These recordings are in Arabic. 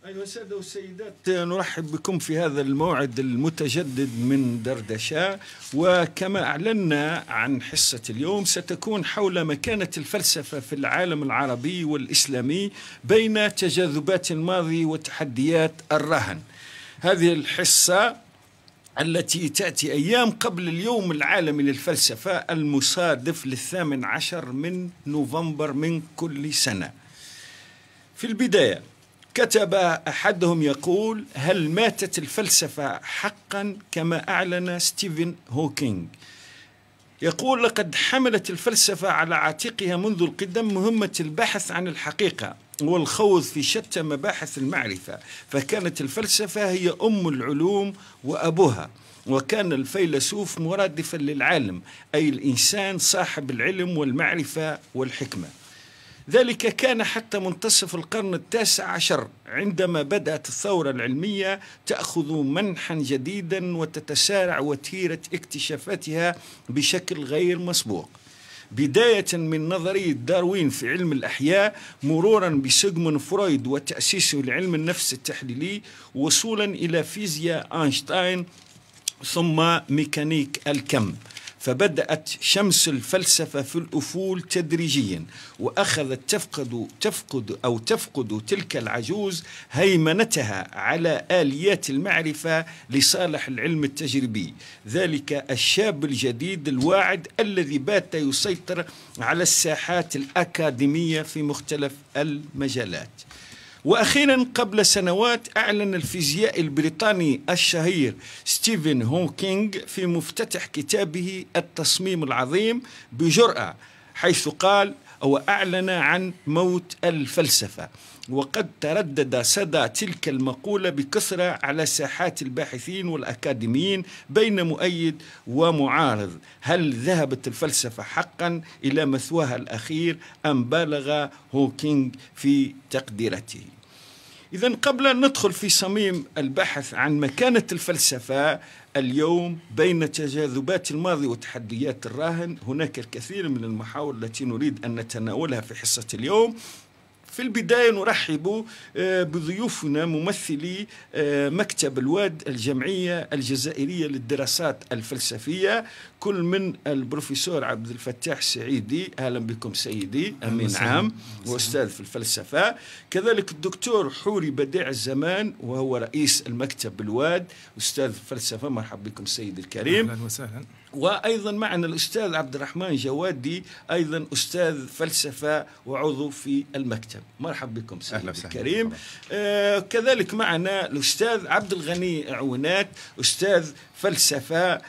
أيها السادة والسيدات، نرحب بكم في هذا الموعد المتجدد من دردشة. وكما أعلنا عن حصة اليوم ستكون حول مكانة الفلسفة في العالم العربي والإسلامي بين تجاذبات الماضي وتحديات الرهن. هذه الحصة التي تأتي أيام قبل اليوم العالمي للفلسفة المصادف ل18 من نوفمبر من كل سنة. في البداية كتب أحدهم يقول: هل ماتت الفلسفة حقا كما أعلن ستيفن هوكينج؟ يقول: لقد حملت الفلسفة على عاتقها منذ القدم مهمة البحث عن الحقيقة والخوض في شتى مباحث المعرفة، فكانت الفلسفة هي أم العلوم وأبوها، وكان الفيلسوف مرادفا للعالم، أي الإنسان صاحب العلم والمعرفة والحكمة. ذلك كان حتى منتصف القرن ال19 عندما بدأت الثورة العلمية تأخذ منحا جديدا وتتسارع وتيرة اكتشافاتها بشكل غير مسبوق، بداية من نظرية داروين في علم الأحياء، مرورا بسيغموند فرويد وتأسيسه لعلم النفس التحليلي، وصولا إلى فيزياء أينشتاين ثم ميكانيك الكم. فبدأت شمس الفلسفة في الأفول تدريجيا، وأخذت تفقد تلك العجوز هيمنتها على آليات المعرفة لصالح العلم التجريبي، ذلك الشاب الجديد الواعد الذي بات يسيطر على الساحات الأكاديمية في مختلف المجالات. وأخيرا قبل سنوات أعلن الفيزيائي البريطاني الشهير ستيفن هوكينج في مفتتح كتابه التصميم العظيم بجرأة، حيث قال أو أعلن عن موت الفلسفة. وقد تردد صدى تلك المقولة بكثرة على ساحات الباحثين والأكاديميين بين مؤيد ومعارض. هل ذهبت الفلسفة حقا إلى مثواها الأخير أم بالغ هوكينج في تقديرته؟ إذن قبل أن ندخل في صميم البحث عن مكانة الفلسفة اليوم بين تجاذبات الماضي وتحديات الراهن، هناك الكثير من المحاور التي نريد أن نتناولها في حصة اليوم. في البداية نرحب بضيوفنا ممثلي مكتب الواد الجمعية الجزائرية للدراسات الفلسفية، كل من البروفيسور عبد الفتاح السعيدي، أهلا بكم سيدي، أمين عام وأستاذ في الفلسفة، كذلك الدكتور حوري بديع الزمان وهو رئيس المكتب الواد أستاذ الفلسفة، مرحبا بكم سيدي الكريم. أهلا وسهلا. وأيضا معنا الأستاذ عبد الرحمن جوادي، أيضا أستاذ فلسفة وعضو في المكتب، مرحبا بكم سيدي الكريم. كذلك معنا الأستاذ عبد الغني عونات، أستاذ فلسفة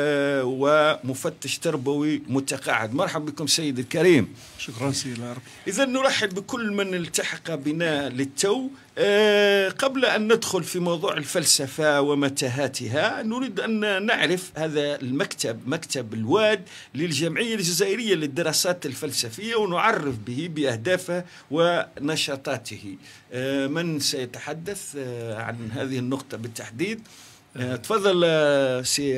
ومفتش تربوي متقاعد، مرحبا بكم سيدي الكريم. شكرا سيدي العرب. إذا نرحب بكل من التحق بنا للتو. قبل أن ندخل في موضوع الفلسفة ومتاهاتها، نريد أن نعرف هذا المكتب، مكتب الواد للجمعية الجزائرية للدراسات الفلسفية، ونعرف به بأهدافه ونشاطاته. من سيتحدث عن هذه النقطة بالتحديد؟ تفضل سي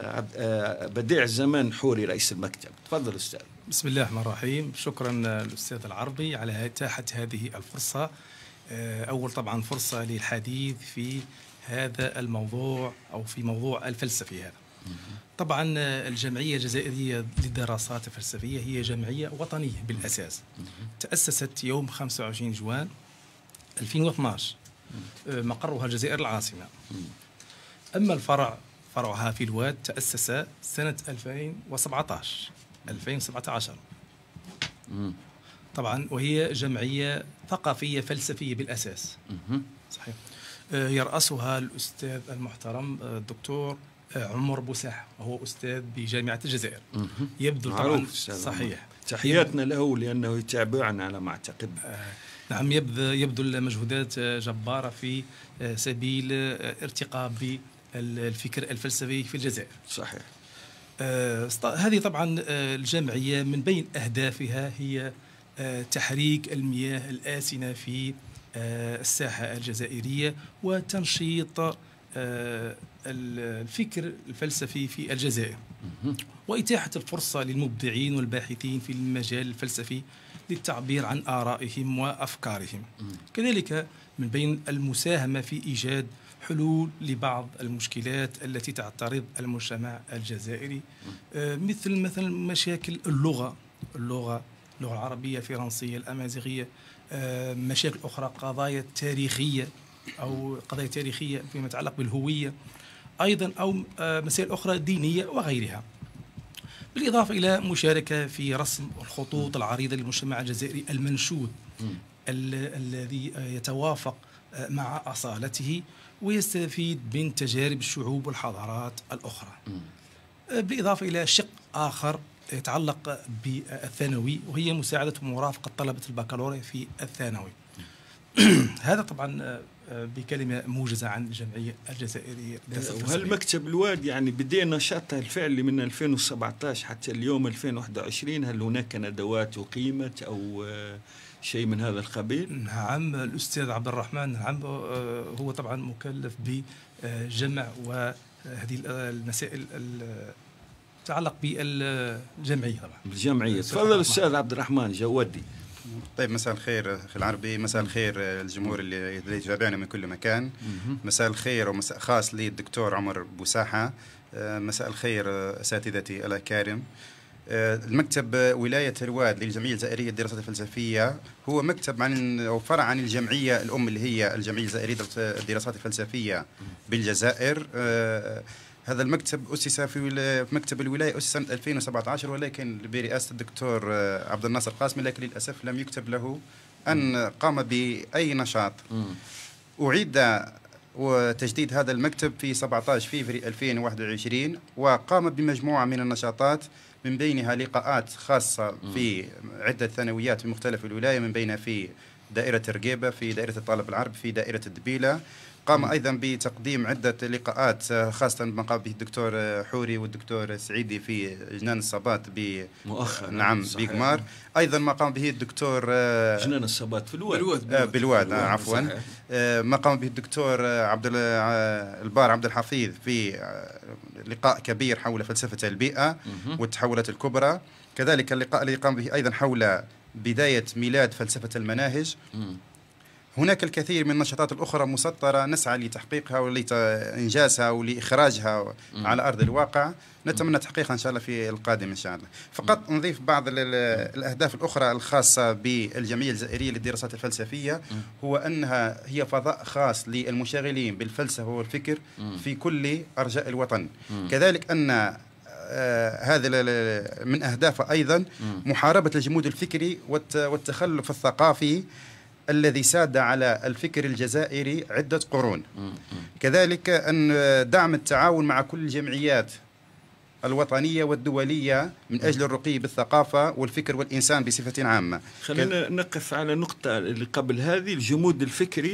بديع الزمان حوري رئيس المكتب، تفضل أستاذ. بسم الله الرحمن الرحيم. شكرا الأستاذ العربي على إتاحة هذه الفرصة. أول طبعا فرصة للحديث في هذا الموضوع أو في موضوع الفلسفي هذا. طبعا الجمعية الجزائرية للدراسات الفلسفية هي جمعية وطنية بالأساس، تأسست يوم 25 جوان 2012، مقرها الجزائر العاصمة. أما فرعها في الواد تأسس سنة 2017 طبعا، وهي جمعية ثقافية فلسفية بالأساس. صحيح. يرأسها الأستاذ المحترم الدكتور عمر بوساح، وهو أستاذ بجامعة الجزائر. يبدو طبعا صحيح، تحياتنا له لأنه يتابعنا على ما أعتقد. نعم، يبذل مجهودات جبارة في سبيل ارتقاء بالفكر الفلسفي في الجزائر. صحيح. هذه طبعا الجمعية من بين أهدافها هي تحريك المياه الآسنة في الساحة الجزائرية وتنشيط الفكر الفلسفي في الجزائر، وإتاحة الفرصة للمبدعين والباحثين في المجال الفلسفي للتعبير عن آرائهم وأفكارهم. كذلك من بين المساهمة في إيجاد حلول لبعض المشكلات التي تعترض المجتمع الجزائري، مثل مشاكل اللغة العربية، الفرنسية، الأمازيغية، مشاكل أخرى، قضايا تاريخية فيما يتعلق بالهوية أيضا، أو مسائل أخرى دينية وغيرها، بالإضافة إلى مشاركة في رسم الخطوط العريضة للمجتمع الجزائري المنشود الذي يتوافق مع أصالته ويستفيد من تجارب الشعوب والحضارات الأخرى. بالإضافة إلى شق آخر يتعلق بالثانوي، وهي مساعدة ومرافقة طلبة البكالوريا في الثانوي. هذا طبعا بكلمة موجزة عن الجمعية الجزائرية. وهل مكتب الواد يعني بدأ نشاطه الفعلي من 2017 حتى اليوم 2021؟ هل هناك ندوات أقيمت أو شيء من هذا القبيل؟ نعم الأستاذ عبد الرحمن، نعم هو طبعا مكلف بجمع وهذه المسائل تتعلق بالجمعية طبعا. بالجمعية. تفضل أستاذ عبد الرحمن جودي. طيب، مساء الخير أخي العربي، مساء الخير الجمهور اللي يتابعنا من كل مكان. مساء الخير ومساء خاص للدكتور عمر بوساحة. مساء الخير أساتذتي الأكارم. المكتب ولاية الواد للجمعية الجزائرية للدراسات الفلسفية هو مكتب أو فرع عن الجمعية الأم اللي هي الجمعية الجزائرية للدراسات الفلسفية بالجزائر. هذا المكتب أسس في مكتب الولاية أسس سنة 2017، ولكن برئاسة الدكتور عبد الناصر قاسمي، لكن للأسف لم يكتب له أن قام بأي نشاط. أعيد وتجديد هذا المكتب في 17 فبراير 2021، وقام بمجموعة من النشاطات، من بينها لقاءات خاصة في عدة ثانويات في مختلف الولاية، من بينها في دائرة رقيبة، في دائرة الطالب العربي، في دائرة الدبيلة. قام أيضا بتقديم عدة لقاءات خاصة ما قام به الدكتور حوري والدكتور سعيدي في جنان الصباط مؤخرا. نعم بقمار. أيضا ما قام به الدكتور جنان الصباط في الواد بالواد عفوا. ما قام به الدكتور البار عبد الحفيظ في لقاء كبير حول فلسفة البيئة والتحولات الكبرى. كذلك اللقاء الذي قام به أيضا حول بداية ميلاد فلسفة المناهج. هناك الكثير من النشاطات الأخرى مسطرة نسعى لتحقيقها ولإنجازها ولإخراجها على أرض الواقع، نتمنى تحقيقها إن شاء الله في القادم إن شاء الله. فقط نضيف بعض الأهداف الأخرى الخاصة بالجمعية الجزائرية للدراسات الفلسفية، هو أنها هي فضاء خاص للمشاغلين بالفلسفة والفكر في كل أرجاء الوطن. كذلك أن هذا من أهدافها أيضا محاربة الجمود الفكري والتخلف الثقافي الذي ساد على الفكر الجزائري عدة قرون. كذلك أن دعم التعاون مع كل الجمعيات الوطنية والدولية من أجل الرقي بالثقافة والفكر والإنسان بصفة عامة. خلينا نقف على نقطة اللي قبل هذه، الجمود الفكري.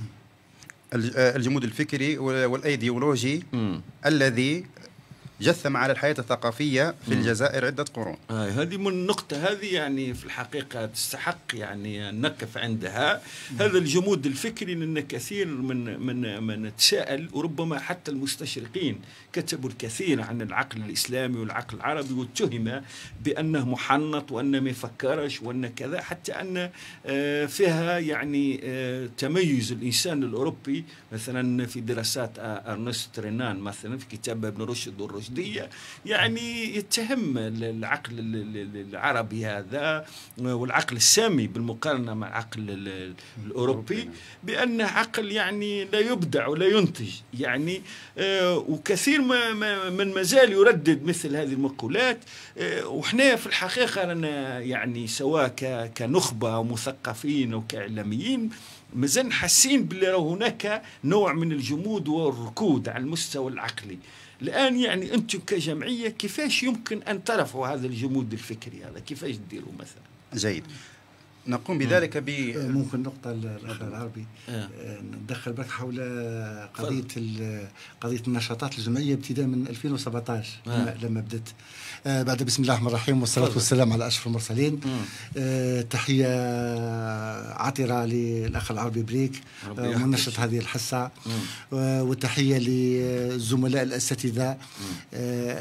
الجمود الفكري والأيديولوجي الذي جثم على الحياة الثقافية في الجزائر عدة قرون. هذه من النقطة هذه يعني في الحقيقة تستحق يعني أن نقف عندها. هذا الجمود الفكري، لأن كثير من تساءل، وربما حتى المستشرقين كتبوا الكثير عن العقل الإسلامي والعقل العربي، واتهم بأنه محنط وأنه ما يفكرش وأن كذا، حتى أن فيها يعني تميز الإنسان الأوروبي. مثلا في دراسات أرنست رينان مثلا في كتاب ابن رشد والرشدية يعني يتهم العقل العربي هذا والعقل السامي بالمقارنة مع العقل الأوروبي بأنه عقل يعني لا يبدع ولا ينتج يعني. وكثير من مازال يردد مثل هذه المقولات. وإحنا في الحقيقة لنا يعني سواء كنخبة أو مثقفين أو كإعلاميين مازال حاسين بأن هناك نوع من الجمود والركود على المستوى العقلي. الآن يعني أنتم كجمعية كيفاش يمكن أن ترفعوا هذا الجمود الفكري هذا؟ كيفاش تديروا مثلا؟ جيد، نقوم بذلك ممكن نقطة الأخ العربي ندخل بك حول قضية النشاطات الجمعية ابتداء من 2017 لما بدأت. بعد بسم الله الرحمن الرحيم والصلاة والسلام على أشرف المرسلين. تحية عطرة للأخ العربي بريك منشط هذه الحصة، وتحية للزملاء الأساتذة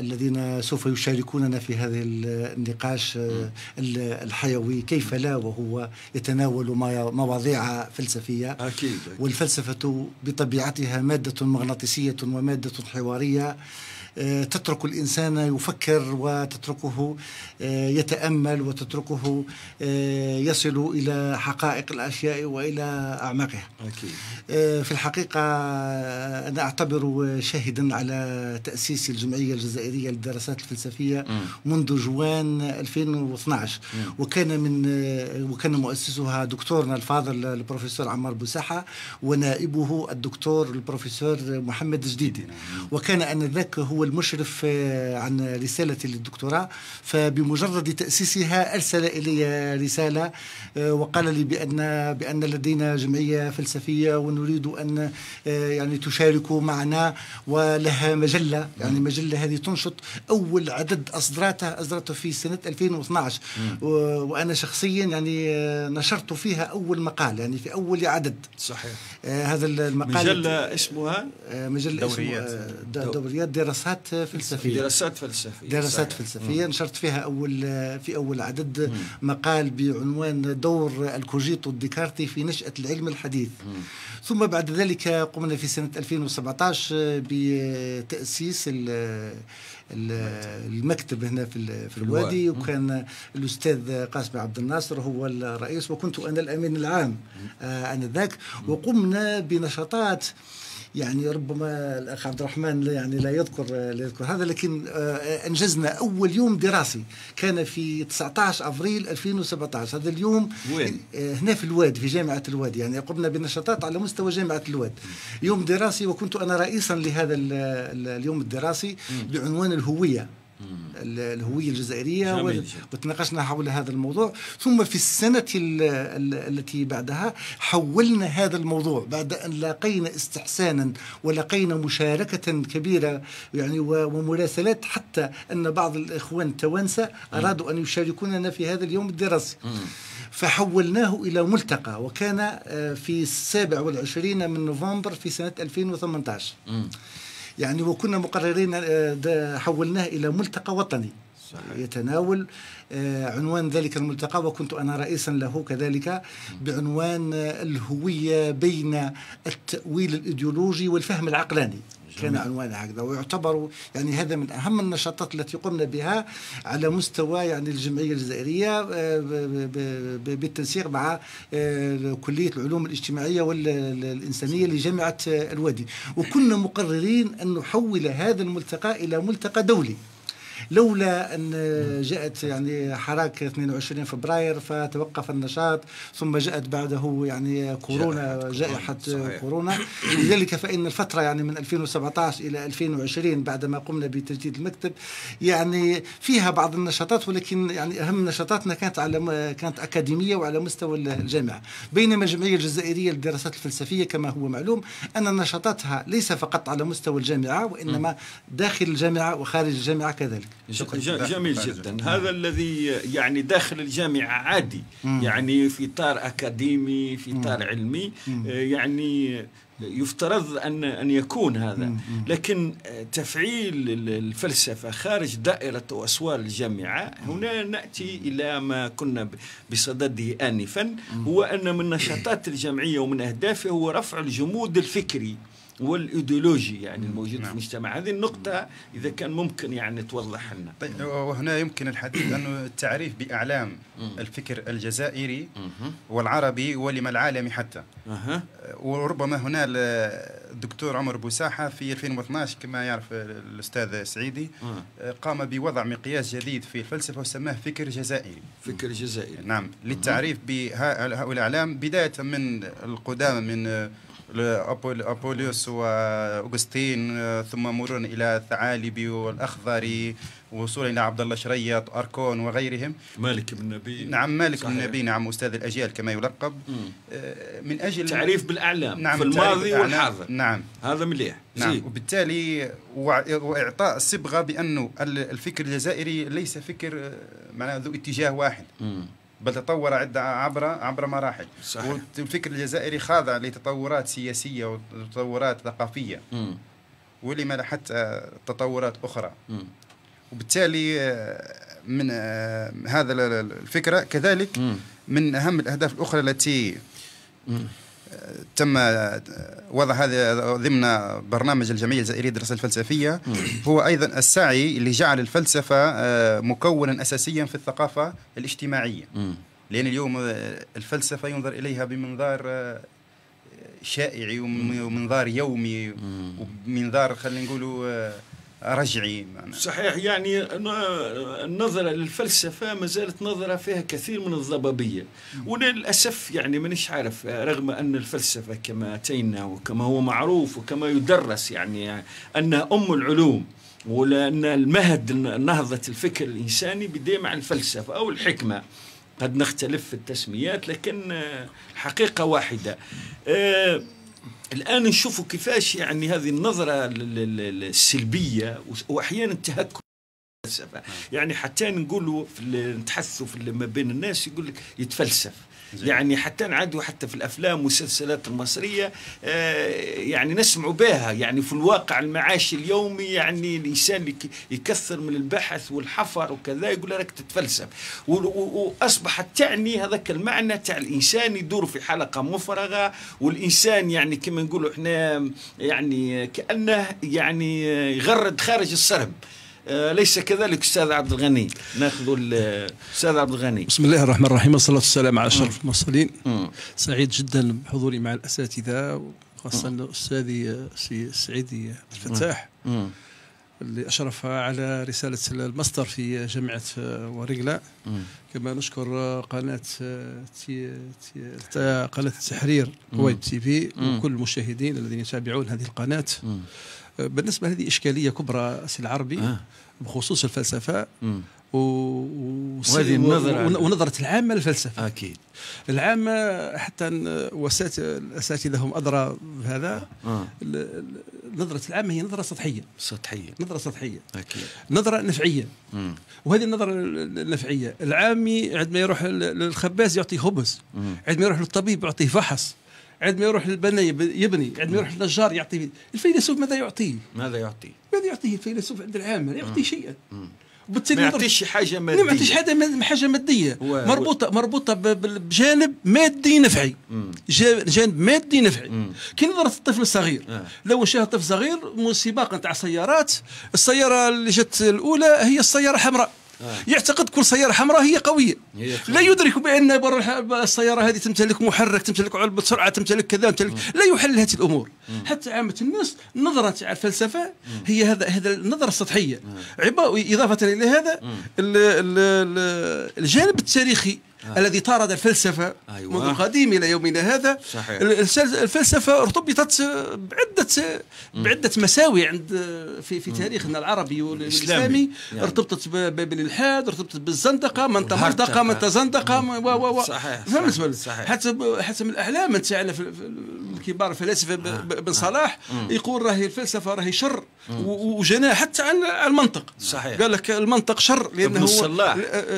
الذين سوف يشاركوننا في هذا النقاش الحيوي كيف لا وهو هو يتناول مواضيع فلسفية. أكيد. والفلسفة بطبيعتها مادة مغناطيسية ومادة حوارية تترك الإنسان يفكر، وتتركه يتأمل، وتتركه يصل إلى حقائق الأشياء وإلى أعماقها. أكيد. في الحقيقة أنا أعتبر شاهدا على تأسيس الجمعية الجزائرية للدراسات الفلسفية منذ جوان 2012، وكان مؤسسها دكتورنا الفاضل البروفيسور عمار بوساحة، ونائبه الدكتور البروفيسور محمد جديدي، وكان آنذاك هو المشرف عن رسالتي للدكتوراه. فبمجرد تأسيسها أرسل إلي رسالة وقال لي بأن لدينا جمعية فلسفية ونريد أن يعني تشاركوا معنا، ولها مجلة، يعني مجلة هذه تنشط. أول عدد أصدرته في سنة 2012، وأنا شخصيا يعني نشرت فيها أول مقال، يعني في أول عدد. صحيح. هذا المقال مجلة اسمها مجلة دوريات دراسات فلسفية. دراسات فلسفية. نشرت فيها في أول عدد مقال بعنوان دور الكوجيتو الديكارتي في نشأة العلم الحديث. ثم بعد ذلك قمنا في سنة 2017 بتأسيس المكتب هنا في الوادي، وكان الأستاذ قاسم عبد الناصر هو الرئيس، وكنت أنا الأمين العام آنذاك. وقمنا بنشاطات يعني ربما الأخ عبد الرحمن يعني لا يذكر هذا، لكن أنجزنا أول يوم دراسي كان في 19 أفريل 2017. هذا اليوم وين؟ هنا في الوادي، في جامعة الوادي. يعني قمنا بنشاطات على مستوى جامعة الوادي، يوم دراسي، وكنت أنا رئيسا لهذا اليوم الدراسي بعنوان الهوية الجزائرية، وتناقشنا حول هذا الموضوع. ثم في السنة التي بعدها حولنا هذا الموضوع بعد أن لاقينا استحسانا ولقينا مشاركة كبيرة يعني ومراسلات، حتى أن بعض الإخوان التوانسة أرادوا أن يشاركوننا في هذا اليوم الدراسي. فحولناه إلى ملتقى، وكان في 27 من نوفمبر في سنة 2018. يعني وكنا مقررين حولناه إلى ملتقى وطني. صحيح. يتناول عنوان ذلك الملتقى، وكنت أنا رئيسا له كذلك، بعنوان الهوية بين التأويل الإيديولوجي والفهم العقلاني. كان عنوان هكذا، ويعتبر يعني هذا من أهم النشاطات التي قمنا بها على مستوى يعني الجمعية الجزائرية بالتنسيق مع كلية العلوم الاجتماعية والإنسانية لجامعة الوادي. وكنا مقررين أن نحول هذا الملتقى إلى ملتقى دولي، لولا أن جاءت يعني حراك 22 فبراير فتوقف النشاط، ثم جاءت بعده يعني جائحة كورونا. لذلك فإن الفترة يعني من 2017 إلى 2020 بعدما قمنا بتجديد المكتب يعني فيها بعض النشاطات، ولكن يعني أهم نشاطاتنا كانت أكاديمية وعلى مستوى الجامعة. بينما الجمعية الجزائرية للدراسات الفلسفية كما هو معلوم أن نشاطاتها ليس فقط على مستوى الجامعة، وإنما داخل الجامعة وخارج الجامعة كذلك. جميل جدا. هذا الذي يعني داخل الجامعة عادي، يعني في إطار أكاديمي، في إطار علمي، يعني يفترض أن يكون هذا. لكن تفعيل الفلسفة خارج دائرة وأسوار الجامعة، هنا نأتي إلى ما كنا بصدده آنفا، هو أن من نشاطات الجمعية ومن أهدافه هو رفع الجمود الفكري والإيديولوجي يعني الموجود في المجتمع. هذه النقطة إذا كان ممكن يعني توضح لنا. طيب، وهنا يمكن الحديث أنه التعريف بأعلام الفكر الجزائري والعربي ولما العالمي حتى. وربما هنا الدكتور عمر بوساحة في 2012 كما يعرف الأستاذ سعيدي قام بوضع مقياس جديد في الفلسفة وسماه فكر جزائري. فكر جزائري، نعم، للتعريف بهؤلاء الأعلام، بداية من القدامى من أبوليوس وأغسطين، ثم مرورا إلى الثعالبي والأخضري، ووصولا إلى عبد الله شريط أركون وغيرهم. مالك بن نبي، نعم، مالك بن نبي، نعم، أستاذ الأجيال كما يلقب. من أجل تعريف بالأعلام، نعم، في الماضي والحاضر. نعم، هذا مليح. نعم، وبالتالي وإعطاء صبغة بأنه الفكر الجزائري ليس فكر معناه ذو اتجاه واحد، بل تطور عبر مراحل. صحيح. والفكر الجزائري خاضع لتطورات سياسية وتطورات ثقافية، ولما حتى تطورات أخرى. وبالتالي من هذا الفكرة كذلك من أهم الأهداف الأخرى التي تم وضع هذا ضمن برنامج الجمعية الجزائرية للدراسات الفلسفية هو أيضا السعي لجعل الفلسفة مكونا أساسيا في الثقافة الاجتماعية. لأن اليوم الفلسفة ينظر إليها بمنظار شائعي ومنظار يومي ومنظار خلينا نقولوا رجعي. صحيح، يعني النظرة للفلسفة ما زالت نظرة فيها كثير من الضبابية، وللأسف يعني مانيش عارف، رغم أن الفلسفة كما أتينا وكما هو معروف وكما يدرس يعني أنها أم العلوم، ولأن المهد نهضة الفكر الإنساني بدأ مع الفلسفة أو الحكمة. قد نختلف في التسميات لكن حقيقة واحدة. الآن نشوفوا كيفاش يعني هذه النظرة السلبية وأحيانا تهكم الفلسفة. يعني حتى نقولوا نتحثوا في ما بين الناس يقول لك يتفلسف، يعني حتى نعدوا حتى في الأفلام والمسلسلات المصرية يعني نسمع بها، يعني في الواقع المعاش اليومي يعني الإنسان يكثر من البحث والحفر وكذا يقول لك تتفلسف، وأصبحت تعني هذاك المعنى تاع الإنسان يدور في حلقة مفرغة، والإنسان يعني كما نقولوا إحنا يعني كأنه يعني يغرد خارج السرب. ليس كذلك أستاذ عبد الغني؟ ناخذ الأستاذ عبد الغني. بسم الله الرحمن الرحيم، والصلاة والسلام على أشرف المرسلين. سعيد جدا بحضوري مع الأساتذة وخاصة أستاذي السعيدي الفتاح اللي أشرف على رسالة الماستر في جامعة ورقلة. كما نشكر قناة التحرير كويت تي في وكل المشاهدين الذين يتابعون هذه القناة. بالنسبة لهذه إشكالية كبرى سي العربي بخصوص الفلسفة وهذه ونظرة العامة للفلسفة. أكيد العامة حتى الأساتذة هم أدرى بهذا. نظرة العامة هي نظرة سطحية. نظرة سطحية أكيد. نظرة نفعية. وهذه النظرة النفعية العامي عندما يروح للخباز يعطيه خبز، عندما يروح للطبيب يعطيه فحص، عندما يروح للبناء يبني، عندما يروح للنجار يعطيه. الفيلسوف ماذا يعطيه؟ ماذا يعطيه الفيلسوف عند العامة؟ لا يعطي شيئا. ما يعطيش حاجة مادية. ما يعطيش حاجة مادية مربوطة بجانب مادي نفعي. جانب مادي نفعي. كي نظرة الطفل الصغير، لو شاهد طفل صغير سباق نتاع سيارات، السيارة اللي جت الأولى هي السيارة حمراء. يعتقد كل سيارة حمراء هي قوية. لا يدرك بأن السيارة هذه تمتلك محرك، تمتلك علبة سرعة، تمتلك كذا، لا يحلل هذه الأمور. حتى عامة الناس نظرة على الفلسفة هي هذا النظرة السطحية. إضافة إلى هذا الجانب التاريخي الذي طارد الفلسفة منذ القديم إلى يومنا هذا. الفلسفة ارتبطت بعدة مساوئ في تاريخنا العربي والإسلامي. ارتبطت بالإلحاد، ارتبطت بالزندقة، من تمرتقى من تزندقة حتى من الأحلام نتاعنا كبار الفلاسفة بن صلاح يقول راهي الفلسفة راهي شر وجناح حتى على المنطق. صحيح. قال لك المنطق شر لأنه ابن صلاح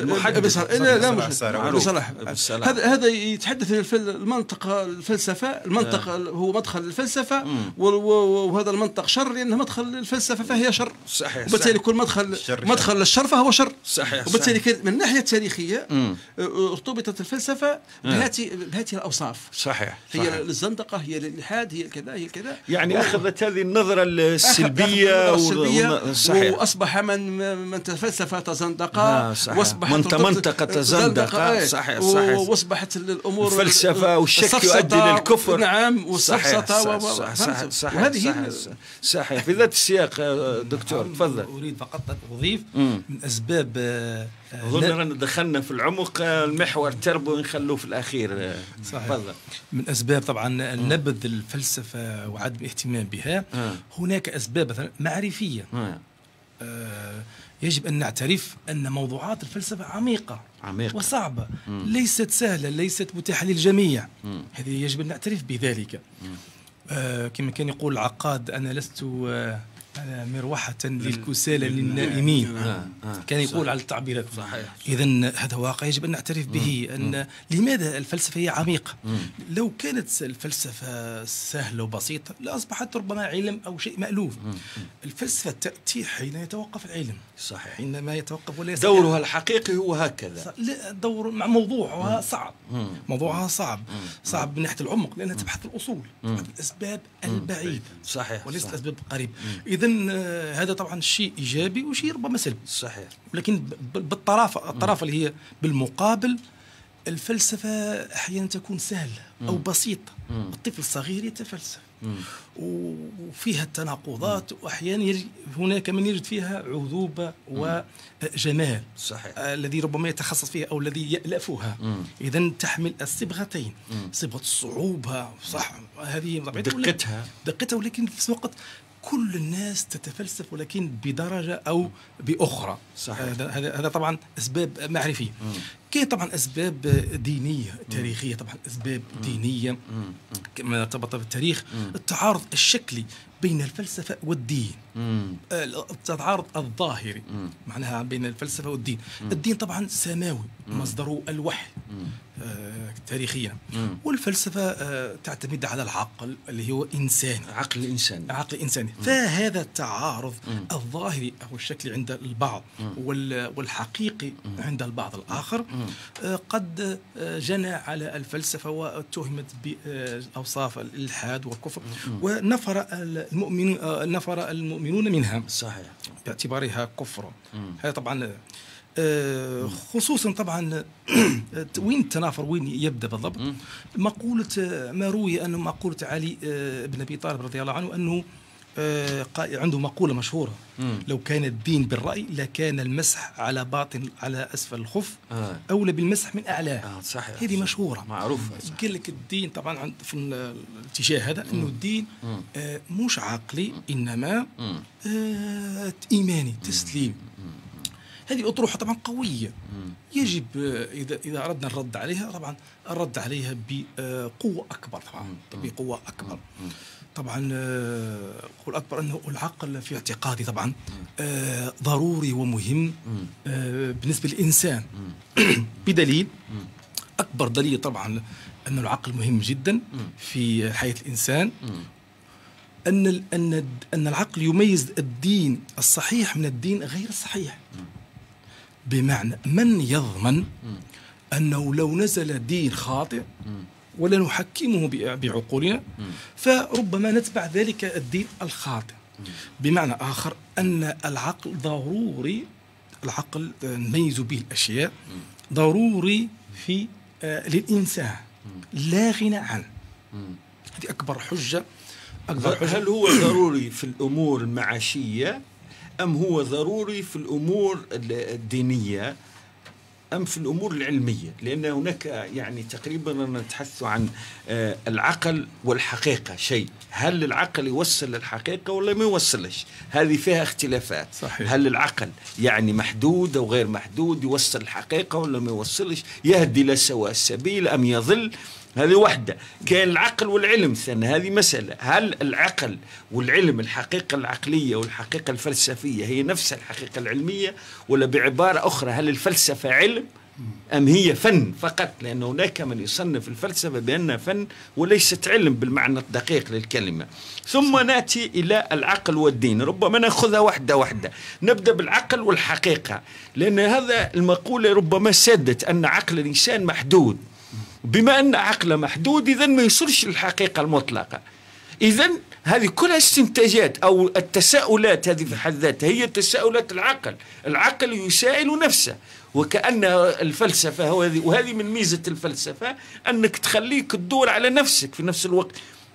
بصراحة هذا يتحدث المنطق الفلسفة. المنطق هو مدخل الفلسفة، وهذا المنطق شر لأنه مدخل الفلسفة فهي شر. صحيح. وبالتالي كل مدخل للشر فهو شر. صحيح. وبالتالي من الناحية التاريخية ارتبطت الفلسفة بهذه الأوصاف. صحيح. هي الزندقة، هي الإلحاد، هي كذا، هي كذا. يعني أخذت هذه النظرة السلبية وأصبح من تفلسف تزندقة، وأصبح من تمنطق تزندقة. صحيح. واصبحت الامور الفلسفه والشك يؤدي للكفر. نعم، والسفسطه. وهذه صحيح. في ذات السياق دكتور تفضل. اريد فقط ان اضيف من اسباب أظن دخلنا في العمق، المحور تربو نخلوه في الأخير. تفضل. من أسباب طبعا نبذ الفلسفة وعدم الاهتمام بها هناك أسباب مثلا معرفية. يجب أن نعترف أن موضوعات الفلسفة عميقة وصعبة، ليست سهلة، ليست متاحة للجميع. هذه يجب أن نعترف بذلك. كما كان يقول العقاد: أنا لست مروحة للكسالى للنائمين كان يقول على التعبيرات. صحيح. إذا هذا واقع يجب أن نعترف به. أن لماذا الفلسفة هي عميقة؟ لو كانت الفلسفة سهلة وبسيطة لأصبحت ربما علم أو شيء مألوف. الفلسفة تأتي حين يتوقف العلم. صحيح. حينما يتوقف ولا دورها الحقيقي هو هكذا. لا، دور مع موضوعها صعب. موضوعها صعب من ناحية العمق، لأنها تبحث الأصول، تبحث الأسباب البعيدة. صحيح. وليست أسباب قريبة. إذا هذا طبعا شيء إيجابي وشيء ربما سلبي. صحيح. لكن الطرافة اللي هي بالمقابل، الفلسفة أحيانا تكون سهلة أو بسيطة. الطفل الصغير يتفلسف وفيها التناقضات، وأحيانا هناك من يجد فيها عذوبة وجمال. صحيح. الذي ربما يتخصص فيها أو الذي يألفها. إذن تحمل الصبغتين، صبغة الصعوبة، صح، هذه دقتها، ولكن في نفس الوقت كل الناس تتفلسف، ولكن بدرجة أو بأخرى. صحيح. هذا طبعا أسباب معرفية. كاين طبعا أسباب دينية تاريخية، طبعا أسباب دينية كما ارتبط بالتاريخ. التعارض الشكلي بين الفلسفة والدين، التعارض الظاهري معناها بين الفلسفة والدين. الدين طبعا سماوي، مصدره الوحي تاريخيا، والفلسفة تعتمد على العقل اللي هو إنساني، عقل إنساني. فهذا التعارض الظاهري أو الشكلي عند البعض والحقيقي عند البعض الآخر قد جنى على الفلسفة واتهمت بأوصاف الإلحاد والكفر، ونفر المؤمنون منها. صحيح. باعتبارها كفرا. هذا طبعا خصوصا طبعا وين التنافر، وين يبدا بالضبط؟ مقولة ما روي أنه مقولة علي بن أبي طالب رضي الله عنه، أنه عنده مقولة مشهورة: لو كان الدين بالرأي لكان المسح على باطن على أسفل الخف أولى بالمسح من أعلاه. صحيح. هذه مشهورة معروفة. قال لك الدين طبعا في الاتجاه هذا أنه الدين مش عقلي، إنما إيماني، تسليم. هذه أطروحة طبعا قوية، يجب إذا أردنا الرد عليها، طبعا الرد عليها بقوة أكبر، طبعا بقوة أكبر. طبعا قول أكبر أنه العقل في اعتقادي طبعا ضروري ومهم بالنسبة للإنسان. بدليل، أكبر دليل طبعا أن العقل مهم جدا في حياة الإنسان، أن العقل يميز الدين الصحيح من الدين غير الصحيح. بمعنى، من يضمن أنه لو نزل دين خاطئ ولا نحكمه بعقولنا فربما نتبع ذلك الدين الخاطئ؟ بمعنى آخر، أن العقل ضروري، العقل نميز به الأشياء، ضروري في للإنسان، لا غنى عنه. هذه أكبر حجة. هل هو ضروري في الأمور المعاشية، أم هو ضروري في الأمور الدينية، أم في الأمور العلمية؟ لأن هناك يعني تقريبا نتحدث عن العقل والحقيقة شيء. هل العقل يوصل للحقيقة ولا ما يوصلش؟ هذه فيها اختلافات. صحيح. هل العقل يعني محدود أو غير محدود، يوصل الحقيقة ولا ما يوصلش، يهدي لسواء السبيل أم يضل؟ هذه واحدة. كان العقل والعلم ثاني، هذه مسألة. هل العقل والعلم، الحقيقة العقلية والحقيقة الفلسفية هي نفس الحقيقة العلمية، ولا بعبارة أخرى هل الفلسفة علم أم هي فن فقط؟ لأن هناك من يصنف الفلسفة بأنها فن وليست علم بالمعنى الدقيق للكلمة. ثم نأتي إلى العقل والدين، ربما نأخذها واحدة واحدة. نبدأ بالعقل والحقيقة، لأن هذا المقولة ربما سادت أن عقل الإنسان محدود. بما أن عقله محدود، إذن ما يصلش للحقيقة المطلقة. إذن هذه كلها استنتاجات أو التساؤلات، هذه في حد ذاتها هي تساؤلات العقل. العقل يسائل نفسه، وكأن الفلسفة وهذه من ميزة الفلسفة أنك تخليك تدور على نفسك في نفس الوقت.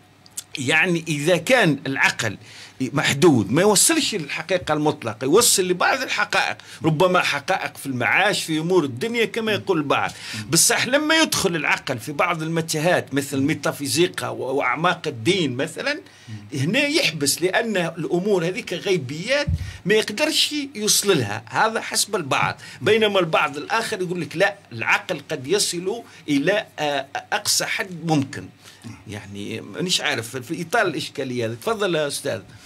يعني إذا كان العقل محدود ما يوصلش للحقيقة المطلقة، يوصل لبعض الحقائق، ربما حقائق في المعاش في أمور الدنيا كما يقول البعض. بصح لما يدخل العقل في بعض المتاهات مثل الميتافيزيقا وأعماق الدين مثلا، هنا يحبس، لأن الأمور هذيك غيبيات ما يقدرش يوصل لها، هذا حسب البعض. بينما البعض الآخر يقول لك لا، العقل قد يصل إلى أقصى حد ممكن. يعني مانيش عارف في إطار الإشكالية هذه. تفضل يا أستاذ.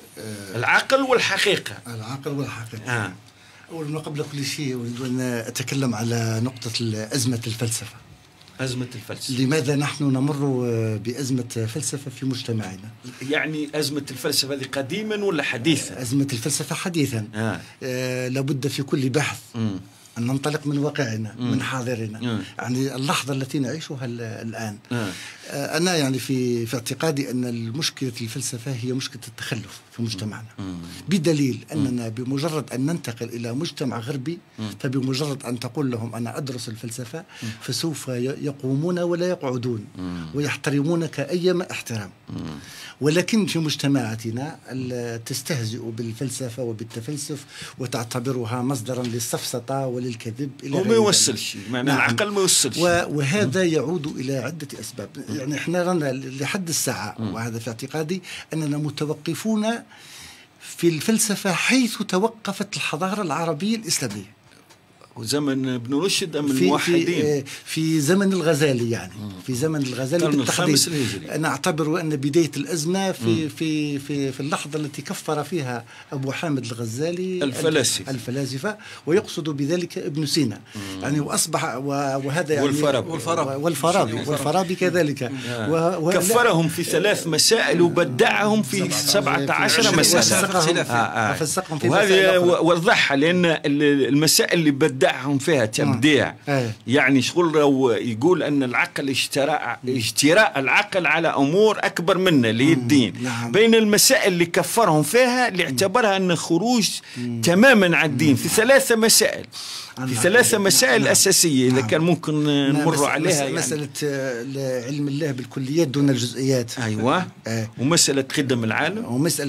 العقل والحقيقة. العقل والحقيقة. أولا قبل كل شيء أريد أن أتكلم على نقطة أزمة الفلسفة. أزمة الفلسفة. لماذا نحن نمر بأزمة فلسفة في مجتمعنا؟ يعني أزمة الفلسفة هذه قديما ولا حديثا؟ أزمة الفلسفة حديثا. لابد في كل بحث أن ننطلق من واقعنا، من حاضرنا، يعني اللحظة التي نعيشها الآن. أنا يعني في اعتقادي أن المشكلة الفلسفة هي مشكلة التخلف في مجتمعنا، بدليل أننا بمجرد أن ننتقل إلى مجتمع غربي، فبمجرد أن تقول لهم أنا أدرس الفلسفة فسوف يقومون ولا يقعدون ويحترمونك أيما احترام. ولكن في مجتمعاتنا تستهزئ بالفلسفة وبالتفلسف وتعتبرها مصدرا للسفسطة وللكذب وما يوصلش، معنى العقل ما يوصلش. وهذا يعود إلى عدة أسباب. يعني احنا رانا لحد الساعة، وهذا في اعتقادي، أننا متوقفون في الفلسفة حيث توقفت الحضارة العربية الإسلامية. وزمن ابن رشد أم الموحدين، في زمن الغزالي، يعني في زمن الغزالي بالتحديد. أنا أعتبر أن بداية الأزمة في اللحظة التي كفر فيها أبو حامد الغزالي الفلاسفة، ويقصد بذلك ابن سينا، يعني وأصبح وهذا يعني والفارابي كذلك، كفرهم في 3 مسائل وبدعهم في 17 مسألة. وهذا وضحها، لأن المسائل اللي بدعهم فيها تبديع، يعني شغل يقول أن العقل اجتراء العقل على أمور أكبر منا اللي هي الدين. بين المسائل اللي كفرهم فيها اللي اعتبرها أن خروج تماما عن الدين في 3 مسائل، في 3 مسائل أساسية. إذا كان ممكن نمر عليها، يعني مسألة علم الله بالكليات دون الجزئيات. أيوة. ومسألة قدم العالم،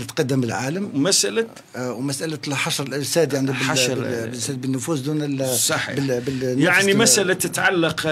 ومسألة الحشر الأجساد، يعني بالنفوس دون صحيح. يعني مسألة تتعلق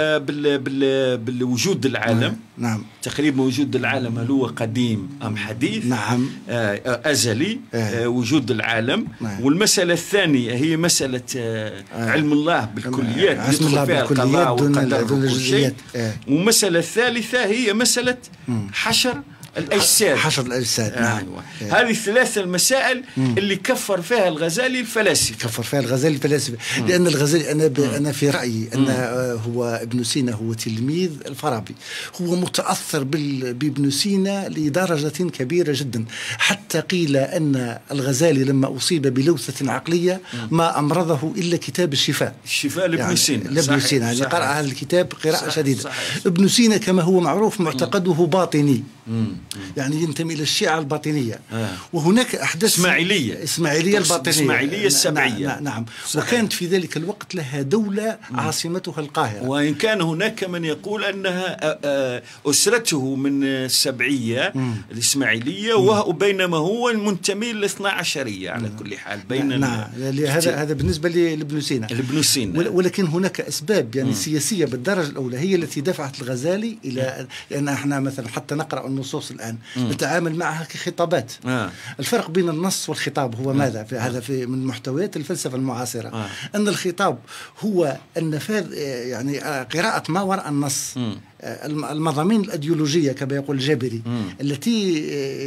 بالوجود العالم. نعم. تقريبا وجود العالم هل هو قديم أم حديث؟ نعم. أزلي. وجود العالم. والمسألة الثانية هي مسألة علم الله بالكليات، يدخل فيها القضاء والقدر وكل شيء. والمسألة الثالثة هي مسألة حشر الأجساد. نعم. هذه 3 المسائل اللي كفر فيها الغزالي الفلاسفة. لأن الغزالي أنا في رأيي أن هو ابن سينا هو تلميذ الفارابي، هو متأثر بابن سينا لدرجة كبيرة جدا، حتى قيل أن الغزالي لما أصيب بلوثة عقلية ما أمرضه إلا كتاب الشفاء لابن سينا. يعني قرأ هذا الكتاب قراءة شديدة. ابن سينا كما هو معروف معتقده باطني، يعني ينتمي إلى الشيعة الباطنية. وهناك أحداث إسماعيلية الباطنية، إسماعيلية السبعية. نعم. وكانت في ذلك الوقت لها دولة عاصمتها القاهرة، وإن كان هناك من يقول أنها أسرته من السبعية الإسماعيلية، وبينما هو منتمي للاثنى عشرية على كل حال. هذا بالنسبة لابن سينا. ولكن هناك أسباب يعني سياسية بالدرجة الأولى هي التي دفعت الغزالي إلى، لأن احنا مثلا حتى نقرأ النصوص الآن نتعامل معها كخطابات. الفرق بين النص والخطاب هو ماذا؟ هذا من محتويات الفلسفة المعاصرة، أن الخطاب هو النفاذ، يعني قراءة ما وراء النص، المضامين الأيديولوجية كما يقول الجابري التي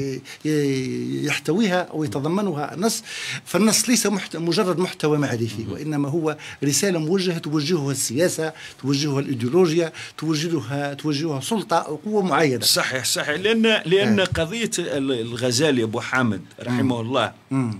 يحتويها أو يتضمنها النص. فالنص ليس مجرد محتوى معرفي، وإنما هو رسالة موجهة توجهها السياسة، توجهها الأيديولوجيا، توجهها سلطة أو قوة معينة. صحيح. لأن قضية الغزالي أبو حامد رحمه الله،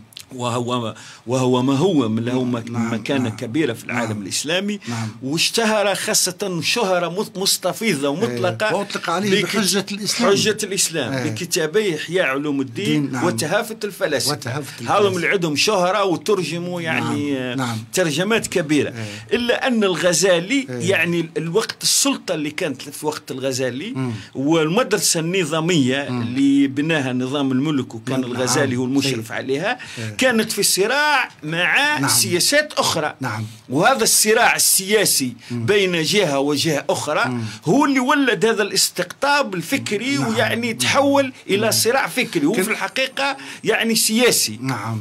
وهو ما هو من له مكانة كبيرة في العالم الإسلامي، واشتهر خاصة شهرة مستفيضة ومطلقة، وأطلق عليه بحجة الإسلام بكتابي إحياء علوم الدين وتهافت الفلاسفة. هذم اللي عندهم شهرة وترجموا يعني ترجمات كبيرة. إلا أن الغزالي يعني السلطة اللي كانت في وقت الغزالي والمدرسة النظامية اللي بناها نظام الملك، وكان الغزالي هو المشرف عليها، كانت في صراع مع سياسات أخرى. وهذا الصراع السياسي بين جهة وجهة أخرى هو اللي ولد هذا الاستقطاب الفكري، ويعني تحول إلى صراع فكري، هو في الحقيقة يعني سياسي.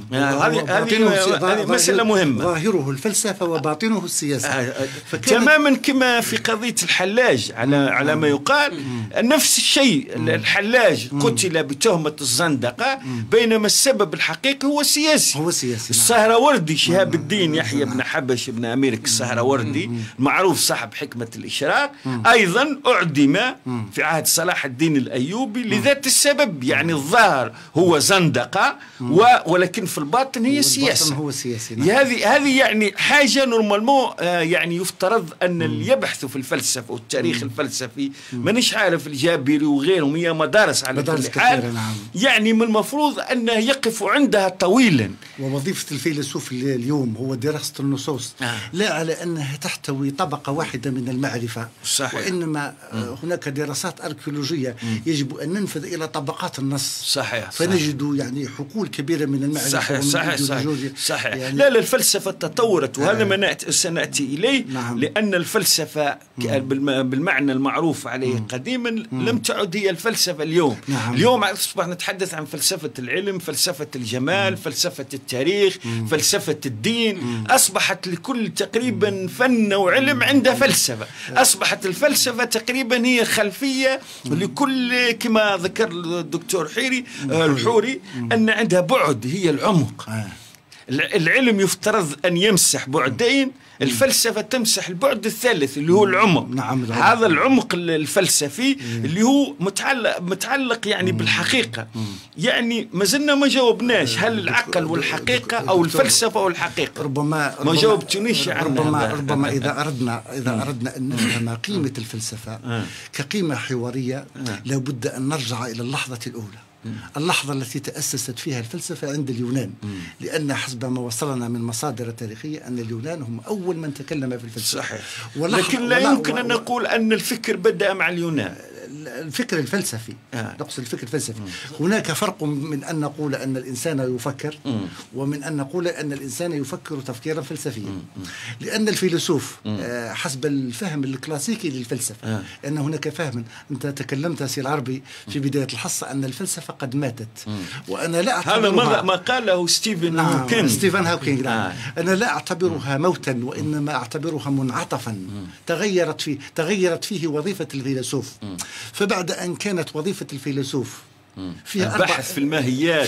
هذه مسألة مهمة. ظاهره الفلسفة وباطنه السياسة. تماما كما في قضية الحلاج على ما يقال، نفس الشيء. الحلاج قتل بتهمة الزندقة، بينما السبب الحقيقي هو سياسي. السهروردي شهاب الدين يحيى بن حبش بن أميرك السهروردي معروف صاحب حكمة الإشراق، أيضا أعدم في عهد صلاح الدين الأيوبي لذات السبب. يعني الظاهر هو زندقة ولكن في الباطن هي سياسة. هذه يعني حاجة نورمالمون يعني يفترض أن اللي يبحثوا في الفلسفة والتاريخ الفلسفي، مانيش عارف الجابري وغيرهم، هي مدارس على كل حال، يعني من المفروض أنه يقف عندها طويلا. ووظيفة الفيلسوف اليوم هو دراسة النصوص، لا على أنها تحتوي طبقة واحدة من المعرفة، وإنما هناك دراسات أركيولوجية يجب أن ننفذ إلى طبقات النص. فنجد يعني حقول كبيرة من المعرفة. صحيح. يعني لا الفلسفة تطورت، وهذا ما سنأتي إليه. لأن الفلسفة بالمعنى المعروف عليه قديما لم تعد هي الفلسفة اليوم. اليوم أصبح نتحدث عن فلسفة العلم، فلسفة الجمال، فلسفة التاريخ، فلسفة الدين. أصبحت لكل تقريبا فن وعلم عنده فلسفة. أصبحت الفلسفة تقريبا هي خلفية لكل، كما ذكر الدكتور الحوري أن عندها بعد هي العمق. العلم يفترض أن يمسح بعدين، الفلسفة تمسح البعد الثالث اللي هو العمق. هذا العمق الفلسفي اللي هو متعلق يعني بالحقيقة. يعني ما زلنا ما جاوبناش، هل العقل والحقيقة أو الفلسفة والحقيقة؟ ربما ما جاوبتونيش عنها. ربما إذا أردنا أن نفهم قيمة الفلسفة كقيمة حوارية، لابد أن نرجع إلى اللحظة الأولى، اللحظة التي تأسست فيها الفلسفة عند اليونان. لأن حسب ما وصلنا من مصادر تاريخية أن اليونان هم أول من تكلم في الفلسفة. صحيح. لكن لا يمكن أن نقول أن الفكر بدأ مع اليونان. الفكر الفلسفي، نقصد الفكر الفلسفي. هناك فرق من أن نقول أن الإنسان يفكر ومن أن نقول أن الإنسان يفكر تفكيرا فلسفيا. لأن الفيلسوف حسب الفهم الكلاسيكي للفلسفة، أن هناك فهم، أنت تكلمت سي العربي في بداية الحصة أن الفلسفة قد ماتت، وأنا لا أعتبرها، هذا ما قاله ستيفن هوكينج. أنا لا أعتبرها موتا، وإنما أعتبرها منعطفا تغيرت فيه وظيفة الفيلسوف. فبعد أن كانت وظيفة الفيلسوف فيها البحث في الماهيات،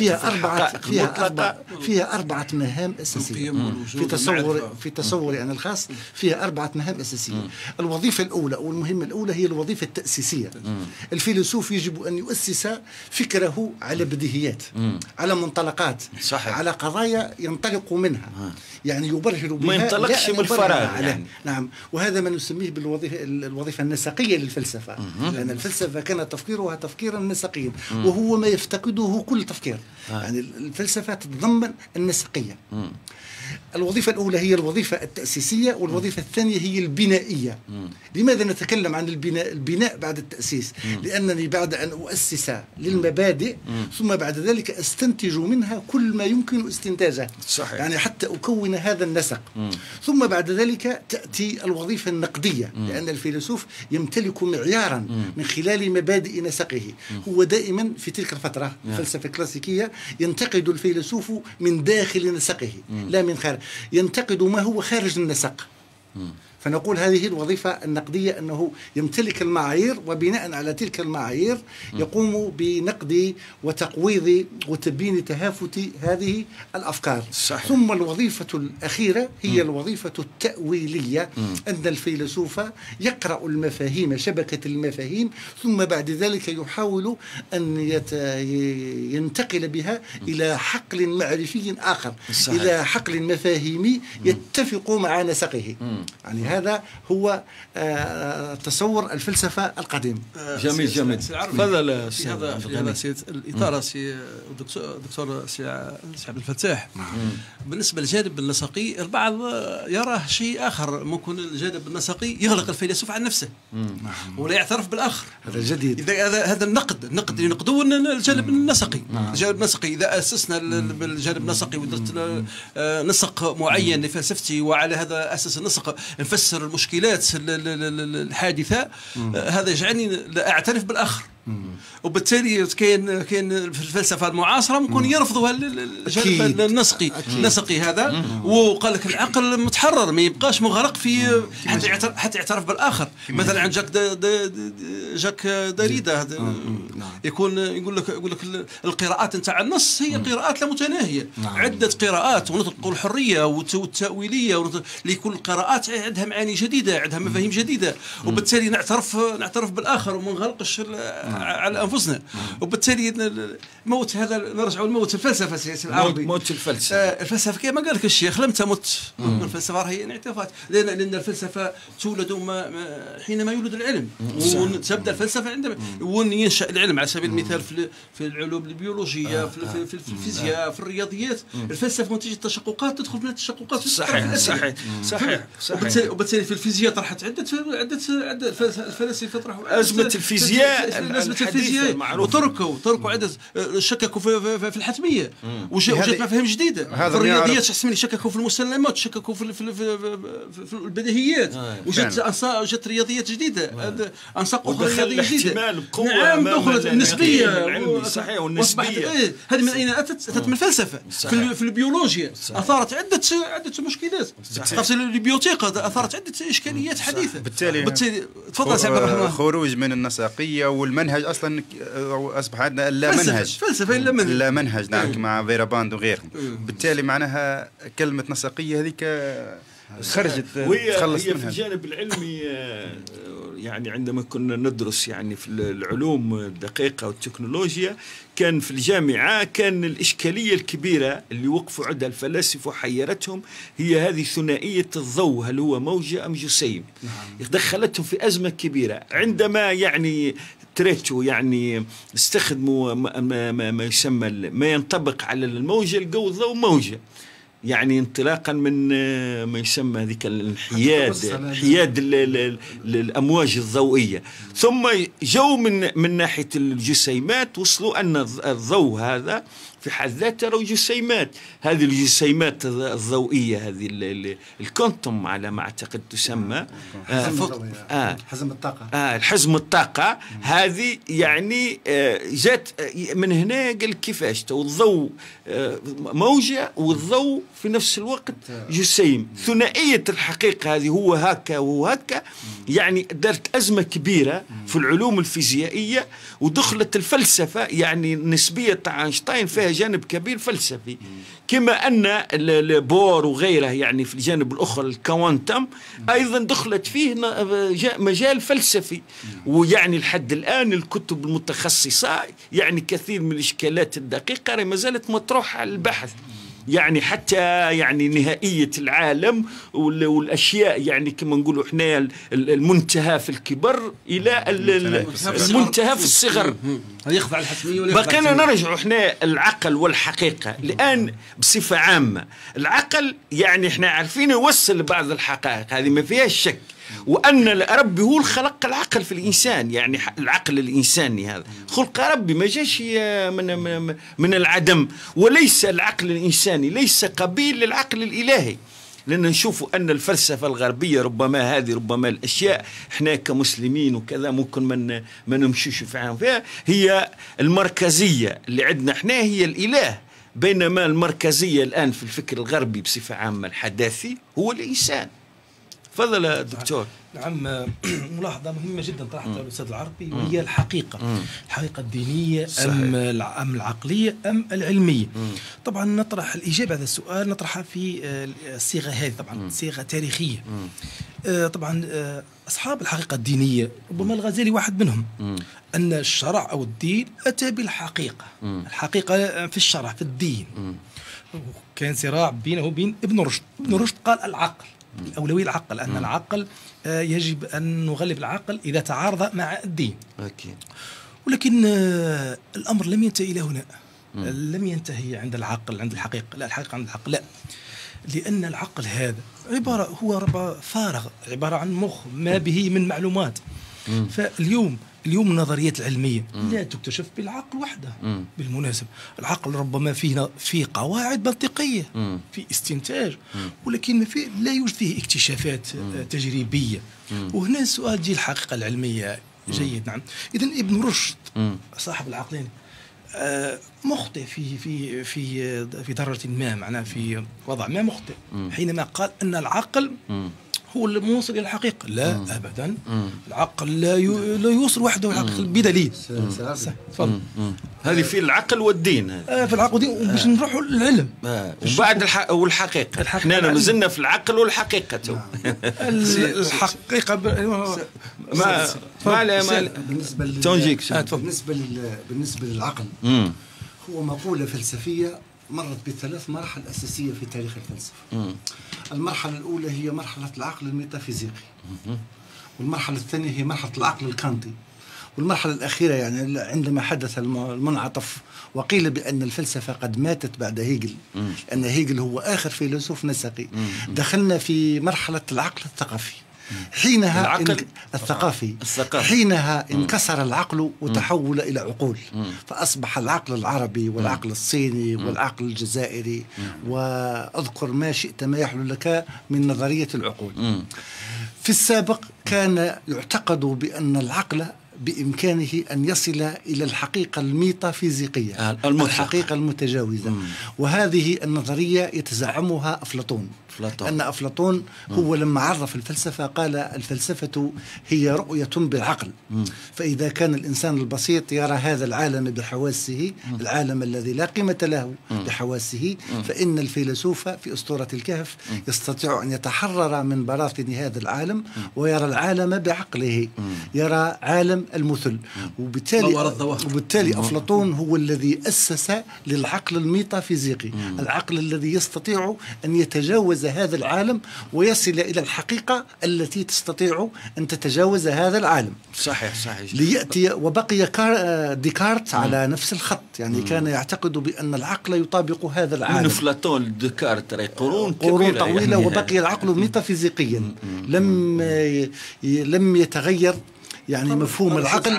فيها أربعة مهام أساسية في تصوري أنا الخاص. فيها 4 مهام أساسية. الوظيفة الأولى أو المهمة الأولى هي الوظيفة التأسيسية. الفيلسوف يجب أن يؤسس فكره على بديهيات، على منطلقات، على قضايا ينطلق منها، يعني يبرهن بها، ما ينطلقش من الفراغ يعني. نعم. وهذا ما نسميه الوظيفة النسقية للفلسفة، لأن الفلسفة كان تفكيرها تفكيرا نسقيا، وهو ما يفتقده كل تفكير. يعني الفلسفة تتضمن النسقية. الوظيفة الأولى هي الوظيفة التأسيسية، والوظيفة الثانية هي البنائية. لماذا نتكلم عن البناء بعد التأسيس؟ لأنني بعد أن أؤسس للمبادئ ثم بعد ذلك أستنتج منها كل ما يمكن استنتاجه. صحيح. يعني حتى أكون هذا النسق. ثم بعد ذلك تأتي الوظيفة النقدية، لأن الفيلسوف يمتلك معيارا من خلال مبادئ نسقه. هو دائما في تلك الفترة الفلسفة الكلاسيكية ينتقد الفيلسوف من داخل نسقه لا من خارج، ينتقد ما هو خارج النسق. فنقول هذه الوظيفة النقدية، أنه يمتلك المعايير، وبناء على تلك المعايير يقوم بنقد وتقويض وتبيين تهافت هذه الأفكار. صحيح. ثم الوظيفة الأخيرة هي الوظيفة التأويلية، أن الفيلسوف يقرأ المفاهيم، شبكة المفاهيم، ثم بعد ذلك يحاول أن ينتقل بها إلى حقل معرفي آخر. صحيح. إلى حقل مفاهيمي يتفق مع نسقه. يعني هذا هو تصور الفلسفة القديم. جميل جميل. تفضل في هذا سي الإطار سي دكتور سي عبد الفتاح. بالنسبة للجانب النسقي البعض يراه شيء آخر، ممكن الجانب النسقي يغلق الفيلسوف عن نفسه ولا يعترف بالآخر. هذا جديد. هذا النقد ينقدون الجانب النسقي. الجانب النسقي إذا أسسنا بالجانب النسقي ودرت نسق معين لفلسفتي وعلى هذا أساس النسق نفسر المشكلات الحادثة، هذا يجعلني لا أعترف بالآخر. وبالتالي كاين في الفلسفه المعاصره ممكن يرفضوا الجانب النسقي هذا، وقال لك العقل متحرر ما يبقاش مغرق في حتى يعترف بالاخر. مثلا عند جاك داريدا يقول لك القراءات نتاع النص هي قراءات لا متناهيه، عده قراءات، ونطلق الحريه والتاويليه لكل قراءات عندها معاني جديده، عندها مفاهيم جديده، وبالتالي نعترف بالاخر وما نغلقش على انفسنا. وبالتالي الموت هذا نرجعوا لموت الفلسفه سياسي العربي، موت الفلسفه. الفلسفه كما قال لك الشيخ لم تمت. الفلسفه هي انعطافات، لان الفلسفه تولد حينما يولد العلم، وتبدا الفلسفه عندما ينشا العلم. على سبيل المثال في العلوم البيولوجيه، في الفيزياء، في الرياضيات، الفلسفه نتيجه التشققات تدخل من التشققات في صحيح. وبالتالي في الفيزياء طرحت عده الفلاسفه طرحوا ازمه الفيزياء وتركوا عدد، شككوا في الحتميه وجات مفاهيم جديده. في الرياضيات شككوا في المسلمات، شككوا في البديهيات، وجات رياضيات جديده، انساق اخرى رياضيه جديده. نعم، دخلت النسبيه. صحيح، والنسبيه هذه من اين اتت من الفلسفه. في البيولوجيا اثارت عده مشكلات. تفصيل البيوتيق اثارت عده اشكاليات حديثه. بالتالي تفضل سي عبد الرحمن. خروج من النسقيه والمنهج اصلا اصبح عندنا فلسفه لا منهج. نعم، مع فيراباند وغيرهم. بالتالي معناها كلمه نسقيه هذيك خرجت تخلص منها. في الجانب العلمي يعني عندما كنا ندرس يعني في العلوم الدقيقة والتكنولوجيا، كان في الجامعة كان الإشكالية الكبيرة اللي وقفوا عندها الفلاسفة وحيرتهم هي هذه ثنائية الضوء، هل هو موجة أم جسيم؟ دخلتهم في أزمة كبيرة عندما يعني تريتوا يعني استخدموا ما يسمى ما ينطبق على الموجة، لقوا الضوء موجة، يعني انطلاقا من ما يسمى ذيك حياد الامواج الضوئيه، ثم جو من ناحيه الجسيمات وصلوا ان الضوء هذا في حد ذاته له جسيمات. هذه الجسيمات الضوئيه هذه الكونتوم على ما اعتقد تسمى حزم الطاقه. الحزم الطاقه هذه يعني جات من هنا. قال كيفاش الضوء موجه والضوء في نفس الوقت جسيم، ثنائيه الحقيقه هذه هو هكا وهو هكا. يعني دارت ازمه كبيره في العلوم الفيزيائيه، ودخلت الفلسفه يعني النسبيه تاع اينشتاين فيها جانب كبير فلسفي، كما أن البور وغيره يعني في الجانب الآخر الكوانتم أيضا دخلت فيه مجال فلسفي. ويعني لحد الآن الكتب المتخصصة يعني كثير من الإشكالات الدقيقة ما زالت مطروحة على البحث، يعني حتى يعني نهائية العالم والأشياء يعني كما نقولوا احنا المنتهى في الكبر إلى المنتهى في الصغر. يخضع الحتمية بقينا نرجع احنا العقل والحقيقة الآن بصفة عامة. العقل يعني احنا عارفين يوصل بعض الحقائق هذه ما فيهاش شك، وأن ربي هو خلق العقل في الإنسان، يعني العقل الإنساني هذا خلق ربي ما جاش من العدم، وليس العقل الإنساني ليس قبيل للعقل الإلهي. لأن نشوف أن الفلسفة الغربية ربما الأشياء احنا كمسلمين وكذا ممكن ما نمشيش فيها، هي المركزية اللي عندنا احنا هي الإله، بينما المركزية الآن في الفكر الغربي بصفة عامة الحداثي هو الإنسان. تفضل يا دكتور. نعم، ملاحظة مهمة جدا طرحتها الأستاذ العربي، وهي الحقيقة الدينية أم العقلية أم العلمية. طبعا نطرح الإجابة على هذا السؤال نطرحها في الصيغة هذه، طبعا صيغة تاريخية. طبعا أصحاب الحقيقة الدينية ربما الغزالي واحد منهم، أن الشرع أو الدين أتى بالحقيقة. الحقيقة في الشرع في الدين. كان صراع بينه وبين ابن رشد. ابن رشد قال العقل، الأولوية العقل، أن العقل يجب أن نغلب العقل إذا تعارض مع الدين. أكيد. ولكن الأمر لم ينتهي إلى هنا. لم ينتهي عند العقل، عند الحقيقة، لا، الحقيقة عند العقل لا، لأن العقل هذا هو فارغ، عبارة عن مخ ما به من معلومات. فاليوم النظريات العلمية لا تكتشف بالعقل وحده. بالمناسبة العقل ربما فيه قواعد منطقية، في استنتاج، ولكن لا يوجد فيه اكتشافات تجريبية. وهنا السؤال ديال الحقيقة العلمية جيد. نعم. إذن ابن رشد صاحب العقلين مخطئ في درجة ما، معناه في وضع ما مخطئ حينما قال أن العقل هو الموصل إلى الحقيقة. لا أبدا، العقل لا يوصل وحده الحقيقة بدليل. تفضل. هذه في العقل والدين، في العقل والدين، باش نروحوا للعلم وبعد والحقيقة. احنا مازلنا في العقل والحقيقة. الحقيقة بالنسبة للعقل هو مقولة فلسفية مرت بثلاث مراحل أساسية في تاريخ الفلسفة. المرحلة الأولى هي مرحلة العقل الميتافيزيقي، والمرحلة الثانية هي مرحلة العقل الكانتي، والمرحلة الأخيرة يعني عندما حدث المنعطف وقيل بأن الفلسفة قد ماتت بعد هيجل، لأن هيجل هو آخر فيلسوف نسقي. دخلنا في مرحلة العقل الثقافي، حينها الثقافي حينها انكسر العقل وتحول إلى عقول، فأصبح العقل العربي والعقل الصيني والعقل الجزائري، وأذكر ما شئت ما يحلو لك من نظرية العقول. في السابق كان يعتقد بأن العقل بإمكانه أن يصل إلى الحقيقة الميتافيزيقية، الحقيقة المتجاوزة. وهذه النظرية يتزعمها أفلاطون. أن أفلاطون هو لما عرف الفلسفة قال الفلسفة هي رؤية بالعقل. فإذا كان الإنسان البسيط يرى هذا العالم بحواسه، العالم الذي لا قيمة له بحواسه، فإن الفيلسوف في أسطورة الكهف يستطيع أن يتحرر من براثن هذا العالم ويرى العالم بعقله، يرى عالم المثل. وبالتالي أفلاطون هو الذي أسس للعقل الميتافيزيقي، العقل الذي يستطيع أن يتجاوز هذا العالم ويصل إلى الحقيقة التي تستطيع أن تتجاوز هذا العالم. صحيح. ليأتي وبقي ديكارت على نفس الخط، يعني كان يعتقد بأن العقل يطابق هذا العالم. من أفلاطون ديكارت قرون طويلة يعني. وبقي العقل ميتافيزيقيا، لم يتغير يعني مفهوم العقل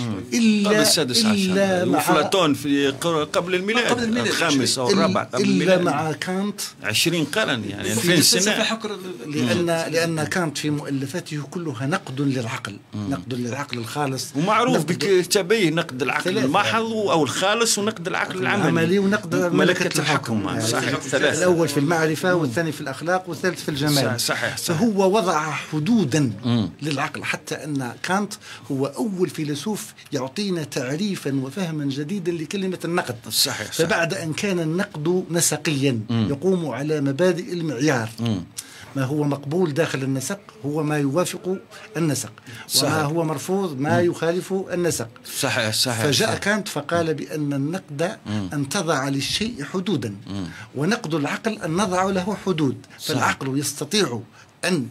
إلا مع أفلاطون في قبل الميلاد الخامس أو الرابع قبل الميلاد، مع كانت 20 قرن يعني 2000 سنة. لأن كانت في مؤلفاته كلها نقد للعقل، نقد للعقل الخالص، ومعروف بكتابيه نقد العقل المحض أو الخالص ونقد العقل العملي ونقد ملكة الحكم. صحيح. الأول في المعرفة والثاني في الأخلاق والثالث في الجمال. صحيح. فهو وضع حدودا للعقل، حتى أن كانت هو أول فيلسوف يعطينا تعريفا وفهما جديدا لكلمة النقد. صحيح. فبعد أن كان النقد نسقيا يقوم على مبادئ المعيار، ما هو مقبول داخل النسق هو ما يوافق النسق، وما هو مرفوض ما يخالف النسق. صحيح. فجاء كانت فقال بأن النقد أن تضع للشيء حدودا، ونقد العقل أن نضع له حدود. فالعقل يستطيع أن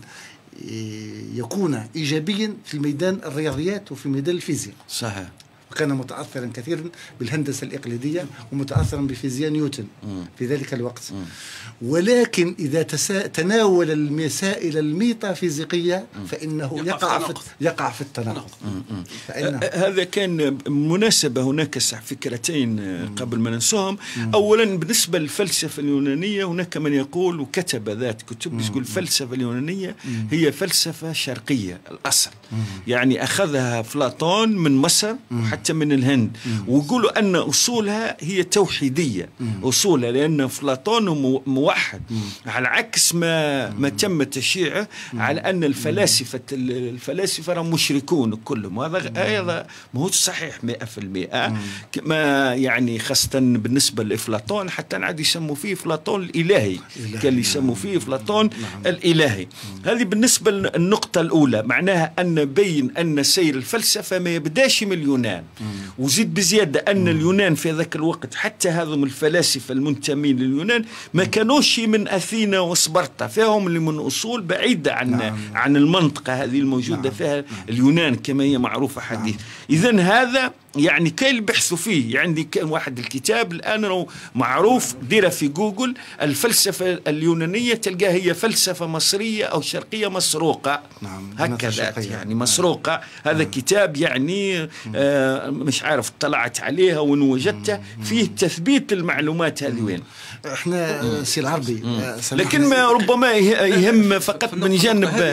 يكون إيجابيا في ميدان الرياضيات وفي ميدان الفيزياء. صحيح. وكان متأثرا كثيرا بالهندسة الإقليدية ومتأثرا بفيزياء نيوتن في ذلك الوقت. ولكن إذا تناول المسائل الميتافيزيقيا فإنه يقع في التناقض. هذا كان مناسبة. هناك فكرتين قبل ما ننساهم. أولا بالنسبة للفلسفة اليونانية هناك من يقول وكتب ذات كتب يقول الفلسفة اليونانية هي فلسفة شرقية الأصل، يعني أخذها أفلاطون من مصر حتى من الهند، ويقولوا أن أصولها هي توحيدية أصولها، لأن أفلاطون موحد، على عكس ما تم تشييعه على أن الفلاسفة راهم مشركون كلهم. هذا ما هو صحيح 100%. ما يعني خاصة بالنسبة لأفلاطون حتى عاد يسموا فيه أفلاطون الإلهي، كان يسموا فيه أفلاطون الإلهي. هذه بالنسبة للنقطة الأولى، معناها أن بين أن سير الفلسفة ما يبداش من اليونان، وزيد بزيادة أن اليونان في ذاك الوقت حتى هذم الفلاسفة المنتمين لليونان ما كانوش من أثينا وسبرتا، فيهم اللي من أصول بعيدة عن المنطقة هذه الموجودة فيها اليونان كما هي معروفة حديث. إذن هذا يعني كاين اللي بحثوا فيه، يعني كان واحد الكتاب الآن معروف ديره في جوجل، الفلسفة اليونانية تلقاها هي فلسفة مصرية أو شرقية مسروقة. هكذا يعني مسروقة. هذا كتاب يعني مش عارف اطلعت عليها وين وجدته، فيه تثبيت المعلومات هذه وين. احنا سي العربي لكن ما ربما يهم فقط من جانب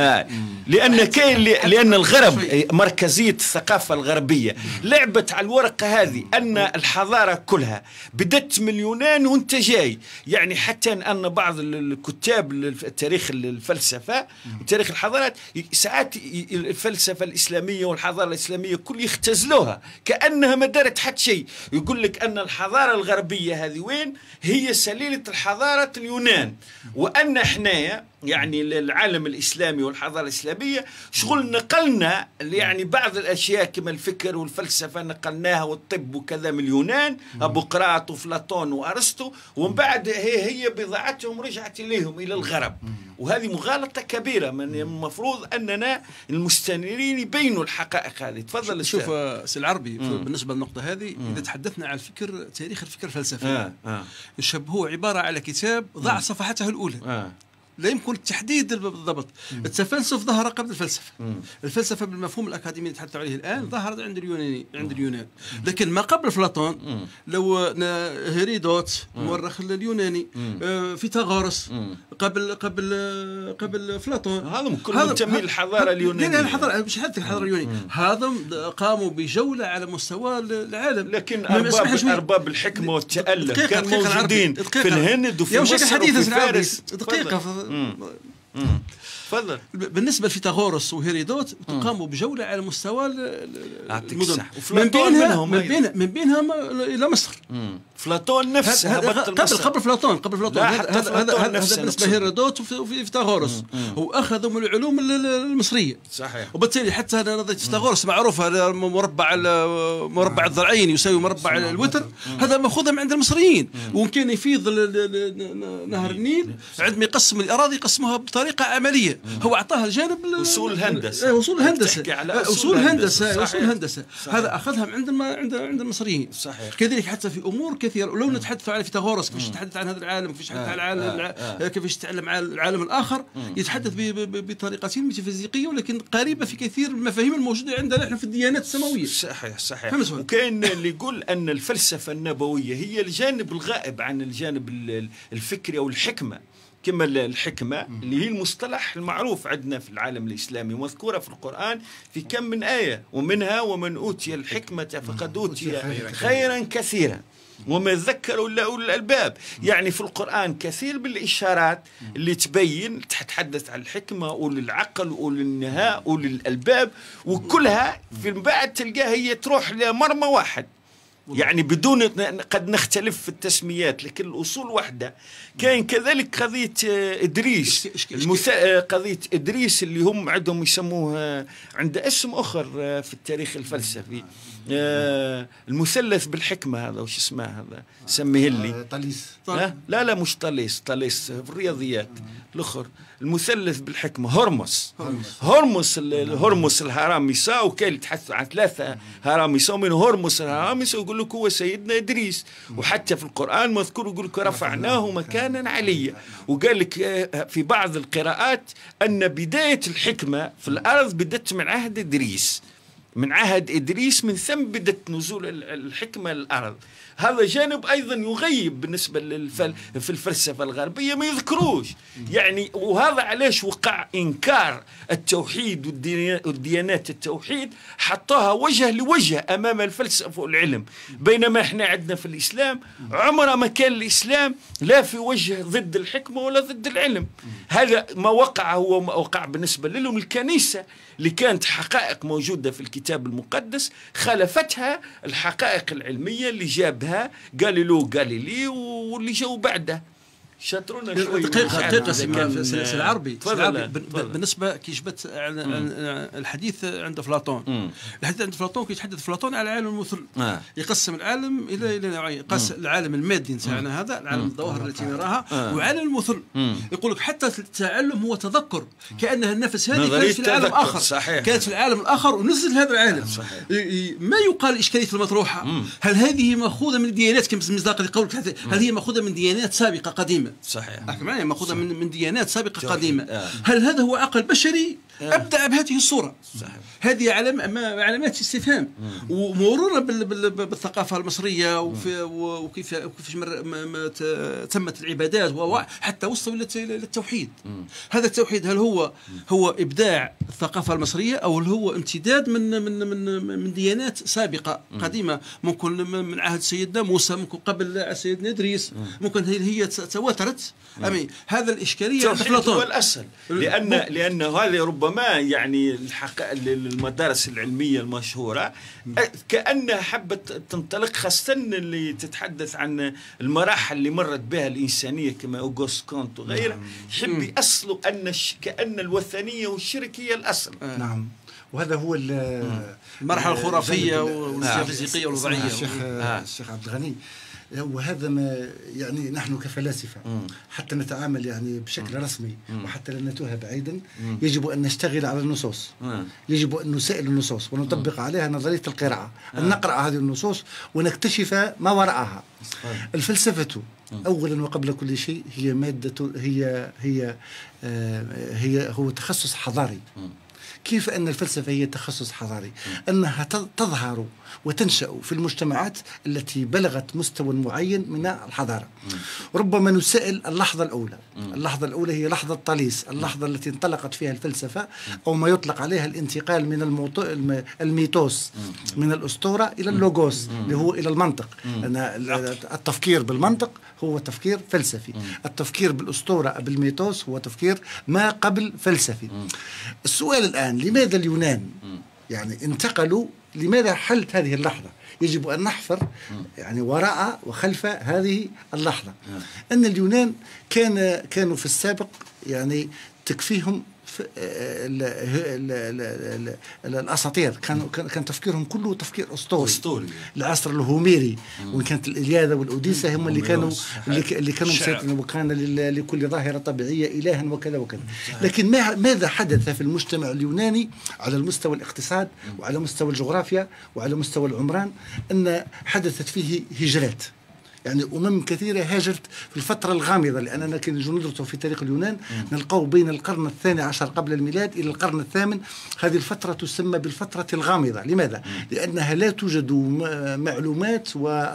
لأن الغرب مركزية الثقافة الغربية لعبت على الورقة هذه أن الحضارة كلها بدت من اليونان وانت جاي. يعني حتى أن بعض الكتاب تاريخ الفلسفة وتاريخ الحضارات ساعات الفلسفة الإسلامية والحضارة الإسلامية كل يختزلوها كأنها ما دارت حتى شيء. يقول لك أن الحضارة الغربية هذه وين هي سليلة الحضارة اليونان، وأن احنا يعني العالم الإسلامي والحضارة الإسلامية شغل نقلنا يعني بعض الأشياء كما الفكر والفلسفة نقلناها والطب وكذا من اليونان، أبوقراط وفلاطون وأرسطو، ومن بعد هي بضاعتهم رجعت إليهم إلى الغرب. وهذه مغالطة كبيرة. من المفروض أننا المستنيرين يبينوا الحقائق هذه. تفضل. شوف سي العربي بالنسبة للنقطة هذه، إذا تحدثنا عن الفكر تاريخ الفكر الفلسفي يشبهوه عبارة على كتاب ضاع صفحته الأولى. لا يمكن التحديد بالضبط. التفلسف ظهر قبل الفلسفة. الفلسفة بالمفهوم الأكاديمي اللي نتحدث عليه الآن ظهرت عند اليونان، لكن ما قبل أفلاطون لو هيرودوت مؤرخ اليوناني، فيثاغورس قبل أفلاطون، هذم كلهم تميل الحضارة اليونانية. الحضارة مش حتى الحضارة اليونانية، هذم قاموا بجولة على مستوى العالم. لكن أرباب الحكمة والتألف كانوا موجودين في الهند وفي مصر وفي فارس. دقيقة. تفضل. بالنسبه لفيثاغورس وهيرودوت قاموا بجوله على مستوى المدن، من بينها الى مصر. أفلاطون نفسه قبل أفلاطون هذا بالنسبه لهيرودوت وفيثاغورس، واخذوا من العلوم المصريه. صحيح. وبالتالي حتى نظريه فيثاغورس معروفه، مربع الضلعين يساوي مربع الوتر، هذا ماخوذ من عند المصريين. وممكن يفيض نهر النيل عندما يقسم الاراضي يقسمها بطريقه عمليه. هو اعطاها الجانب اصول الهندسه. اصول الهندسه هذا اخذها عند المصريين. صحيح. كذلك حتى في امور كثيره. ولو نتحدث على فيثاغورس كيفاش يتحدث عن هذا العالم، كيفاش يتحدث عن العالم، كيفاش يتعلم عن العالم الاخر، يتحدث بطريقه ميتافيزيقيه ولكن قريبه في كثير من المفاهيم الموجوده عندنا نحن في الديانات السماويه. صحيح. وكاين اللي يقول ان الفلسفه النبويه هي الجانب الغائب عن الجانب الفكري او الحكمه، كما الحكمة اللي هي المصطلح المعروف عندنا في العالم الإسلامي، مذكورة في القرآن في كم من آية، ومنها ومن أوتي الحكمة فقد أوتي خيرا كثيرا وما ذكروا إلا أولي الألباب. يعني في القرآن كثير بالإشارات اللي تبين تتحدث عن الحكمة، أولي العقل، أولي النهاء، أولي الألباب، وكلها في بعد تلقاها هي تروح لمرمى واحد. يعني بدون قد نختلف في التسميات لكن الأصول واحدة. كاين كذلك قضية إدريس، قضية إدريس اللي هم عندهم يسموه عند اسم آخر في التاريخ الفلسفي، المثلث بالحكمة. هذا وش اسمه هذا؟ سميه لي. طاليس. لا مش طاليس في الرياضيات الأخر. المثلث بالحكمة هرمس الهرامسة، وكاين يتحدث عن 3 هرامسة، ومن هرمس الهرامسة يقول لك هو سيدنا إدريس. وحتى في القرآن مذكور يقول لك رفعناه مكانا عليا. وقال لك في بعض القراءات أن بداية الحكمة في الأرض بدت من عهد إدريس، من ثم بدت نزول الحكمة للأرض. هذا جانب أيضا يغيب بالنسبة في الفلسفة الغربية، ما يذكروش. يعني وهذا علاش وقع إنكار التوحيد والديانات التوحيد، حطوها وجه لوجه أمام الفلسفة والعلم. بينما احنا عندنا في الإسلام عمر ما كان الإسلام لا في وجه ضد الحكمة ولا ضد العلم. هذا ما وقع هو ما وقع بالنسبة لهم. الكنيسة اللي كانت حقائق موجودة في الكتاب المقدس خالفتها الحقائق العلمية اللي جابها غاليليو واللي جو بعده. شاطرونا شوي. دقيقة سي العربي. تفضل. بالنسبة كي جبت الحديث عند أفلاطون، الحديث عند أفلاطون كي يتحدث أفلاطون على العالم المثل، يقسم العالم إلى نوعين، قسم العالم المادي نتاعنا هذا، العالم الظواهر التي نراها، وعالم المثل. يقول لك حتى التعلم هو تذكر، كأنها النفس هذه كانت في العالم الآخر، صحيح. كانت في العالم الآخر ونزل هذا العالم. صحيح. ما يقال إشكالية المطروحة، هل هذه مأخوذة من ديانات كما مصداق لقولك، هل هي مأخوذة من ديانات سابقة قديمة؟ صحيح. أحكي معي مأخوذة من ديانات سابقة قديمة. هل هذا هو عقل بشري أبدع بهذه الصورة؟ صحيح. هذه علامات استفهام. ومرورا بالثقافة المصرية وكيف تمت العبادات حتى وصلوا للتوحيد. هذا التوحيد هل هو إبداع الثقافة المصرية أو هل هو امتداد من ديانات سابقة قديمة، ممكن من عهد سيدنا موسى، ممكن قبل سيدنا إدريس، ممكن هي تواترت. هذا الإشكالية عند أفلاطون هو الأصل، لأن هذا ربما يعني المدارس العلمية المشهورة كأنها حبت تنطلق، خاصة اللي تتحدث عن المراحل اللي مرت بها الإنسانية كما أوغوست كونت وغيره، يحب يأصلوا كأن الوثنية والشرك هي الأصل. نعم. وهذا هو المرحلة الخرافية والفيزيقية والوضعية. الشيخ عبد الغني، وهذا ما يعني نحن كفلاسفة حتى نتعامل يعني بشكل رسمي وحتى لا نتوه بعيدا، يجب أن نشتغل على النصوص، يجب أن نسائل النصوص ونطبق عليها نظرية القراءة، أن نقرأ هذه النصوص ونكتشف ما وراءها. الفلسفة أولا وقبل كل شيء هي مادة، هو تخصص حضاري. كيف أن الفلسفة هي تخصص حضاري؟ أنها تظهر وتنشأ في المجتمعات التي بلغت مستوى معين من الحضارة. ربما نسائل اللحظة الأولى. اللحظة الأولى هي لحظة طاليس، اللحظة التي انطلقت فيها الفلسفة، أو ما يطلق عليها الانتقال من الميتوس، من الأسطورة إلى اللوغوس اللي هو إلى المنطق. أن التفكير بالمنطق هو تفكير فلسفي، التفكير بالأسطورة بالميتوس هو تفكير ما قبل فلسفي. السؤال الآن، لماذا اليونان يعني انتقلوا؟ لماذا حلت هذه اللحظة؟ يجب أن نحفر يعني وراء وخلف هذه اللحظة. أن اليونان كانوا في السابق يعني تكفيهم الأساطير، كان تفكيرهم كله تفكير أسطوري. العصر الهوميري، وكانت الإلياذة والأوديسة هم اللي كانوا مسيطرين، وكان لكل ظاهرة طبيعية إلها وكذا وكذا. لكن ماذا حدث في المجتمع اليوناني على المستوى الاقتصاد وعلى مستوى الجغرافيا وعلى مستوى العمران؟ أن حدثت فيه هجرات، يعني كثيرة هاجرت في الفترة الغامضة، لأننا كنا ندرسه في تاريخ اليونان نلقاه بين القرن ال12 قبل الميلاد إلى القرن الثامن. هذه الفترة تسمى بالفترة الغامضة. لماذا؟ لأنها لا توجد معلومات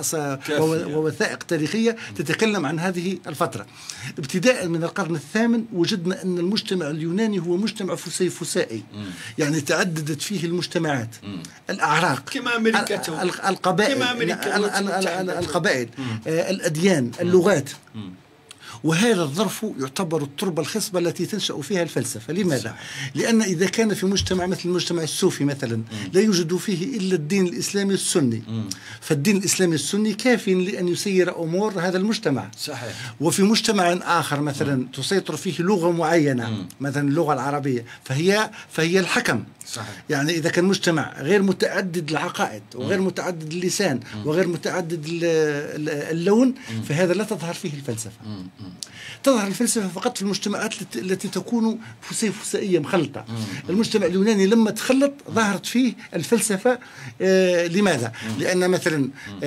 ووثائق تاريخية تتكلم عن هذه الفترة. ابتداء من القرن الثامن وجدنا أن المجتمع اليوناني هو مجتمع فسيفسائي، يعني تعددت فيه المجتمعات، الأعراق كما أمريكا، القبائل، القبائل، الأديان، اللغات. وهذا الظرف يعتبر التربة الخصبة التي تنشأ فيها الفلسفة. لماذا؟ لأن إذا كان في مجتمع مثل المجتمع الصوفي مثلا لا يوجد فيه إلا الدين الإسلامي السني، فالدين الإسلامي السني كاف لأن يسير أمور هذا المجتمع. صحيح. وفي مجتمع آخر مثلا تسيطر فيه لغة معينة، مثلا اللغة العربية، فهي الحكم. صحيح. يعني إذا كان مجتمع غير متعدد العقائد وغير متعدد اللسان وغير متعدد اللون، فهذا لا تظهر فيه الفلسفة. تظهر الفلسفة فقط في المجتمعات التي تكون فسيفسائية مخلطة. المجتمع اليوناني لما تخلط ظهرت فيه الفلسفة. لماذا؟ لأن مثلا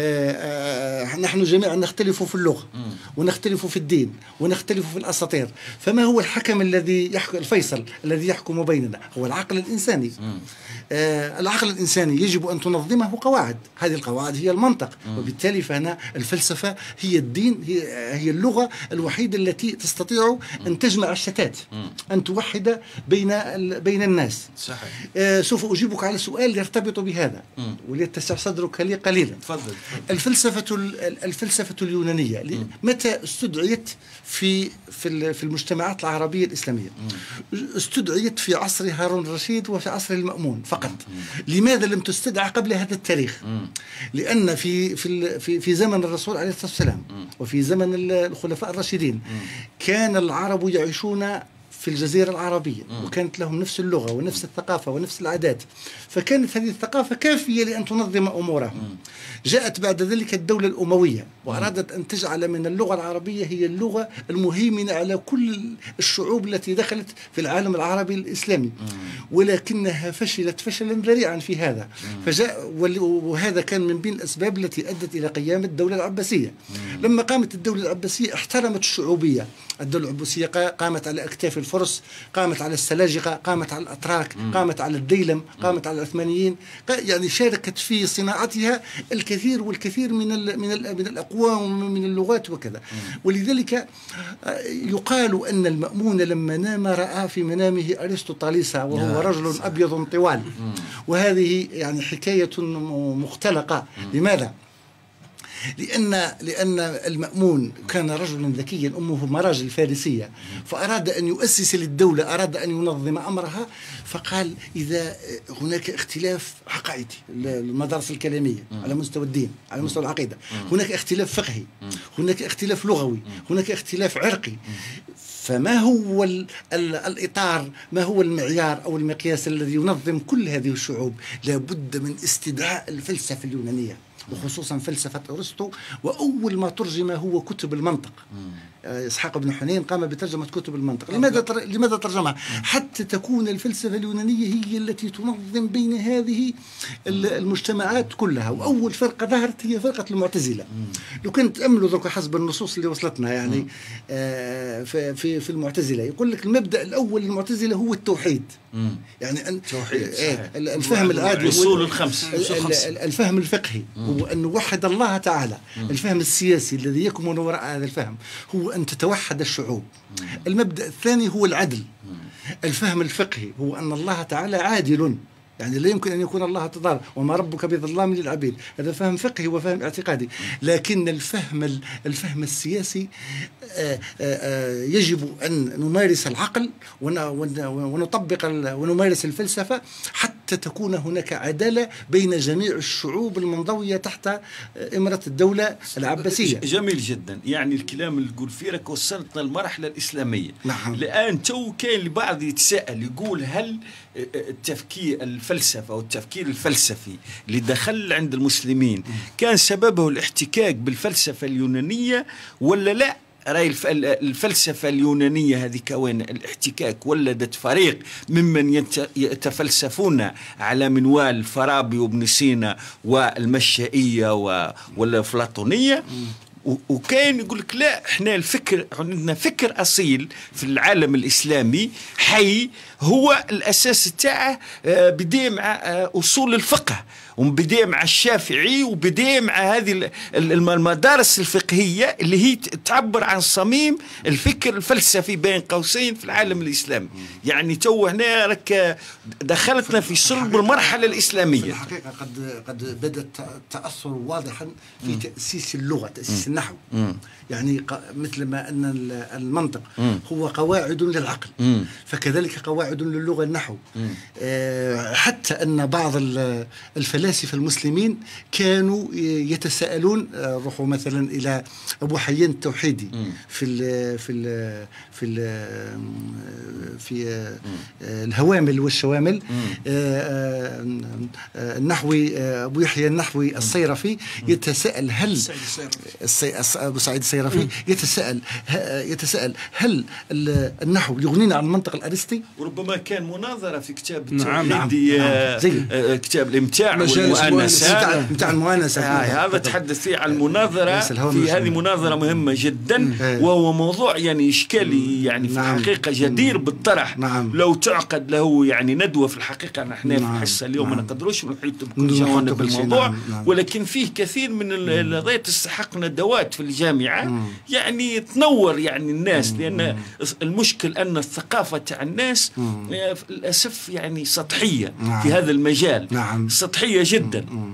نحن جميعا نختلف في اللغة ونختلف في الدين ونختلف في الأساطير، فما هو الحكم الذي الفيصل الذي يحكم بيننا؟ هو العقل الإنساني. العقل الإنساني يجب أن تنظمه قواعد، هذه القواعد هي المنطق، وبالتالي فهنا الفلسفة هي الدين، هي اللغة الوحيدة التي تستطيع أن تجمع الشتات، أن توحد بين الناس. صحيح. سوف أجيبك على سؤال يرتبط بهذا وليتسع صدرك لي قليلا. تفضل. الفلسفة اليونانية متى استدعيت في المجتمعات العربية الإسلامية؟ استدعيت في عصر هارون الرشيد وفي عصر المأمون فقط. لماذا لم تستدعى قبل هذا التاريخ؟ لأن في زمن الرسول عليه الصلاة والسلام وفي زمن الخلفاء الراشدين المفسرين كان العرب يعيشون في الجزيرة العربية وكانت لهم نفس اللغة ونفس الثقافة ونفس العادات، فكانت هذه الثقافة كافية لأن تنظم أمورهم. جاءت بعد ذلك الدولة الأموية وأرادت أن تجعل من اللغة العربية هي اللغة المهيمنة على كل الشعوب التي دخلت في العالم العربي الإسلامي، ولكنها فشلت فشلا ذريعا في هذا، وهذا كان من بين الأسباب التي أدت إلى قيام الدولة العباسية. لما قامت الدولة العباسية احترمت الشعوبية. الدولة العباسية قامت على أكتاف الفرس، قامت على السلاجقة، قامت على الأتراك، قامت على الديلم، قامت على العثمانيين، يعني شاركت في صناعتها الكثير والكثير من الأقوام ومن اللغات وكذا. ولذلك يقال أن المأمون لما نام رأى في منامه أرسطوطاليس وهو رجل أبيض طوال، وهذه يعني حكاية مختلقة. لماذا؟ لأن المأمون كان رجلا ذكيا، أمه مراجل فارسية، فأراد أن يؤسس للدولة، أراد أن ينظم أمرها، فقال إذا هناك اختلاف عقائدي، المدارس الكلامية على مستوى الدين، على مستوى العقيدة، هناك اختلاف فقهي، هناك اختلاف لغوي، هناك اختلاف عرقي، فما هو الإطار، ما هو المعيار أو المقياس الذي ينظم كل هذه الشعوب؟ لابد من استدعاء الفلسفة اليونانية، وخصوصا فلسفة أرسطو، وأول ما ترجم هو كتب المنطق. إسحاق بن حنين قام بترجمة كتب المنطق. لماذا ترجمها؟ حتى تكون الفلسفة اليونانية هي التي تنظم بين هذه المجتمعات كلها. وأول فرقة ظهرت هي فرقة المعتزلة. لو كنت تأملوا ذلك حسب النصوص اللي وصلتنا يعني في المعتزلة، يقول لك المبدأ الأول للمعتزلة هو التوحيد. يعني الفهم العادي، أصول الخمس، الفهم الفقهي هو أن نوحد الله تعالى. الفهم السياسي الذي يكمن وراء هذا الفهم هو أن تتوحد الشعوب. المبدأ الثاني هو العدل. الفهم الفقهي هو أن الله تعالى عادل، يعني لا يمكن أن يكون الله تضار، وما ربك بظلام للعبيد. هذا فهم فقهي وفهم اعتقادي. لكن الفهم السياسي يجب أن نمارس العقل ونطبق ونمارس الفلسفة حتى تكون هناك عدالة بين جميع الشعوب المنضوية تحت إمرة الدولة العباسية. جميل جدا. يعني الكلام اللي تقول فيه راك وصلتنا المرحلة الإسلامية. نعم. الآن كان البعض يتساءل يقول هل التفكير الفلسفة والتفكير الفلسفي اللي دخل عند المسلمين كان سببه الاحتكاك بالفلسفة اليونانية ولا لا؟ رأي الفلسفة اليونانية هذه كون الاحتكاك ولدت فريق ممن يتفلسفون على منوال فارابي وابن سينا والمشائية والأفلاطونية، وكان يقول لك لا، احنا الفكر عندنا فكر اصيل في العالم الاسلامي حي، هو الاساس تاعه بدي مع اصول الفقه، وبدي مع الشافعي، وبدي مع هذه المدارس الفقهيه اللي هي تعبر عن صميم الفكر الفلسفي بين قوسين في العالم الاسلامي. يعني تو هنا راك دخلتنا في صلب المرحله الاسلاميه. في الحقيقه قد بدا التاثر واضحا في تاسيس اللغه، تاسيس النحو. يعني مثل ما ان المنطق هو قواعد للعقل، فكذلك قواعد للغه النحو. حتى ان بعض الفلاسفه المسلمين كانوا يتساءلون. روحوا مثلا الى ابو حيان التوحيدي في الهوامل والشوامل. النحوي ابو يحيى النحوي الصيرفي يتساءل هل ابو سعيد الصيرفي يتساءل هل النحو يغنينا عن المنطق الارسطي؟ وربما كان مناظره في كتاب التوحيدي. كتاب الامتاع والمؤانسه، امتاع المؤانسه. هذا تحدث فيه عن المناظره، في هذه مناظره مهمه جدا، وهو موضوع يعني اشكالي يعني في الحقيقه جدير بالطرح. لو تعقد له يعني ندوه في الحقيقه، نحن في الحصه اليوم ما نقدروش نحيط بكل جوانب الموضوع، ولكن فيه كثير من القضايا تستحق ندوات في الجامعه يعني تنور يعني الناس، لان المشكل ان الثقافه تاع الناس للاسف يعني سطحيه في هذا المجال. سطحيه جدا.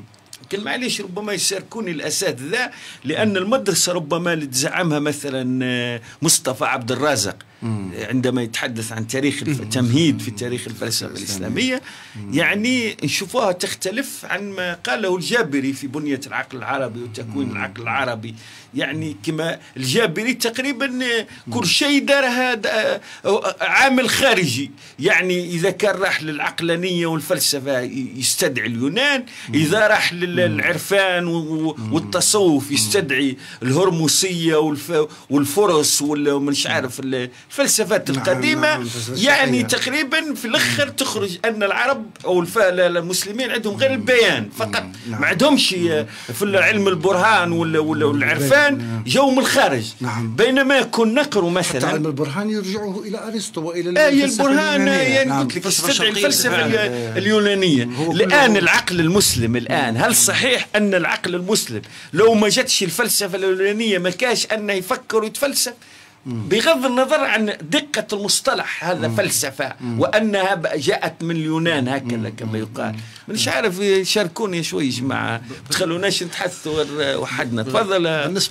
لكن معليش ربما يشاركوني الأساتذة، لأن المدرسة ربما اللي تزعمها مثلا مصطفى عبد الرازق عندما يتحدث عن تاريخ التمهيد في تاريخ الفلسفة الإسلامية، يعني نشوفوها تختلف عن ما قاله الجابري في بنية العقل العربي وتكوين العقل العربي. يعني كما الجابري تقريبا كل شيء دارها عامل خارجي، يعني إذا كان راح للعقلانية والفلسفة يستدعي اليونان، إذا راح للعرفان والتصوف يستدعي الهرموسية والفرس ومش عارف الفلسفات القديمة. يعني تقريبا في الأخر تخرج أن العرب أو المسلمين عندهم غير البيان فقط، ما عندهمش في العلم البرهان والعرفان جو من الخارج. بينما يكون نقروا مثلا علم البرهان يرجعه الى ارسطو والى البرهان، يعني قلت لك يستدعي الفلسفه اليونانيه. الان العقل المسلم الان، هل صحيح ان العقل المسلم لو ما جاتش الفلسفه اليونانيه ما كاش انه يفكر ويتفلسف؟ بغض النظر عن دقة المصطلح هذا فلسفة وأنها جاءت من اليونان هكذا كما يقال. مش عارف يشاركوني شوي جماعة، تخلوناش نتحدثوا وحدنا. تفضل.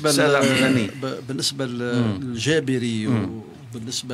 بالنسبة للجابري وبالنسبة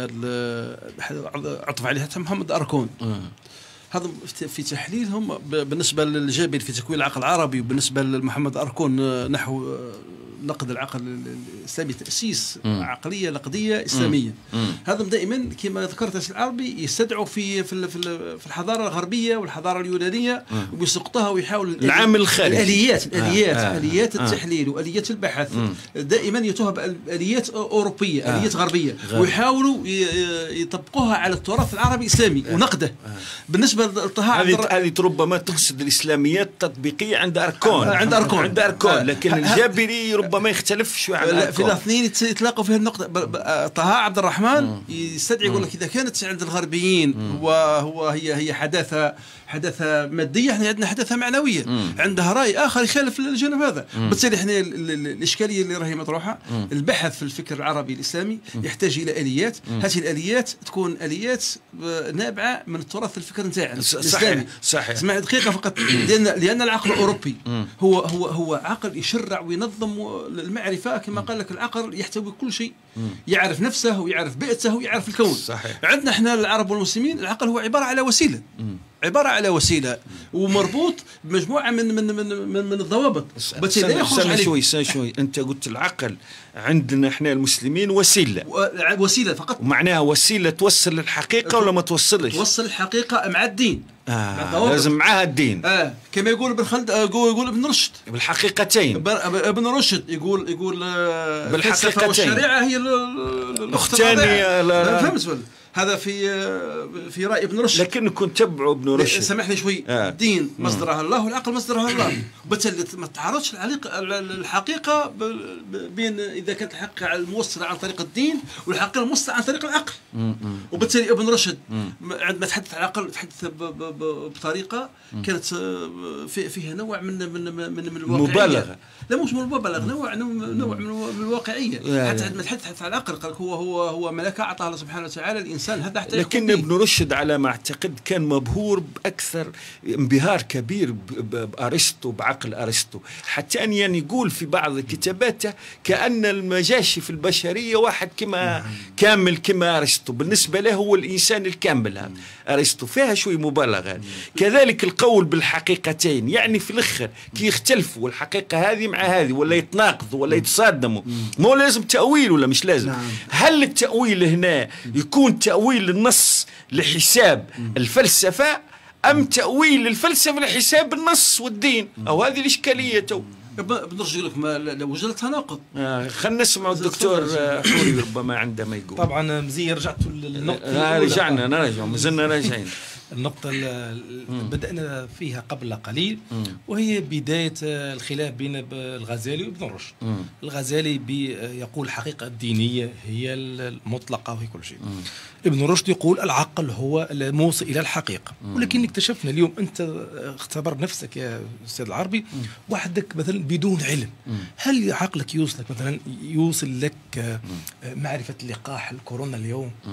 عطف عليه حتى محمد أركون، هذا في تحليلهم بالنسبة للجابري في تكوين العقل العربي، وبالنسبة لمحمد أركون نحو نقد العقل الإسلامي، تأسيس عقلية نقدية إسلامية. هذا دائما كما ذكرت العربي يستدعوا في الحضارة الغربية والحضارة اليونانية ويسقطها ويحاول العامل الخارجي، آليات التحليل وآليات البحث. دائما يتوه بآليات أوروبية، آليات غربية، ويحاولوا يطبقوها على التراث العربي الإسلامي ونقده. بالنسبة لطه هذه ربما تقصد الإسلاميات التطبيقية عند أركون، لكن الجابري ربما يختلف شوي عن أركون. في الاثنين يتلاقوا في النقطة. طه عبد الرحمن يستدعي يقول لك إذا كانت عند الغربيين هي حداثة مادية، احنا عندنا حداثة معنوية. عندها رأي آخر يخالف الجانب هذا. بالتالي احنا الإشكالية اللي راهي مطروحة، البحث في الفكر العربي الإسلامي يحتاج إلى آليات. هذه الآليات تكون آليات نابعة من التراث الفكر نتاعنا الإسلامي. صحيح. اسمع دقيقة فقط. لأن العقل الأوروبي هو عقل يشرع وينظم المعرفة، كما قال لك العقل يحتوي كل شيء، يعرف نفسه ويعرف بيئته ويعرف الكون. صحيح. عندنا احنا العرب والمسلمين العقل هو عبارة على وسيلة ومربوط بمجموعة من الضوابط. شوي أنت قلت العقل عندنا احنا المسلمين وسيلة فقط، ومعناها وسيلة توصل للحقيقة ولا ما توصلش؟ توصل الحقيقة مع الدين. لازم معها الدين. كما يقول ابن خلد، يقول ابن رشد بالحقيقتين. ابن رشد يقول بالحقيقتين والشريعة هي الأختان. فهمت؟ هذا في رأي ابن رشد. لكنكم تبعوا ابن رشد. سامحني شوي. الدين مصدرها الله والعقل مصدرها الله، وبالتالي ما تعارضش الحقيقة بين إذا كانت الحقيقة الموصلة عن طريق الدين والحقيقة الموصلة عن طريق العقل. وبالتالي ابن رشد عندما تحدث عن العقل تحدث بطريقة كانت فيها نوع من الواقعية. مبالغة. لا مش مبالغة، نوع من الواقعية. حتى عندما تحدث عن العقل قال هو ملكة أعطاها الله سبحانه وتعالى الإنسان، هذا حتى. لكن ابن رشد على ما أعتقد كان مبهور بأكثر انبهار كبير بأرسطو، بعقل أرسطو، حتى أن يقول في بعض كتاباته كأن المجاشي في البشرية واحد كامل كما أرسطو، بالنسبة له هو الإنسان الكامل. هذا أرسطو فيها شوي مبالغة. كذلك القول بالحقيقتين، يعني في الأخر كي يختلفوا الحقيقة هذه مع هذه ولا يتناقضوا ولا يتصادموا، مو لازم تأويل ولا مش لازم. هل التأويل هنا يكون تأويل النص لحساب الفلسفة أم تأويل الفلسفة لحساب النص والدين؟ أو هذه الإشكالية. بنرجع لك لو وجد تناقض. خلينا نسمع الدكتور حوري ربما عندما يقول. طبعا مزية رجعت للنقطة. نرجع مازلنا راجعين. النقطة اللي بدأنا فيها قبل قليل وهي بداية الخلاف بين الغزالي وابن رشد. الغزالي يقول الحقيقة الدينية هي المطلقة وهي كل شيء. ابن رشد يقول العقل هو الموصل إلى الحقيقة. ولكن اكتشفنا اليوم، أنت اختبر نفسك يا أستاذ العربي وحدك مثلا بدون علم، هل عقلك يوصل لك معرفة لقاح الكورونا اليوم؟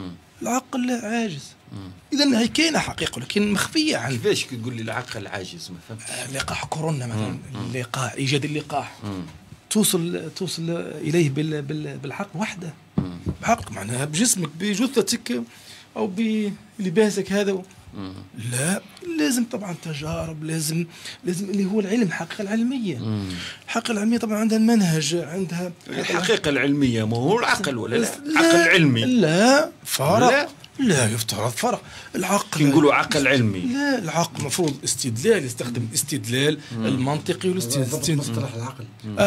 العقل عاجز. اذا هي كاينه حقيقه لكن مخفيه عن. كيفاش تقول لي العقل عاجز؟ ما فهمتش. لقاح كورونا مثلا، اللقاح، ايجاد اللقاح توصل اليه بالعقل وحده، بعقل معناها بجسمك بجثتك او بلباسك هذا. لا، لازم طبعا تجارب، لازم اللي هو العلم، الحقيقه العلميه. الحقيقه العلميه طبعا عندها منهج، عندها الحقيقه العلميه، ما هو العقل ولا لا؟ عقل علمي. لا فرق. لا يفترض فرق. العقل كي نقولوا عقل علمي، لا، العقل مفروض استدلال، يستخدم الاستدلال المنطقي والاستدلال. مصطلح العقل.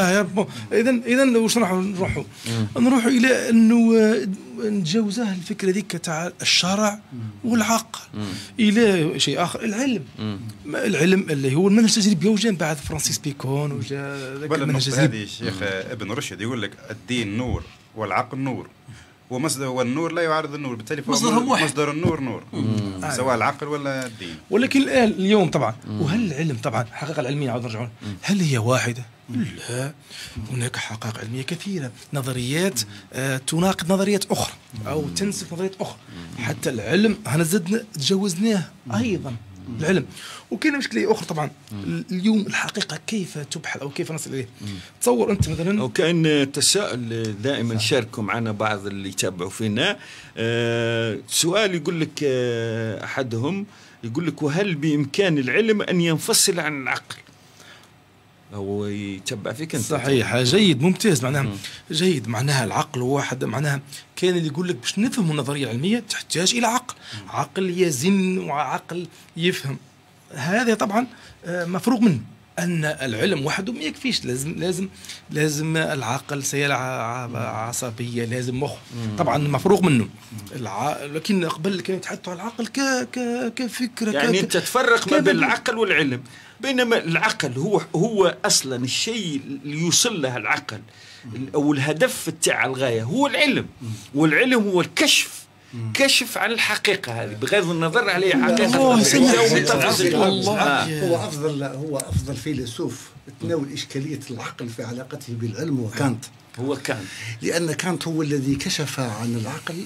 اذا واش نروحوا الى انه نتجاوزها الفكره ذيك تاع الشرع والعقل الى شيء اخر، العلم. العلم اللي هو المنهج التجريبي، وجا بعد فرانسيس بيكون وجا ذاك المنهج التجريبي. هذه الشيخ ابن رشد يقول لك الدين نور والعقل نور، والنور لا يعارض النور، بالتالي مصدر النور نور، سواء العقل ولا الدين. ولكن اليوم طبعا، وهل العلم طبعا الحقيقه العلميه عاود نرجعون، هل هي واحده؟ لا، هناك حقائق علميه كثيره، نظريات تناقض نظريات اخرى او تنسف نظريات اخرى. حتى العلم هنا زدنا تجاوزناه ايضا العلم. وكاين مشكله اخرى طبعا اليوم، الحقيقه كيف تبحث او كيف نصل اليه؟ تصور انت مثلا، وكان تساؤل دائما شاركوا معنا بعض اللي يتابعوا فينا. سؤال يقول لك احدهم يقول لك: وهل بامكان العلم ان ينفصل عن العقل؟ هو يتبع فيك انت. صحيح، جيد، ممتاز. معناها جيد، معناها العقل واحد. معناها كان اللي يقول لك باش نفهم النظريه العلميه تحتاج الى عقل يزن وعقل يفهم. هذا طبعا مفروغ منه، ان العلم وحده ما يكفيش، لازم العقل، سيالة عصبيه، لازم مخ، طبعا مفروغ منه. لكن قبل كانوا يتحدثوا على العقل كفكره، يعني انت تفرق ما بين العقل والعلم، بينما العقل هو اصلا الشيء اللي يوصل له العقل او الهدف تاع الغايه هو العلم، والعلم هو كشف عن الحقيقه هذه بغض النظر على حقيقه. هو افضل فيلسوف تناول اشكاليه العقل في علاقته بالعلم، وكانت هو كانت، لان كانت هو الذي كشف عن العقل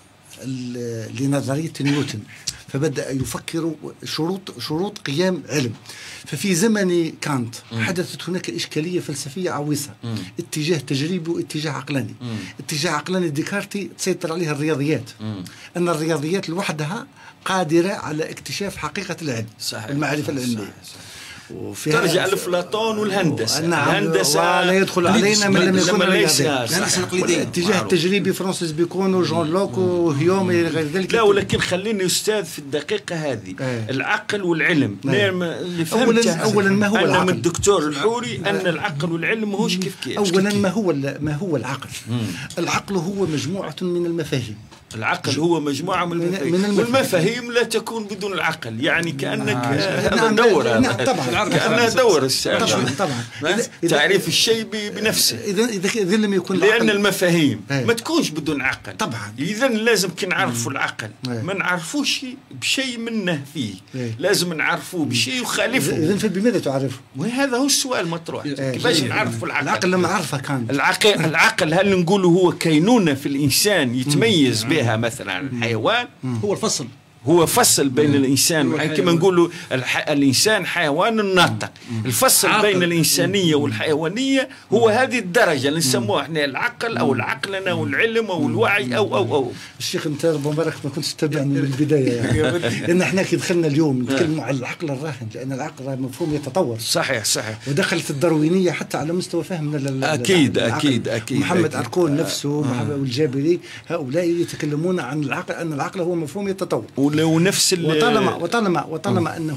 لنظريه نيوتن، فبدأ يفكر شروط قيام علم. ففي زمن كانت حدثت هناك إشكالية فلسفية عويصة، اتجاه تجريبي واتجاه عقلاني. اتجاه عقلاني ديكارتي تسيطر عليها الرياضيات، أن الرياضيات لوحدها قادرة على اكتشاف حقيقة العلم، المعرفة العلمية. ترجع لأفلاطون والهندسة. الهندسة لا يدخل علينا من لم يكن الاتجاه التجريبي فرانسيس بيكون وجون لوك وهيوم غير ذلك. لا، ولكن خليني أستاذ في الدقيقة هذه. العقل والعلم اللي فهمته أولا ما هو العقل؟ من الدكتور الحوري أن العقل والعلم ماهوش كيف. أولا ما هو العقل؟ العقل هو مجموعة من المفاهيم. العقل هو مجموعة من المفاهيم، والمفاهيم لا تكون بدون العقل، يعني كأنك هذا دور، كأنها دور الساعة. طبعا تعريف الشيء بنفسه. إذا لم يكن لأن المفاهيم ما تكونش بدون عقل. طبعا إذا لازم كي نعرفوا العقل ما نعرفوش بشيء منه فيه، لازم نعرفوه بشيء يخالفه. إذا بماذا تعرفه؟ وهذا هو السؤال المطروح. كيفاش نعرفوا العقل؟ العقل لما عرفه كان العقل هل نقوله هو كينونة في الإنسان يتميز بها مثلا الحيوان؟ هو فصل بين الإنسان، كما نقولوا الإنسان حيوان ناطق. الفصل بين الإنسانية والحيوانية هو هذه الدرجة اللي نسموها احنا العقل أو العقلنة أو العلم أو الوعي أو الشيخ أنت مبارك ما كنتش تتبعني من البداية يعني. لأن احنا كي دخلنا اليوم نتكلموا على العقل الراهن، لأن العقل مفهوم يتطور. صحيح. ودخلت الدروينية حتى على مستوى فهمنا أكيد. محمد أركون نفسه والجابري، هؤلاء يتكلمون عن العقل، أن العقل هو مفهوم يتطور. ونفس وطالما ان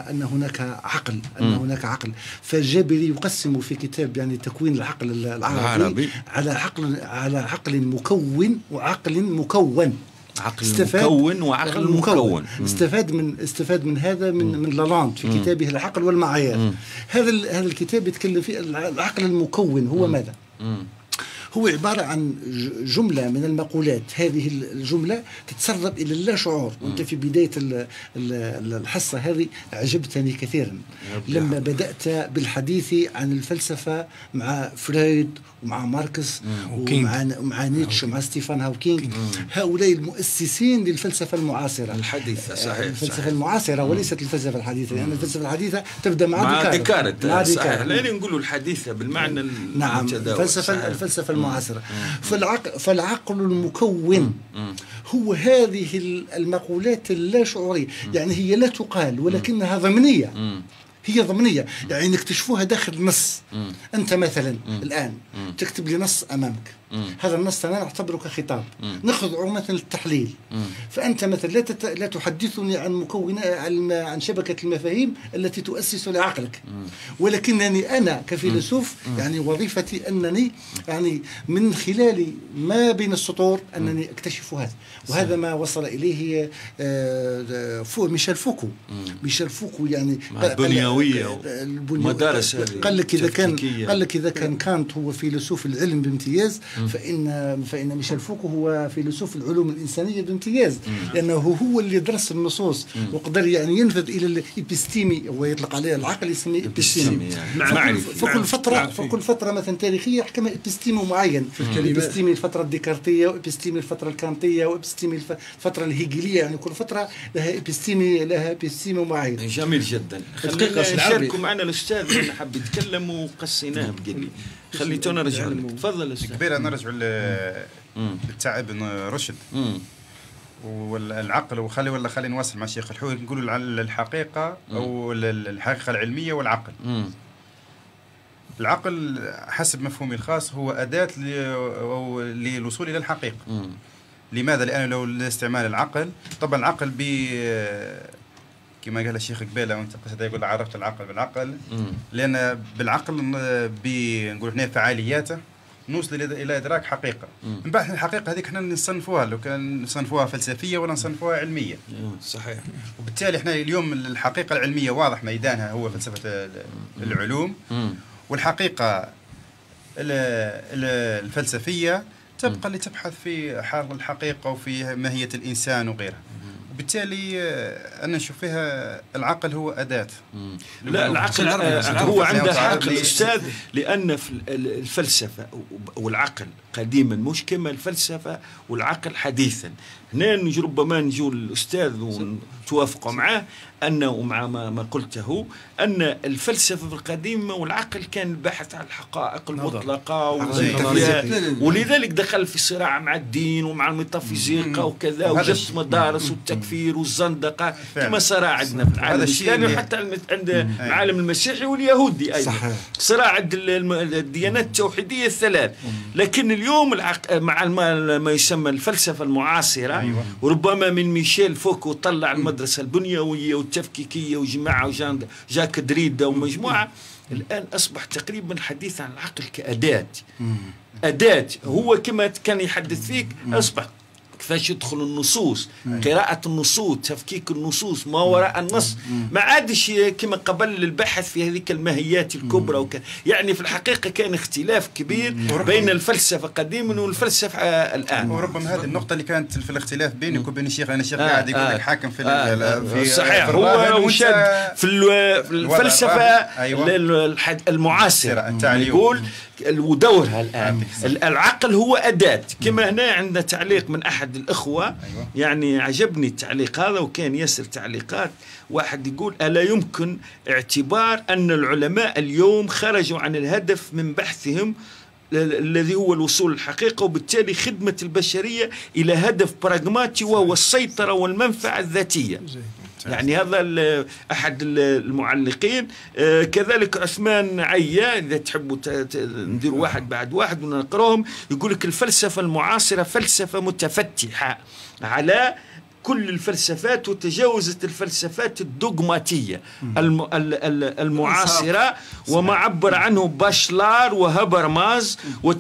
هناك عقل فالجابري يقسم في كتاب يعني تكوين العقل العربي على عقل مكون وعقل مكون. وعقل مكون. استفاد من هذا من لالاند في كتابه العقل والمعايير. هذا الكتاب يتكلم فيه العقل المكون هو ماذا؟ هو عبارة عن جملة من المقولات. هذه الجملة تتسرب إلى اللا شعور. وأنت في بداية الحصة هذه أعجبتني كثيرا لما بدأت بالحديث عن الفلسفة مع فرويد ومع ماركس ومع نيتشه ومع ستيفان هوكينغ. هؤلاء المؤسسين للفلسفة المعاصرة الحديثة. صحيح. الفلسفة المعاصرة وليست الفلسفة الحديثة، لأن الفلسفة الحديثة تبدأ مع ديكارت. صحيح. لا نقولوا الحديثة بالمعنى المتداول. الفلسفة المعاصرة. فالعقل المكون هو هذه المقولات اللا شعورية، يعني هي لا تقال ولكنها ضمنية. هي ضمنية، يعني نكتشفوها داخل النص. أنت مثلا الآن تكتب لي نص أمامك، هذا النص أنا أعتبره كخطاب، نأخذ مثلا التحليل. فأنت مثلا لا تحدثني عن عن شبكة المفاهيم التي تؤسس لعقلك، ولكنني أنا كفيلسوف يعني وظيفتي أنني يعني من خلال ما بين السطور أنني أكتشف هذا. وهذا ما وصل إليه ميشيل فوكو. ميشيل فوكو يعني البنيوية مدارس قال لك إذا كان كانت هو فيلسوف العلم بامتياز، فإن ميشيل فوكو هو فيلسوف العلوم الإنسانية بامتياز، لأنه هو اللي درس النصوص وقدر يعني ينفذ إلى الإبستيمي، هو يطلق عليه العقل يسميه إبستيمي. فكل فترة مثلا تاريخية يحكم إبستيمي معين، إبستيمي الفترة الديكارتية، وإبستيمي الفترة الكانتية، وإبستيمي الفترة الهيجيلية، يعني كل فترة لها إبستيمي معين. جميل جدا. خلينا نشاركوا معنا الأستاذ اللي حاب يتكلم وقسيناه بقليل. خليتونا نرجع لك. تفضل أستاذ. كبير نرجع للتعب بن رشد والعقل، خلي نواصل مع الشيخ الحوي. نقولوا الحقيقة أو الحقيقة العلمية والعقل. العقل حسب مفهومي الخاص هو أداة للوصول إلى الحقيقة. لماذا؟ لأنه لو لاستعمال العقل، طبعا العقل كما قال الشيخ قبيله، وانت قصد يقول عرفت العقل بالعقل، لان بالعقل نقول هنا فعالياته نوصل الى ادراك حقيقه. من بعد الحقيقه هذيك احنا نصنفوها، لو كان نصنفوها فلسفيه ولا نصنفوها علميه. صحيح. وبالتالي احنا اليوم الحقيقه العلميه واضح ميدانها هو فلسفه العلوم، والحقيقه الفلسفيه تبقى اللي تبحث في حال الحقيقه وفي ماهيه الانسان وغيرها. وبالتالي أنا نشوف فيها العقل هو أداة. لا، العقل هو عنده حق الأستاذ، لأن في الفلسفة والعقل قديما مش كما الفلسفة والعقل حديثا. هنا ربما نجو الأستاذ ونتوافقوا معه أنه مع ما قلته أن الفلسفة القديمة والعقل كان البحث عن الحقائق المطلقة، ولذلك دخل في صراع مع الدين ومع الميتافيزيقا وكذا، وجد مدارس والتكفير والزندقة كما صار عندنا في العالم الإسلامي وحتى عند العالم المسيحي واليهودي أيضا. صراع عند الديانات التوحيدية الثلاث. لكن اليوم مع ما يسمى الفلسفة المعاصرة، وربما من ميشيل فوكو طلع المدرسة البنيوية والتفكيكية وجماعة جاك دريدا ومجموعة، الآن أصبح تقريبا الحديث عن العقل كأداة. هو كما كان يحدث فيك أصبح كيفاش يدخل النصوص، قراءة النصوص، تفكيك النصوص، ما وراء النص، ما عادش كما قبل البحث في هذيك الماهيات الكبرى يعني في الحقيقة كان اختلاف كبير بين الفلسفة قديما والفلسفة الآن. وربما هذه النقطة اللي كانت في الاختلاف بينك وبين الشيخ، لأن الشيخ قاعد يقول لك حاكم في صحيح. هو وشاد في الفلسفة المعاصرة يقول ودورها الآن. العقل هو أداة. كما هنا عندنا تعليق من أحد الإخوة، يعني عجبني التعليق هذا، وكان يسر تعليقات. واحد يقول: ألا يمكن اعتبار أن العلماء اليوم خرجوا عن الهدف من بحثهم الذي هو الوصول للحقيقة، وبالتالي خدمة البشرية إلى هدف براغماتي وهو السيطرة والمنفعة الذاتية. يعني هذا أحد المعلقين. كذلك عثمان عيا، إذا تحبوا ندير واحد بعد واحد ونقرأهم، يقول لك الفلسفة المعاصرة فلسفة متفتحة على كل الفلسفات، وتجاوزت الفلسفات الدوغماتية المعاصرة وما عبر عنه باشلار وهبرماز،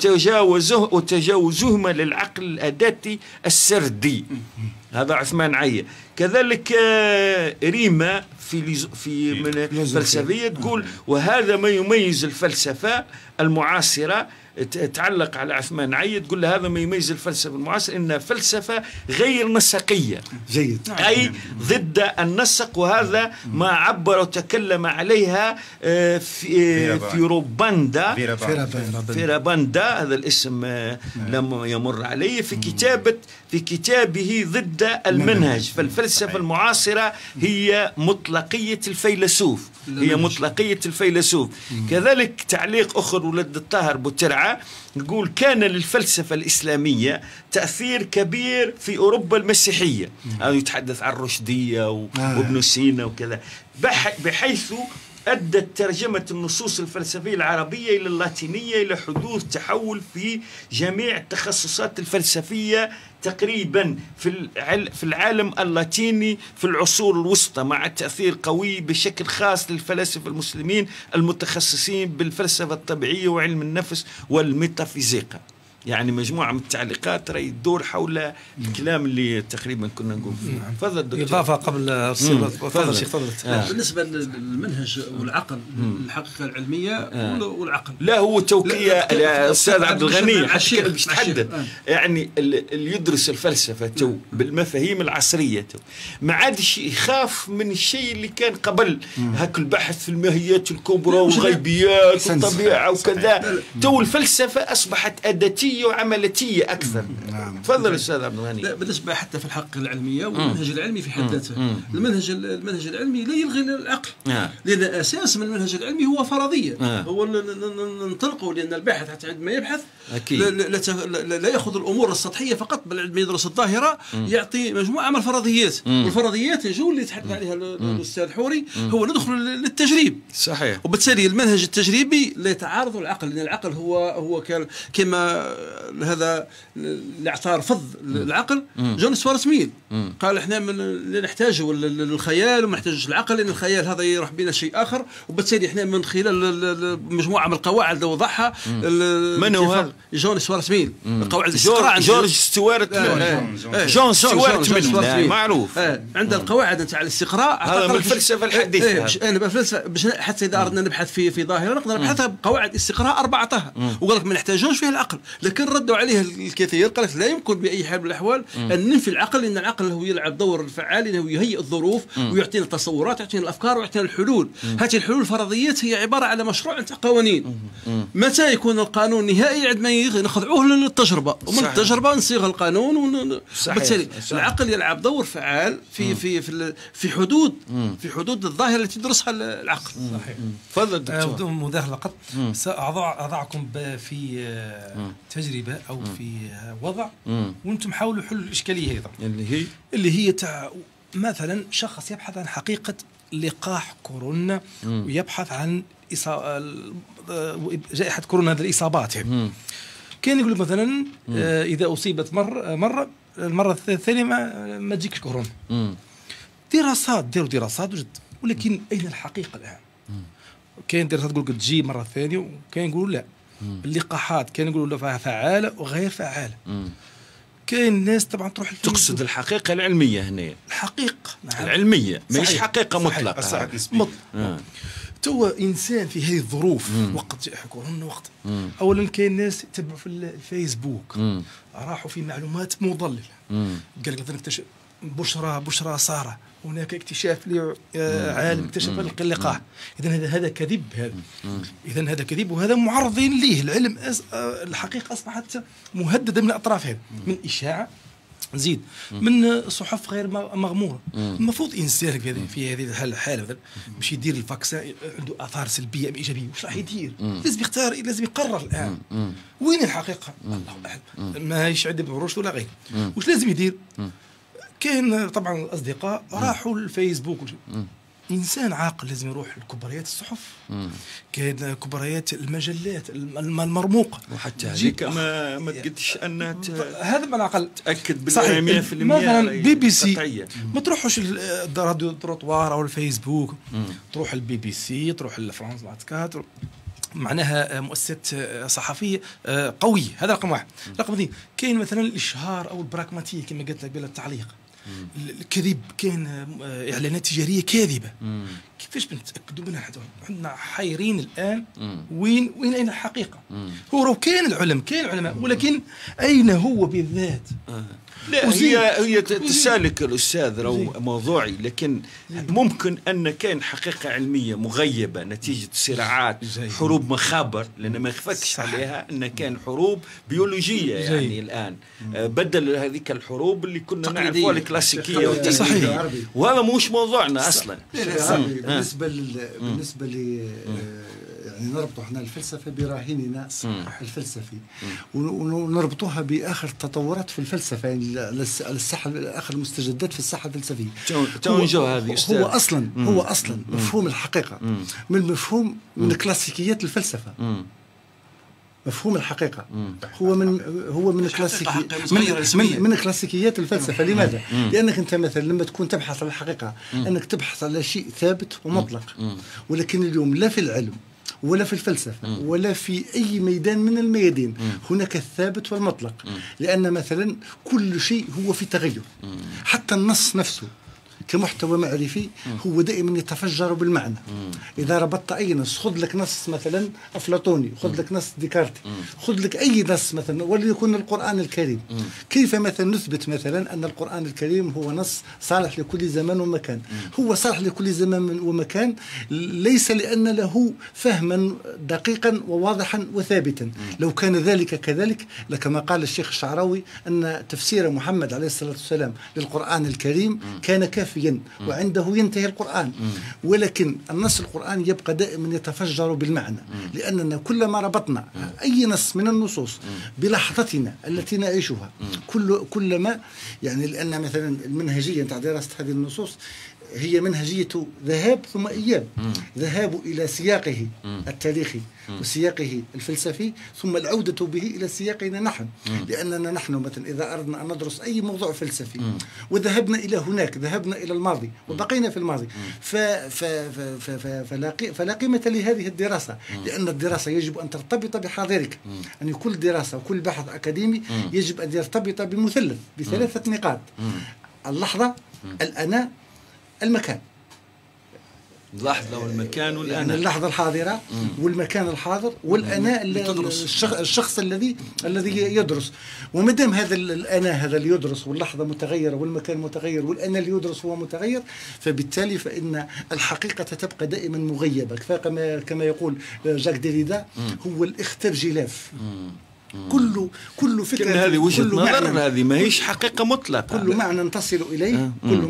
وتجاوزهما للعقل الأداتي السردي. هذا عثمان عيا. كذلك ريما في من الفلسفية تقول: وهذا ما يميز الفلسفة المعاصرة تعلق على عثمان عيد، تقول له هذا ما يميز الفلسفة المعاصرة، إنها فلسفة غير نسقية. جيد. أي ضد النسق، وهذا ما عبر وتكلم عليها فيراباندا، هذا الاسم لم يمر علي في كتابه ضد المنهج. فالفلسفة المعاصرة هي مطلقية الفيلسوف، كذلك تعليق أخر ولد الطاهر بوترعة يقول كان للفلسفة الإسلامية تأثير كبير في أوروبا المسيحية. يتحدث عن الرشدية وابن سينا وكذا، بحيث أدت ترجمة النصوص الفلسفية العربية إلى اللاتينية إلى حدوث تحول في جميع التخصصات الفلسفية تقريبا في العالم اللاتيني في العصور الوسطى، مع تأثير قوي بشكل خاص للفلاسفة المسلمين المتخصصين بالفلسفة الطبيعية وعلم النفس والميتافيزيقا. يعني مجموعة من التعليقات راهي تدور حول الكلام اللي تقريبا كنا نقول فيه. تفضل دكتور. إضافة قبل تفضل شيخ تفضل. بالنسبة للمنهج والعقل، الحقيقة العلمية والعقل، لا هو توكية الأستاذ عبد الغني باش تحدث. يعني اللي يدرس الفلسفة بالمفاهيم العصرية ما عادش يخاف من الشيء اللي كان قبل هاك البحث في الماهيات الكبرى والغيبيات والطبيعة وكذا. الفلسفة أصبحت أداتية وعملتية أكثر. تفضل أستاذ عبد الغني. بالنسبة حتى في الحقيقة العلمية والمنهج العلمي في حد ذاته، المنهج العلمي لا يلغي العقل، لأن أساس من المنهج العلمي هو فرضية، هو ننطلقه، لأن الباحث حتى عندما يبحث لا يأخذ الأمور السطحية فقط، بل عندما يدرس الظاهرة يعطي مجموعة من الفرضيات. والفرضيات اللي تحدث عليها الأستاذ حوري هو ندخل للتجريب. صحيح. وبالتالي المنهج التجريبي لا يتعارض العقل، لأن العقل هو كما هذا اللي اعطى رفض العقل جون ستوارت ميل، قال احنا لا نحتاجه الخيال وما نحتاجش العقل، لان الخيال هذا يروح بنا شيء اخر، وبالتالي احنا من خلال مجموعه من القواعد اللي وضعها. من هو هذا؟ جون ستوارت ميل. قواعد الاستقراء جورج ستوارت جون ستوارت ميل معروف. عند القواعد نتاع الاستقراء، هذا من الفلسفه الحديثه. انا بالفلسفه حتى اذا اردنا نبحث في ظاهره نقدر نبحثها بقواعد استقراء 4 وقال لك ما نحتاجوش فيه العقل، لكن ردوا عليه الكثير، قال لك لا يمكن باي حال من الاحوال ان ننفي العقل، لان العقل هو يلعب دور فعال، انه يهيئ الظروف ويعطينا التصورات، يعطينا الافكار ويعطينا الحلول. هذه الحلول الفرضيات هي عباره على مشروع تاع قوانين. متى يكون القانون نهائي؟ عندما نخضعوه للتجربه، ومن التجربه نصيغ القانون. بالتالي العقل يلعب دور فعال في حدود الظاهره التي يدرسها العقل. صحيح. تفضل دكتور. بدون مداخله قط، سأضعكم في تجربة أو في وضع وأنتم حاولوا حلوا الإشكالية أيضا، اللي هي مثلا شخص يبحث عن حقيقة لقاح كورونا ويبحث عن جائحة كورونا، هذه الإصابات. كان يقول مثلا إذا أصيبت مرة المرة الثانية ما تجيكش كورونا. ديروا دراسات وجد، ولكن أين الحقيقة الآن؟ كاين دراسات تقول لك تجي مرة ثانية، وكاين يقولوا لا. اللقاحات كان يقولوا فيها فعالة وغير فعالة. كاين الناس طبعا تروح تقصد الحقيقة العلمية هنا؟ الحقيقة العلمية مش حقيقة مطلقة. تو إنسان في هذه الظروف، وقت جائحة كورونا، وقت أولا كاين ناس يتبعوا في الفيسبوك راحوا في معلومات مضللة. قال لك مثلا اكتشف بشرى سارة، هناك اكتشاف عالم اكتشف اللقاح. إذن هذا كذب. إذن هذا كذب، وهذا معرضين ليه. العلم الحقيقة أصبحت مهددة من الأطراف، هذه من إشاعة، نزيد من صحف غير مغمورة. المفروض إنسان في هذه الحالة مثلا باش يدير الفاكسين عنده آثار سلبية أم إيجابية، واش راح يدير؟ لازم يختار، لازم يقرر الآن. وين الحقيقة؟ الله أعلم. ما يشعد بالرشد ولا غير. واش لازم يدير؟ كاين طبعا الأصدقاء راحوا الفيسبوك. إنسان عاقل لازم يروح لكبريات الصحف، كاين كبريات المجلات المرموقة، وحتى هذيك ما تقدش أن هذا من الأقل تأكد بالمية في المية. مثلا BBC ما تروحوش راديو التروطوار أو الفيسبوك، تروح البي بي سي، تروح لفرانس 24، معناها مؤسسات صحفية قوية. هذا رقم واحد. رقم اثنين، كاين مثلا الإشهار أو البراغماتية كما قلت لك بلا التعليق. الكذب كان اعلانات تجاريه كاذبه. كيفاش بنتاكدوا منها؟ عندنا حيرين الان. وين اين الحقيقه؟ هو لو كان العلماء ولكن اين هو بالذات؟ لا هي تسالك الاستاذ موضوعي، لكن ممكن ان كان حقيقه علميه مغيبه نتيجه صراعات حروب مخابر، لان ما يخفكش عليها ان كان حروب بيولوجيه يعني الان بدل هذيك الحروب اللي كنا نعرفها الكلاسيكيه والتقليديه، وهذا مش موضوعنا اصلا. بالنسبه ل يعني نربط احنا الفلسفه براهيننا الفلسفي، ونربطوها باخر التطورات في الفلسفه، يعني الساحه اخر المستجدات في الساحه الفلسفيه. هو اصلا مفهوم الحقيقه من كلاسيكيات الفلسفه. مفهوم الحقيقه هو من من كلاسيكيات الفلسفه. لماذا؟ لانك انت مثلا لما تكون تبحث عن الحقيقه انك تبحث على شيء ثابت ومطلق، ولكن اليوم لا في العلم ولا في الفلسفة ولا في أي ميدان من الميادين هناك الثابت والمطلق، لأن مثلا كل شيء هو في تغير. حتى النص نفسه كمحتوى معرفي هو دائما يتفجر بالمعنى. إذا ربطت أي نص، خذ لك نص مثلا أفلاطوني، خذ لك نص ديكارتي، خذ لك أي نص مثلا وليكن القرآن الكريم، كيف مثلا نثبت مثلا أن القرآن الكريم هو نص صالح لكل زمان ومكان؟ هو صالح لكل زمان ومكان ليس لأن له فهما دقيقا وواضحا وثابتا. لو كان ذلك كذلك لكما قال الشيخ الشعراوي أن تفسير محمد عليه الصلاة والسلام للقرآن الكريم كان كافيا وعنده ينتهي القرآن. ولكن النص القرآني يبقى دائما يتفجر بالمعنى، لأننا كلما ربطنا أي نص من النصوص بلحظتنا التي نعيشها كلما يعني، لأن مثلا المنهجية نتاع دراسة هذه النصوص هي منهجية ذهاب ثم إياب، ذهاب إلى سياقه التاريخي وسياقه الفلسفي ثم العودة به إلى سياقنا نحن. لأننا نحن مثلا إذا أردنا أن ندرس أي موضوع فلسفي وذهبنا إلى هناك، ذهبنا إلى الماضي وبقينا في الماضي، فلا قيمة لهذه الدراسة، لأن الدراسة يجب أن ترتبط بحاضرك. يعني كل دراسة وكل بحث أكاديمي يجب أن يرتبط بمثلث بثلاثة نقاط: اللحظة، الأنا، المكان. اللحظة والمكان والأنا، يعني اللحظة الحاضرة والمكان الحاضر والأنا الشخص الذي يدرس. وما دام هذا الأنا هذا اللي يدرس واللحظة متغيرة والمكان متغير والأنا اللي يدرس هو متغير، فبالتالي فإن الحقيقة تبقى دائما مغيبة. كما يقول جاك ديريدا هو الاخترجلاف. كل فكرة، هذه وجهة نظر، هذه ما هيش حقيقة مطلقة. كل معنى تصل إليه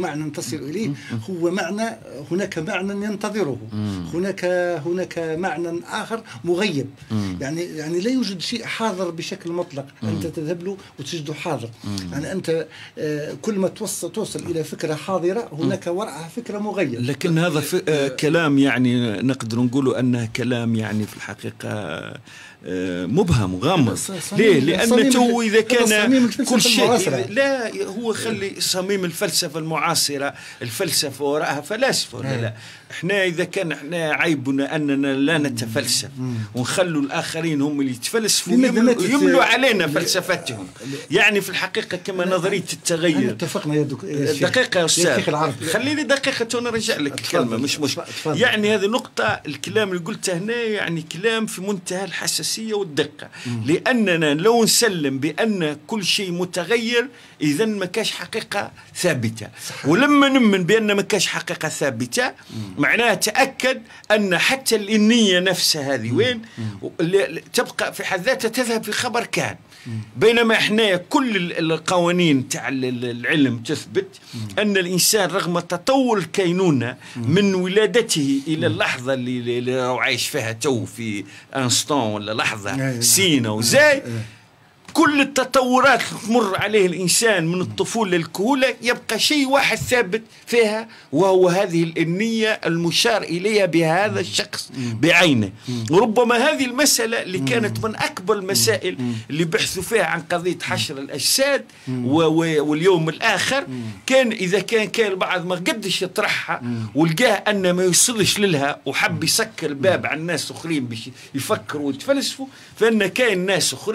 هو معنى، هناك معنى ينتظره، هناك معنى آخر مغيب. يعني لا يوجد شيء حاضر بشكل مطلق أنت تذهب له وتجده حاضر. يعني أنت كل ما توصل إلى فكرة حاضرة هناك وراءها فكرة مغيبة. لكن هذا كلام يعني نقدر نقول أنه كلام يعني في الحقيقة مبهم وغامض. ليه؟ لأن تو إذا كان كل شيء لا، هو خلي صميم الفلسفة المعاصرة، الفلسفة وراءها فلاسفة ولا لا؟ احنا إذا كان احنا عيبنا أننا لا نتفلسف ونخلوا الآخرين هم اللي يتفلسفوا يملوا علينا فلسفتهم. يعني في الحقيقة كما نظرية التغير. اتفقنا يا دقيقة يا أستاذ، خليني دقيقة ونرجع لك الكلمة. مش يعني هذه نقطة، الكلام اللي قلته هنا يعني كلام في منتهى الحساسية والدقة، لأننا لو نسلم بأن كل شيء متغير إذن ما كاش حقيقة ثابتة. ولما نؤمن بأن ما كاش حقيقة ثابتة معناها تأكد أن حتى الإنية نفسها هذه وين تبقى في حد ذاتها تذهب في خبر كان. بينما احنا كل القوانين تاع العلم تثبت أن الإنسان رغم تطور الكينونة من ولادته إلى اللحظة اللي عايش فيها تو في انستون ولا لحظة سينا وزاي، كل التطورات تمر عليه الإنسان من الطفولة للكهولة يبقى شيء واحد ثابت فيها، وهو هذه النية المشار إليها بهذا الشخص بعينه. وربما هذه المسألة اللي كانت من أكبر المسائل اللي بحثوا فيها عن قضية حشر الأجساد واليوم الآخر. كان إذا كان البعض ما قدش يطرحها ولقاه أن ما يوصلش لها وحب يسكر الباب عن ناس أخرين باش يفكروا ويتفلسفوا، فإن كان ناس أخرين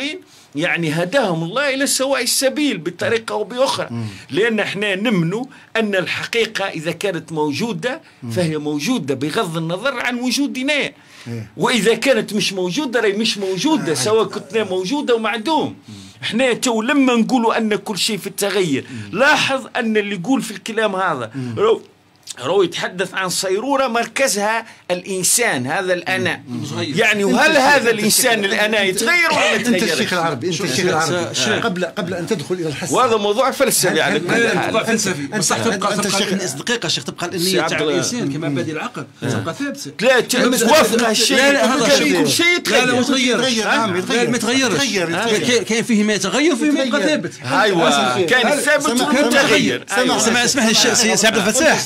يعني هداهم الله إلى سواء السبيل بطريقة أو بأخرى. لأن احنا نمنوا أن الحقيقة إذا كانت موجودة فهي موجودة بغض النظر عن وجودنا، وإذا كانت مش موجودة راهي مش موجودة سواء كنتنا موجودة ومعدوم. احنا تو لما نقولوا أن كل شيء في التغير، لاحظ أن اللي يقول في الكلام هذا رو يتحدث عن صيرورة مركزها الإنسان، هذا الأنا. يعني وهل هذا الإنسان الأنا يتغير ولا أنت يتغير؟ الشيخ العربي، أنت الشيخ العربي قبل أن تدخل إلى الحس، وهذا موضوع فلسفي على كل حال. موضوع فلسفي، بصح تبقى دقيقة الشيخ، تبقى النية تاع الإنسان كما بادئ العقل تبقى ثابتة. لا توافق الشيء، كل شيء يتغير. لا ما يتغيرش، كاين فيه ما يتغير فيه ما يبقى ثابت. أيوة كان ثابت ومتغير. اسمح لي سي عبد الفتاح،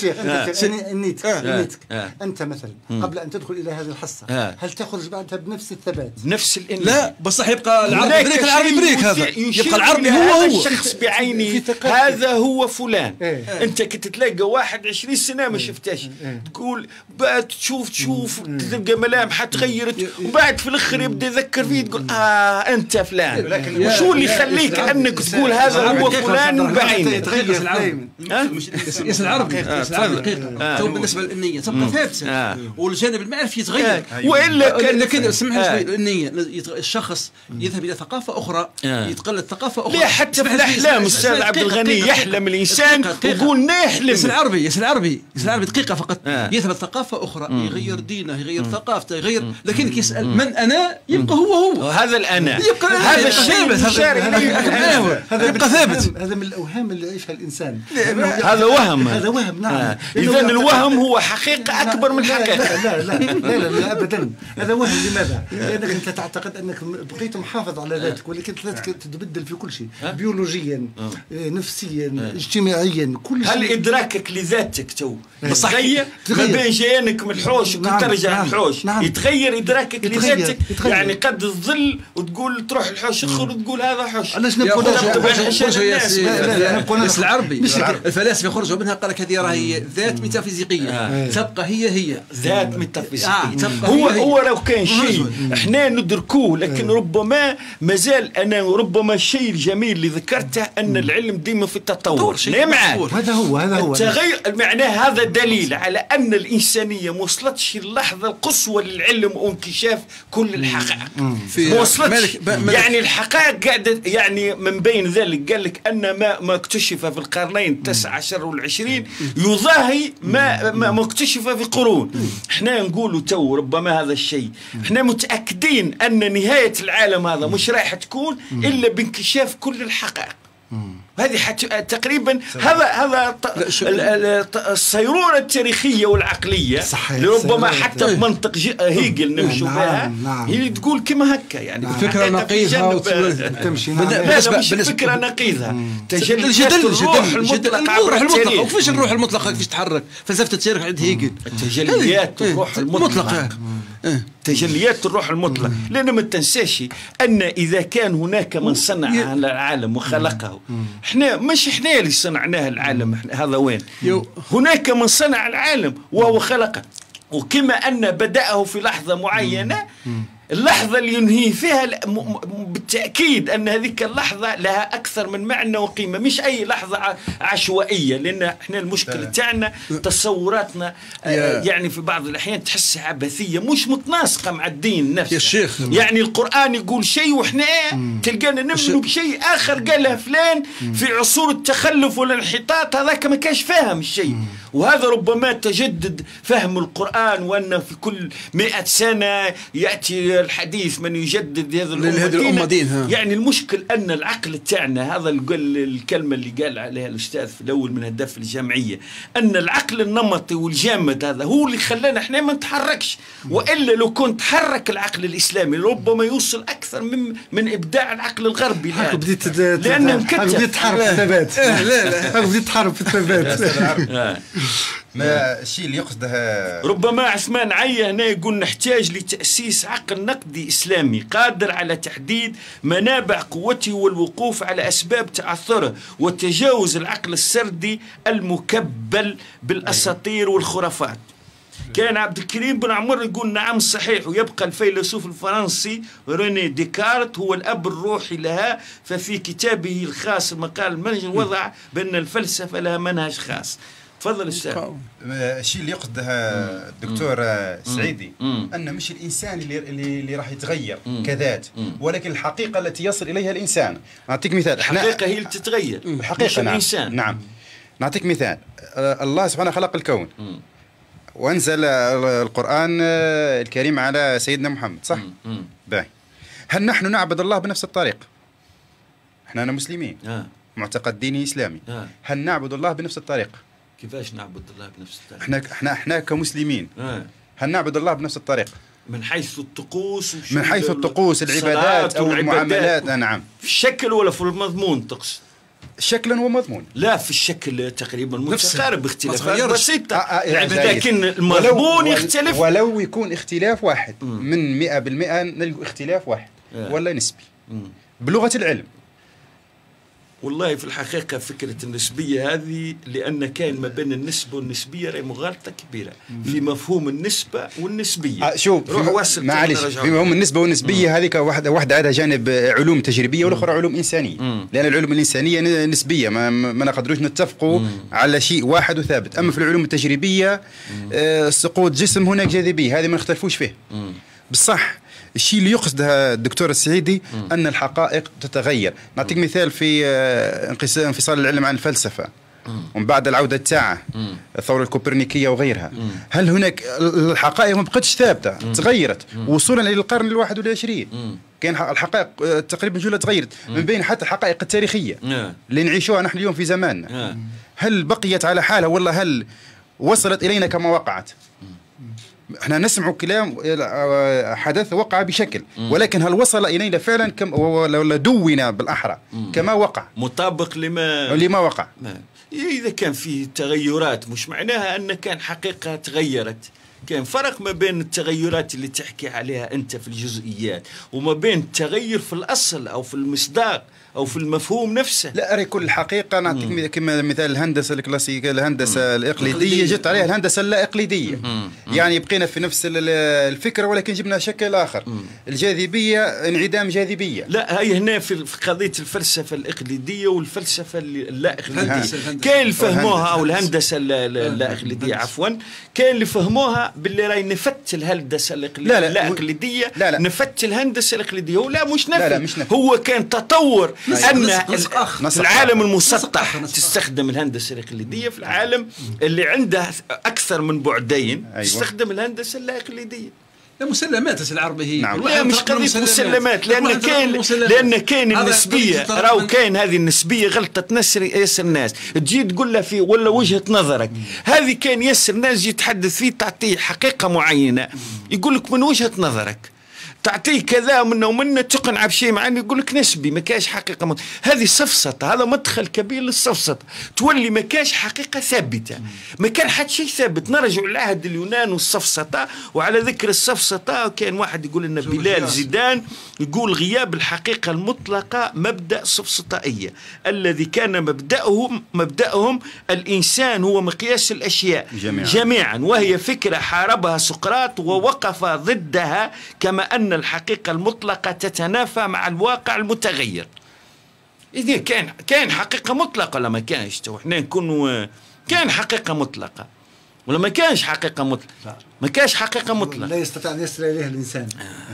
أنت مثلا قبل أن تدخل إلى هذه الحصة هل تخرج بعدها بنفس الثبات؟ نفس الإنسان. لا بصح يبقى العربي بريك، العربي بريك، هذا يبقى العربي هو الشخص بعينه، هذا هو فلان. أنت كنت تلاقى واحد 20 سنة ما شفتاش، تقول بقى تشوف تلقى ملامح تغيرت، وبعد في الآخر يبدأ يذكر فيه تقول أنت فلان. وشو اللي يخليك أنك تقول هذا هو فلان بعينه؟ يتغير العربي دقيقة. تو بالنسبة للنية تبقى ثابتة، والجانب المعرفي يتغير. لكن اسمح لي شوي، النية الشخص يذهب إلى ثقافة أخرى، يتقلد ثقافة أخرى. لا حتى في الأحلام أستاذ عبد الغني يحلم الإنسان ويقول يحلم. ياسر العربي دقيقة فقط. يذهب لثقافة أخرى، يغير دينه، يغير ثقافته، يغير، لكن يسأل من أنا يبقى هو. هذا الأنا، هذا الشيء يبقى ثابت. هذا من الأوهام اللي يعيشها الإنسان. هذا وهم. هذا وهم، نعم. إذا الوهم هو حقيقة أكبر من الحقيقة. لا أبدا، هذا وهم. لماذا؟ لأنك أنت تعتقد أنك بقيت محافظ على ذاتك، ولكن ذاتك تتبدل في كل شيء، بيولوجيا، نفسيا، اجتماعيا، كل شيء. هل إدراكك لذاتك تو تغير ما بين جيانك من الحوش وكنت ترجع الحوش؟ يتغير إدراكك لذاتك. يعني قد تظل وتقول تروح الحوش آخر وتقول هذا حوش. علاش نبقوا ياسر العربي؟ الفلاسفة يخرجوا منها، قال لك هذه راهي ذات ميتافيزيقية، تبقى هي ذات ميتافيزيقية. هو لو كان شيء احنا ندركوه، لكن ربما مازال ربما الشيء الجميل اللي ذكرته ان العلم ديما في التطور. نعم، هذا هو التغير. معناه هذا دليل على ان الانسانيه ما وصلتش اللحظه القصوى للعلم وانكشاف كل الحقائق. ما وصلتش. يعني الحقائق قاعده، يعني من بين ذلك قال لك ان ما اكتشف في القرنين 19 والعشرين يضاهي ما اكتشف في قرون. احنا نقولوا تو ربما هذا الشيء احنا متاكدين ان نهايه العالم هذا مش رايح تكون الا بانكشاف كل الحقائق. هذه تقريبا هذا الصيرورة التاريخية والعقلية اللي ربما حتى بمنطق هيجل نمشوا بها، هي تقول كما هكا. يعني فكرة نقيضها تمشي. لا مش فكرة نقيضها، تجليات الروح المطلقة عبر التاريخ. وكيفاش الروح المطلقة كيفاش تتحرك؟ فلسفة التاريخ عند هيجل تجليات الروح المطلقة، تجليات الروح المطلق. لأن ما تنساش أن إذا كان هناك من صنع العالم وخلقه، احنا مش احنا اللي صنعناه العالم، هذا وين؟ هناك من صنع العالم وهو خلقه، وكما أن بدأه في لحظة معينة، اللحظة اللي ينهي فيها بالتأكيد أن هذيك اللحظة لها أكثر من معنى وقيمة، مش أي لحظة عشوائية. لأن إحنا المشكلة تاعنا تصوراتنا يعني في بعض الأحيان تحسها عبثية، مش متناسقة مع الدين نفسه. يا شيخ، يعني القرآن يقول شيء وإحنا تلقانا نؤمن بشيء آخر قالها فلان في عصور التخلف والانحطاط، هذاك ما كاش فاهم الشيء. وهذا ربما تجدد فهم القرآن، وأن في كل 100 سنة يأتي الحديث من يجدد هذا الأمة دينها. يعني المشكل أن العقل تاعنا، هذا الكلمة اللي قال عليها الأستاذ في الأول من هدف الجمعية، أن العقل النمطي والجامد هذا هو اللي خلانا احنا ما نتحركش. وإلا لو كنت تحرك العقل الإسلامي ربما يوصل أكثر من إبداع العقل الغربي الآن. لأنه بديت تحارب في الثبات. لا بديت تحارب في الثبات. ما الشيء اللي يقصده ربما عثمان عيا هنا يقول نحتاج لتأسيس عقل نقدي إسلامي قادر على تحديد منابع قوته والوقوف على أسباب تعثره وتجاوز العقل السردي المكبل بالأساطير والخرافات. كان عبد الكريم بن عمر يقول نعم صحيح، ويبقى الفيلسوف الفرنسي ريني ديكارت هو الأب الروحي لها، ففي كتابه الخاص المقال المنهج وضع بأن الفلسفة لها منهج خاص. تفضل أستاذ. الشيء اللي يقصده الدكتور سعيدي أن مش الإنسان اللي راح يتغير كذات، ولكن الحقيقة التي يصل إليها الإنسان. أعطيك مثال. الحقيقة هي اللي تتغير، الحقيقة نعم. الإنسان. نعم. نعطيك مثال. الله سبحانه خلق الكون وأنزل القرآن الكريم على سيدنا محمد، صح؟ باهي. هل نحن نعبد الله بنفس الطريقة؟ احنا مسلمين، معتقد ديني إسلامي. هل نعبد الله بنفس الطريقة؟ كيفاش نعبد الله بنفس الطريقة؟ احنا كمسلمين هل نعبد الله بنفس الطريقة؟ من حيث الطقوس، من حيث الطقوس، العبادات أو المعاملات. نعم. في الشكل ولا في المضمون تقصد؟ شكلا ومضمون. لا، في الشكل تقريبا متقارب، اختلافات بسيطة، لكن المضمون يختلف. ولو يكون اختلاف واحد من 100% نلقوا اختلاف واحد ولا نسبي بلغة العلم. والله في الحقيقة فكرة النسبية هذه، لأن كان ما بين النسبة والنسبية راهي مغالطة كبيرة في مفهوم النسبة والنسبية. شوف، معلش، في مفهوم النسبة والنسبية هذيك واحدة عندها جانب علوم تجريبية والأخرى علوم إنسانية. لأن العلوم الإنسانية نسبية، ما نقدروش نتفقوا على شيء واحد وثابت. أما في العلوم التجريبية سقوط جسم هناك جاذبية، هذه ما نختلفوش فيه. بصح الشيء اللي يقصده الدكتور السعيدي أن الحقائق تتغير. نعطيك مثال في انفصال العلم عن الفلسفة ومن بعد العودة تاعه، الثورة الكوبرنيكية وغيرها. هل هناك الحقائق ما بقتش ثابتة، تغيرت وصولا إلى القرن ال21. كان الحقائق تقريبا جلها تغيرت، من بين حتى الحقائق التاريخية اللي نعيشوها نحن اليوم في زماننا. هل بقيت على حالها ولا هل وصلت إلينا كما وقعت؟ احنا نسمع كلام حدث وقع بشكل، ولكن هل وصل الينا فعلا ولا دون بالاحرى كما وقع، مطابق لما وقع؟ اذا كان في تغيرات مش معناها ان كان حقيقه تغيرت. كان فرق ما بين التغيرات اللي تحكي عليها انت في الجزئيات وما بين التغير في الاصل او في المصداق او في المفهوم نفسه. لا، اري كل حقيقه نعطيك كما مثال الهندسه الكلاسيكيه، الهندسه الاقليديه جت عليها الهندسه اللا اقليديه. يعني بقينا في نفس الفكره ولكن جبنا شكل اخر. الجاذبيه انعدام جاذبيه. لا، هي هنا في قضيه الفلسفه الاقليديه والفلسفه اللا اقليديه. كاين اللي فهموها، او الهندسه اللا اقليديه عفوا، كاين اللي فهموها باللي راي نفت الهندسه اللا اقليديه، نفت الهندسه الاقليديه. ولا مش نفت، لا مش نفت. هو كان تطور أن في العالم المسطح تستخدم الهندسة الإقليدية، في العالم اللي عنده أكثر من بعدين تستخدم الهندسة اللا إقليدية. مسلمات العربي هي. نعم. لا مش قضية مسلمات، لأن كاين النسبية، راهو كاين هذه النسبية غلطة ياسر الناس، تجي تقول له في ولا وجهة نظرك، هذه كان ياسر الناس يتحدث فيه، تعطيه حقيقة معينة يقول لك من وجهة نظرك، تعطيه كذا ومنه ومنه تقنع بشيء معين يقول لك نسبي، ما كاش حقيقه. هذه سفسطه، هذا مدخل كبير للسفسطه، تولي ما كاش حقيقه ثابته، ما كان حد شيء ثابت. نرجع لعهد اليونان والسفسطه. وعلى ذكر السفسطه، كان واحد يقول لنا بلال زيدان يقول غياب الحقيقه المطلقه مبدا سفسطائيه الذي كان مبداهم الانسان هو مقياس الاشياء جميعا، وهي فكره حاربها سقراط ووقف ضدها، كما ان الحقيقة المطلقة تتنافى مع الواقع المتغير. إذا كان حقيقة مطلقة ولا ما كانش؟ تو احنا نكونوا كان حقيقة مطلقة ولا ما كانش حقيقة مطلقة؟ ما كانش حقيقة مطلقة، لا يستطيع أن يصل إليها الإنسان.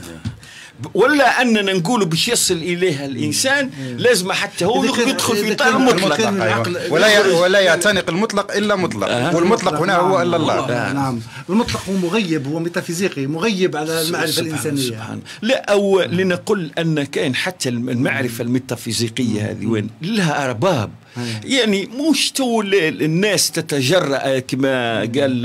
ولا أننا نقولوا باش يصل إليها الإنسان لازم حتى هو يدخل في إطار المطلق. ولا يعتنق المطلق إلا مطلق، والمطلق هنا هو إلا الله. نعم، المطلق هو مغيب، هو ميتافيزيقي، مغيب على المعرفة الإنسانية. لا، أو لنقول أن كان حتى المعرفة الميتافيزيقية هذه وين لها أرباب. يعني مش تول الناس تتجرأ كما قال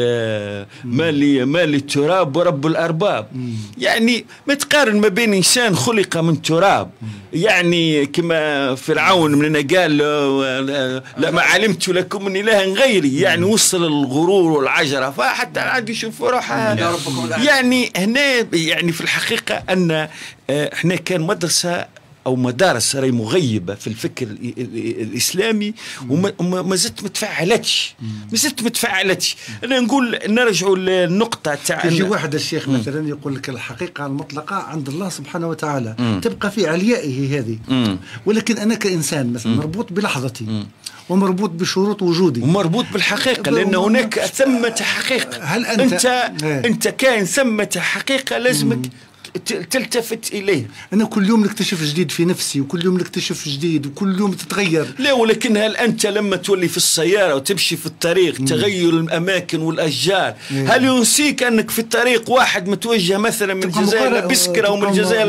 مالي التراب ورب الأرباب. يعني ما تقارن ما بين إنسان خلق من تراب، يعني كما فرعون من قال لا ما علمت لكم من إله غيري، يعني وصل الغرور والعجرة، فحتى عاد يشوفوا روحه. يعني هنا يعني في الحقيقة أن احنا كان مدرسة أو مدارس راهي مغيبة في الفكر الإسلامي وما زلت ما تفعلتش. أنا نقول نرجعوا للنقطة تاع يجي واحد الشيخ مثلا يقول لك الحقيقة المطلقة عند الله سبحانه وتعالى تبقى في عليائه هذه، ولكن أنا كإنسان مثلا مربوط بلحظتي ومربوط بشروط وجودي ومربوط بالحقيقة، لأن هناك ثمة حقيقة. هل أنت كائن ثمة حقيقة لازمك تلتفت إليه. أنا كل يوم نكتشف جديد في نفسي، وكل يوم نكتشف جديد، وكل يوم تتغير. لا، ولكن هل أنت لما تولي في السيارة وتمشي في الطريق تغير الأماكن والأشجار هل ينسيك أنك في الطريق واحد متوجه مثلا من الجزائر لبسكرة أو من الجزائر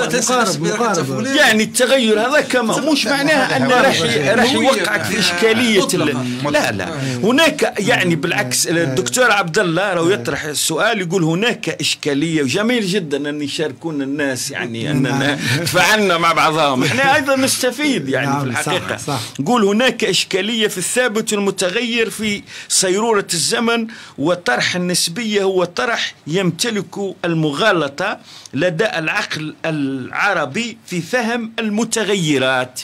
العاصمة؟ يعني التغير هذا كما مش معناها أنه راح يوقعك في إشكالية. لا هناك يعني بالعكس الدكتور عبد الله لو يطرح السؤال يقول هناك إشكالية، وجميل جدا أن يشاركون الناس يعني أننا تفاعلنا مع بعضهم، احنا أيضا نستفيد يعني في الحقيقة. صح. نقول هناك إشكالية في الثابت والمتغير في صيرورة الزمن، وطرح النسبية هو طرح يمتلك المغالطة لدى العقل العربي في فهم المتغيرات.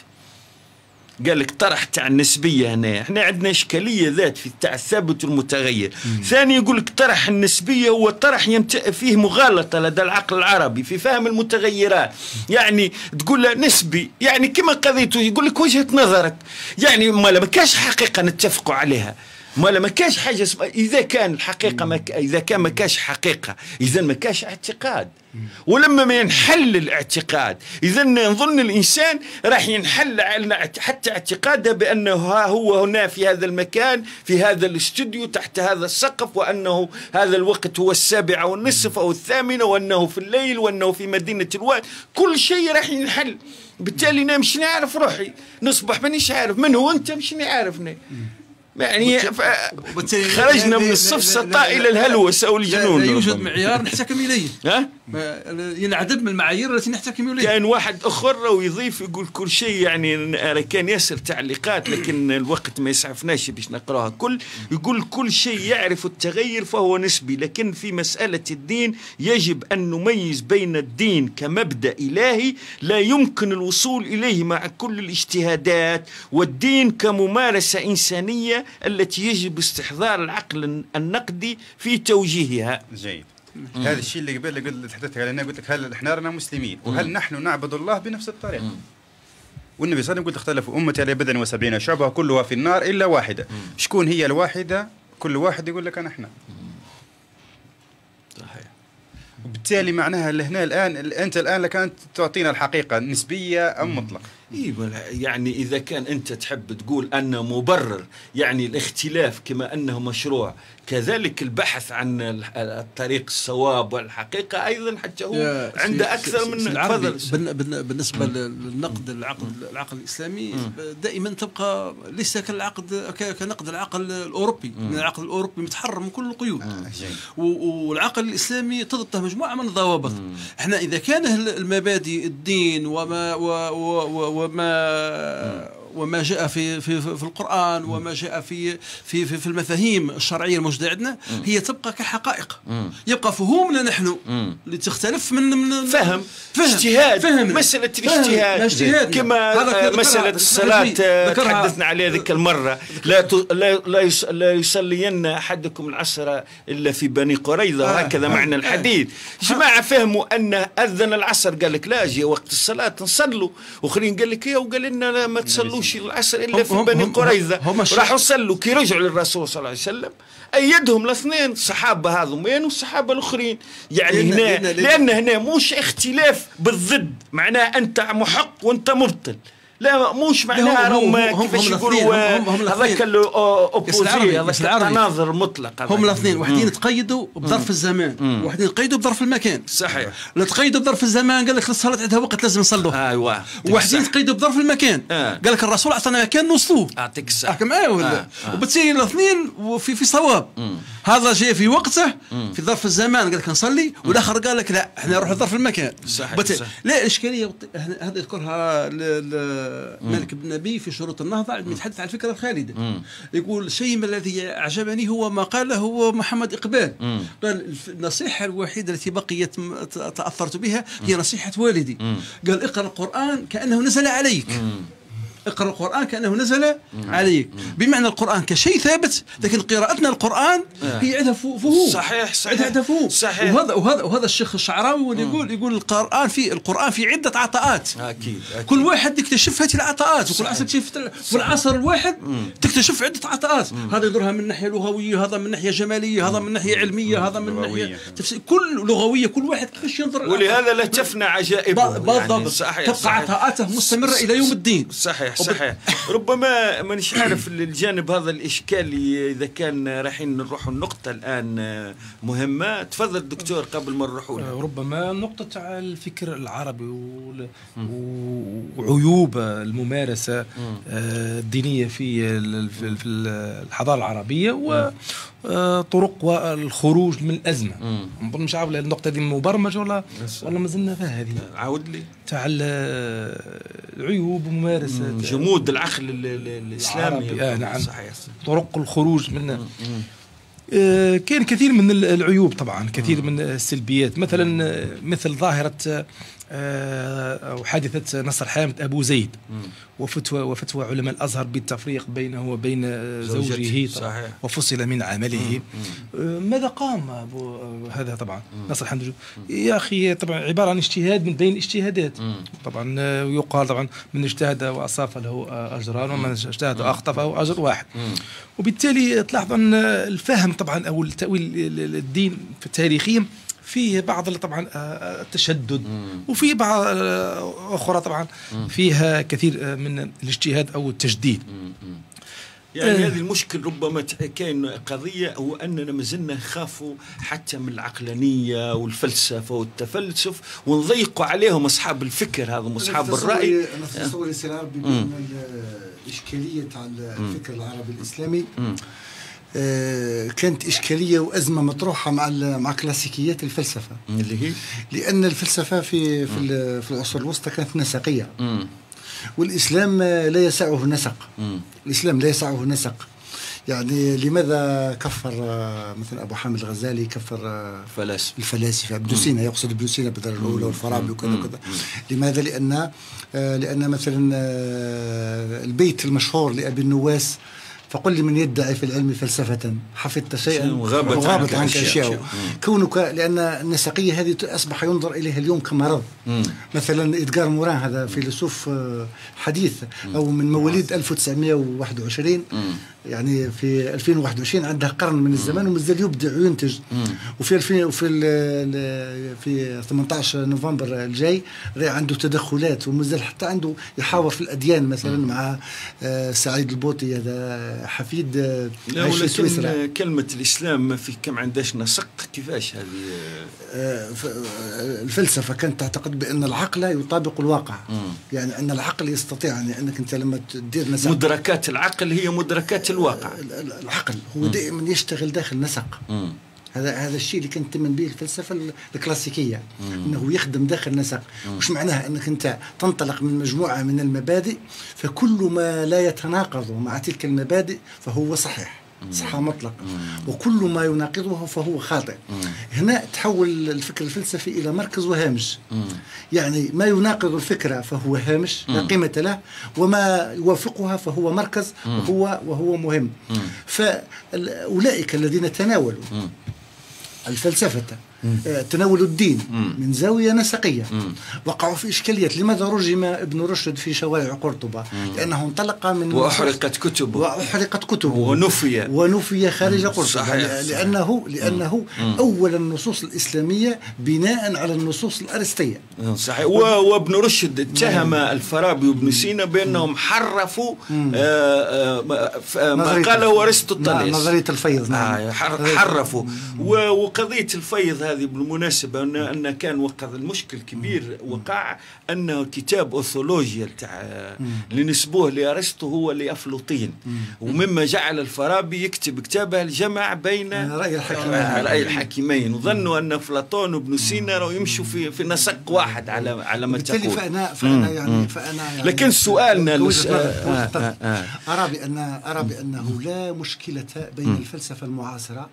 قال لك طرح تاع النسبية هنا احنا عندنا إشكالية ذات في تاع الثابت والمتغير. ثاني يقول لك طرح النسبية هو طرح فيه مغالطة لدى العقل العربي في فهم المتغيرات. يعني تقول له نسبي يعني كما قضيته، يقول لك وجهة نظرك، يعني ما كاش حقيقة نتفقوا عليها، ما كاش حاجة إذا كان الحقيقة إذا كان ما كاش حقيقة إذا ما كاش اعتقاد. ولما ما ينحل الاعتقاد إذا نظن الإنسان راح ينحل حتى اعتقاده بأنه هو هنا في هذا المكان في هذا الاستوديو تحت هذا السقف، وأنه هذا الوقت هو 7:30 أو 8، وأنه في الليل، وأنه في مدينة الواد. كل شيء راح ينحل. بالتالي أنا مش نعرف روحي، نصبح مانيش عارف من هو أنت، مش نعرفني يعني خرجنا من السفسطة إلى الهلوسة والجنون. لا يوجد معيار نحتكم إليه، ينعدم من المعايير التي نحتكم إليها. كان واحد أخر ويضيف يقول كل شيء، يعني كان ياسر تعليقات لكن الوقت ما يسعفناش باش نقراها كل. يقول كل شيء يعرف التغير فهو نسبي، لكن في مسألة الدين يجب أن نميز بين الدين كمبدأ إلهي لا يمكن الوصول إليه مع كل الاجتهادات، والدين كممارسة إنسانية التي يجب استحضار العقل النقدي في توجيهها. جيد. هذا الشيء اللي قبل اللي تحدثت عليه، قلت لك هل احنا رانا مسلمين وهل نحن نعبد الله بنفس الطريقه؟ والنبي صلى الله عليه وسلم قلت اختلفوا امتي على 70 شعبة كلها في النار الا واحده. شكون هي الواحده؟ كل واحد يقول لك انا احنا. صحيح. وبالتالي معناها اللي هنا الان انت الان لك انت تعطينا الحقيقه نسبيه ام مطلقه؟ يعني إذا كان أنت تحب تقول أنه مبرر يعني الاختلاف كما أنه مشروع، كذلك البحث عن الطريق الصواب والحقيقة أيضا حتى هو عنده أكثر من بالنسبة للنقد العقل الإسلامي دائما تبقى ليس كنقد العقل الأوروبي. العقل الأوروبي متحرر من كل القيود، والعقل الإسلامي تضبطه مجموعة من الضوابط. احنا إذا كان المبادئ الدين وما جاء في القرآن وما جاء في المفاهيم الشرعية الموجودة عندنا هي تبقى كحقائق. يبقى فهومنا نحن اللي تختلف من فهم اجتهاد، مسألة الاجتهاد كما مسألة الصلاة تحدثنا عليها ذيك المرة. لا يصلين أحدكم العصر إلا في بني قريظة، وهكذا معنى الحديث. جماعة فهموا أن أذن العصر قال لك لا جي وقت الصلاة نصلوا، وآخرين قال لك وقال لنا ما تصلوش العصر إلا في بني قريظة. راحوا صلوا كي رجعوا للرسول صلى الله عليه وسلم أيدهم الاثنين الصحابة هذومين والصحابة الآخرين. يعني هنا لأن هنا مش اختلاف بالضد، معناه أنت محق وأنت مبطل، لا مش معناها راهم كيفاش يقولوا هذاك الاوبوزي، هذاك التناظر المطلق. هم الاثنين واحدين تقيدوا بظرف الزمان وواحدين تقيدوا بظرف المكان. صحيح. لا تقيدوا بظرف الزمان قال لك الصلاه عندها وقت لازم نصلوها. ايوه. وواحدين تقيدوا بظرف المكان قال لك الرسول عطانا مكان نوصلوه. يعطيك الصحه. ولا وبالتالي الاثنين في صواب. هذا جاء في وقته في ظرف الزمان قال لك نصلي، والاخر قال لك لا احنا نروح لظرف المكان. صحيح. لا الاشكاليه هذا يذكرها مالك بن نبي في شروط النهضة عندما يتحدث عن الفكرة الخالدة. يقول الشيء الذي أعجبني هو ما قاله هو محمد إقبال. قال النصيحة الوحيدة التي بقيت تأثرت بها هي نصيحة والدي. قال اقرأ القرآن كأنه نزل عليك. اقرأ القرآن كأنه نزل عليك، بمعنى القرآن كشيء ثابت، لكن قراءتنا القرآن هي عندها فهوم. صحيح عندها فهوم. صحيح. وهذا الشيخ الشعراوي يقول القرآن في عدة عطاءات. أكيد. كل واحد يكتشف هذه العطاءات، وكل عصر في العصر الواحد تكتشف عدة عطاءات. هذا يدورها من ناحية لغوية، هذا من ناحية جمالية، هذا من ناحية علمية، هذا من ناحية تفسير، كل لغوية، كل واحد كيفاش ينظر. ولهذا لا تفنى عجائبه. بالضبط. تبقى عطاءاته مستمرة إلى يوم الدين. صحيح. ربما مانيش عارف الجانب هذا الإشكالي إذا كان رايحين نروحوا النقطة الآن مهمة. تفضل دكتور قبل ما نروحوا لها. ربما نقطة الفكر العربي وعيوب الممارسة الدينية في الحضارة العربية وطرق والخروج من الأزمة. مش عارف النقطة دي مبرمجة ولا ما زلنا فيها هذه. عاود لي تاع العيوب وممارسة جمود العقل الإسلامي. نعم. صحيح. طرق الخروج منه. كان كثير من العيوب طبعا، كثير من السلبيات، مثل ظاهرة أو حادثة نصر حامد أبو زيد وفتوى علماء الأزهر بالتفريق بينه وبين زوجه وفصل من عمله. ماذا قام هذا طبعا نصر حامد يا أخي؟ طبعا عبارة عن اجتهاد من بين اجتهادات. طبعا يقال طبعا من اجتهد وأصاب له أجران، ومن اجتهد وأخطأ فهو أجر واحد. وبالتالي تلاحظ أن الفهم طبعا أو التأويل الدين تاريخيا فيه بعض طبعا التشدد، وفي بعض أخرى طبعا فيها كثير من الاجتهاد أو التجديد. يعني هذه المشكل ربما كاين قضية هو أننا ما زلنا نخافوا حتى من العقلانية والفلسفة والتفلسف، ونضيقوا عليهم أصحاب الفكر هذا أصحاب الرأي. أنا تصور بأن الإشكالية تاع الفكر العربي الإسلامي كانت إشكالية وأزمة مطروحة مع كلاسيكيات الفلسفة، اللي هي لأن الفلسفة في العصور الوسطى كانت نسقية، والإسلام لا يسعه نسق. الإسلام لا يسعه نسق. يعني لماذا كفر مثلا أبو حامد الغزالي كفر الفلاسفة؟ ابن سينا، يقصد ابن سينا بالدرجة الأولى والفارابي وكذا وكذا. لماذا؟ لأن مثلا البيت المشهور لأبي النواس: فقل لي من يدعي في العلم فلسفة حفظت شيئا وغابت عنك أشياء. كونك، لأن النسقية هذه أصبح ينظر إليها اليوم كمرض. مثلا إدغار موران هذا فيلسوف حديث أو من مواليد 1921، يعني في 2021 عنده قرن من الزمان ومازال يبدع وينتج. في 18 نوفمبر الجاي عنده تدخلات، ومازال حتى عنده يحاور في الأديان مثلا مع سعيد البوطي، هذا حفيد عايش في سويسرا. كلمة الإسلام ما في كم عندهاش نسق، كيفاش هذه؟ الفلسفة كانت تعتقد بأن العقل يطابق الواقع. يعني أن العقل يستطيع أنك أنت لما تدير نسق، مدركات العقل هي مدركات الواقع. العقل هو دائما يشتغل داخل نسق. هذا الشيء اللي كانت تمن به الفلسفة الكلاسيكية، أنه يخدم داخل نسق. وش معناها؟ أنك أنت تنطلق من مجموعة من المبادئ، فكل ما لا يتناقض مع تلك المبادئ فهو صحيح، صحة مطلق، وكل ما يناقضه فهو خاطئ. هنا تحول الفكر الفلسفي إلى مركز وهامش. يعني ما يناقض الفكرة فهو هامش لا قيمة له، وما يوافقها فهو مركز وهو مهم. فأولئك الذين تناولوا الفلسفة، تناولوا الدين من زاوية نسقية، وقعوا في إشكاليات. لماذا رجم ابن رشد في شوارع قرطبة؟ لأنه انطلق من وأحرقت كتبه ونفي خارج قرطبة. لأنه أول النصوص الإسلامية بناء على النصوص الأرسطية. صحيح. وابن رشد اتهم الفارابي وابن سينا بأنهم حرفوا ما قاله أرسطو، نظرية الفيض. حرفوا. وقضية الفيض هذه هذه بالمناسبة أن كان وقع المشكل كبير وقع أن كتاب أوثولوجيا اللي نسبوه لأرسطو هو لأفلاطين، ومما جعل الفارابي يكتب كتابه الجمع بين رأي الحاكمين، وظنوا أن أفلاطون وابن سينا يمشوا في نسق واحد على ما تقول. فأنا يعني لكن سؤالنا أرى بأنه لا مشكلة بين الفلسفة المعاصرة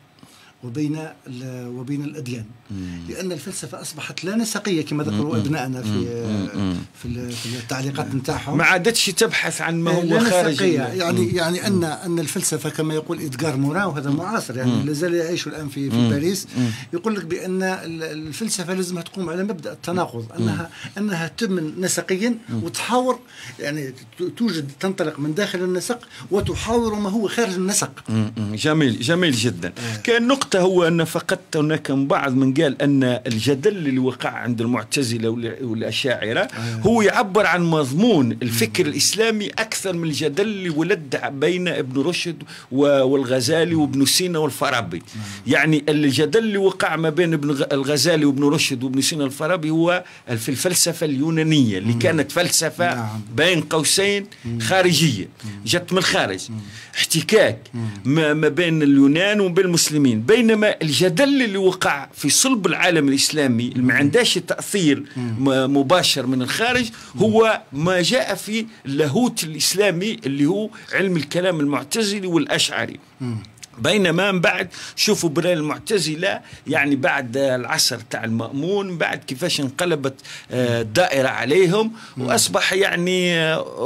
وبين الأديان، لأن الفلسفة أصبحت لا نسقية كما ذكروا أبنائنا في التعليقات نتاعهم، ما عادتش تبحث عن ما هو خارج يعني أن الفلسفة كما يقول إدغار موران، وهذا معاصر يعني لازال يعيش الآن في باريس، يقول لك بأن الفلسفة لازم تقوم على مبدأ التناقض، أنها تم نسقيا وتحاور، يعني توجد تنطلق من داخل النسق وتحاور ما هو خارج النسق. جميل جدا. كان نقطة هو أن فقدت هناك بعض من قال أن الجدل اللي وقع عند المعتزلة والأشاعرة هو يعبر عن مضمون الفكر الإسلامي أكثر من الجدل اللي ولد بين ابن رشد والغزالي وابن سينا والفارابي. يعني الجدل اللي وقع ما بين ابن الغزالي وابن رشد وابن سينا والفارابي هو في الفلسفة اليونانية اللي كانت فلسفة بين قوسين خارجية، جت من الخارج، احتكاك ما بين اليونان وبين المسلمين. بينما الجدل اللي وقع في صلب العالم الإسلامي اللي ما عندهاش تأثير مباشر من الخارج هو ما جاء في اللاهوت الإسلامي اللي هو علم الكلام المعتزلي والأشعري. بينما من بعد شوفوا برا المعتزلة يعني بعد العصر تاع المأمون بعد كيفاش انقلبت الدائرة عليهم وأصبح يعني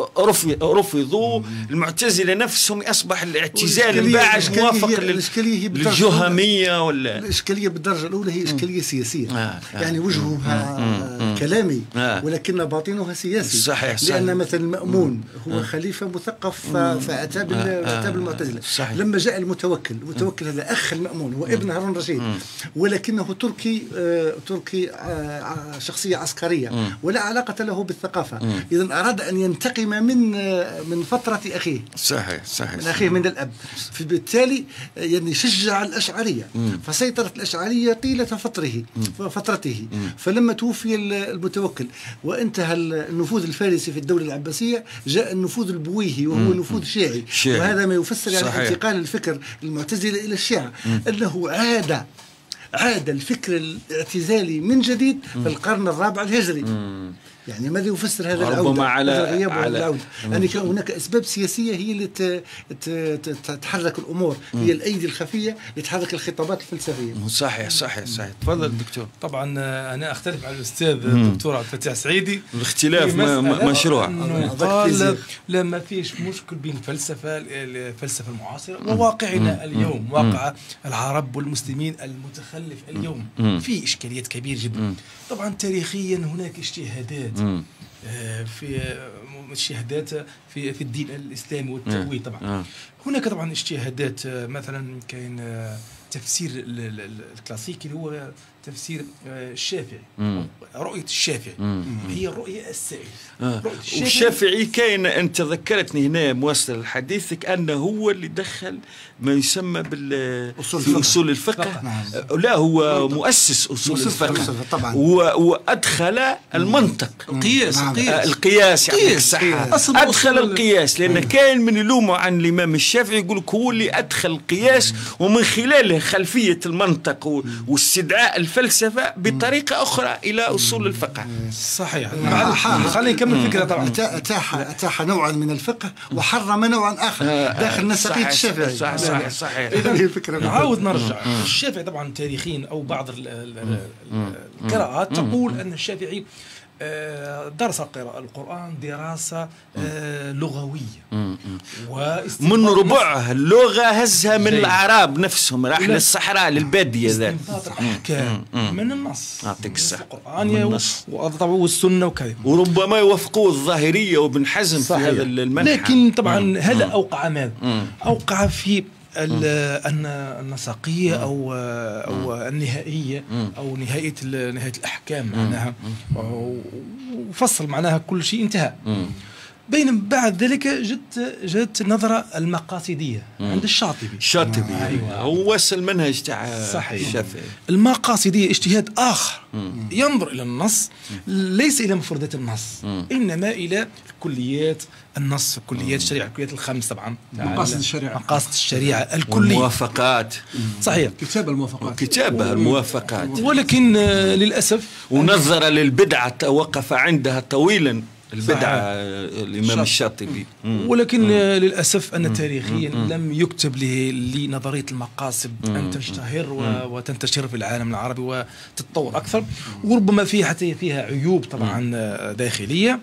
رفضوا المعتزلة نفسهم، أصبح الاعتزال الباعث موافق للجهمية. ولا الإشكالية بالدرجة الأولى هي إشكالية سياسية، يعني وجهها كلامي ولكن باطنها سياسي. صحيح. لأن مثلا المأمون هو خليفة مثقف فأتى بالمعتزلة. لما جاء المتوكل هذا أخ المأمون وابن هارون الرشيد، ولكنه تركي شخصية عسكرية ولا علاقة له بالثقافة، إذا أراد أن ينتقم من فترة أخيه. صحيح. من أخيه من الأب، فبالتالي يعني شجع الأشعرية، فسيطرت الأشعرية طيلة فترته. فلما توفي المتوكل وانتهى النفوذ الفارسي في الدولة العباسية، جاء النفوذ البويهي وهو نفوذ شيعي، وهذا ما يفسر يعني انتقال الفكر المعتزلة إلى الشيعة، أنه عاد الفكر الاعتزالي من جديد في القرن الرابع الهجري. يعني ماذا يفسر هذا العودة؟ على يعني هناك أسباب سياسية هي اللي تحرك الأمور، هي الأيدي الخفية اللي تحرك الخطابات الفلسفية. صحيح. تفضل دكتور. طبعا أنا أختلف على الأستاذ الدكتور عبد الفتاح السعيدي. الاختلاف مشروع. قال لا ما فيش مشكل بين الفلسفة المعاصرة وواقعنا اليوم، واقع العرب والمسلمين المتخلف اليوم في إشكاليات كبيرة جدا. طبعا تاريخيا هناك اجتهادات في الدين الإسلامي والتأويل. طبعا هناك طبعا اجتهادات، مثلا كاين تفسير الكلاسيكي اللي هو تفسير الشافعي، رؤية الشافعي هي الرؤية السائلة. والشافعي كاين، أنت ذكرتني هنا مواصل حديثك أنه هو اللي دخل ما يسمى أصول الفقه. لا، هو مؤسس أصول الفقه طبعا، وأدخل المنطق، القياس يعني الصحة، أدخل القياس، لأن كاين من يلوموا عن الإمام الشافعي يقول لك هو اللي أدخل القياس، ومن خلاله خلفية المنطق واستدعاء الفلسفة بطريقة أخرى إلى أصول الفقه. صحيح. خلينا نكمل فكرة. طبعا أتاح نوعا من الفقه وحرم نوعا آخر داخل نسقية الشافعي. صحيح. إذا الفكرة نعاود نرجع. الشافعي طبعا تاريخيا أو بعض القراءات تقول أن الشافعي درس القرآن دراسة لغوية، من ربعه اللغة هزها من الأعراب نفسهم، راح للصحراء للبادية ذات أحكام من النص القرآني والسنة وكذا، وربما يوافقوا الظاهرية وابن حزم في هذا المنحى. لكن طبعا هذا أوقع ماذا؟ أوقع في النسقية أو النهائية أو نهاية الأحكام معناها، وفصل معناها كل شيء انتهى. بين بعد ذلك جت النظرة المقاصدية عند الشاطبي. أيوة. هو وصل المنهج تاع الشافعي. المقاصدية اجتهاد آخر ينظر إلى النص، ليس إلى مفردات النص، إنما إلى كليات النص، كليات الشريعة، كليات الخمس طبعا، مقاصد الشريعة الكلية، الموافقات. صحيح، كتابة الموافقات. ولكن للأسف ونظر للبدعة وقف عندها طويلا، البدعة الإمام الشاطبي. ولكن للأسف أن تاريخيا لم يكتب لنظرية المقاصد أن تشتهر وتنتشر في العالم العربي وتتطور أكثر، وربما فيها عيوب طبعا داخلية.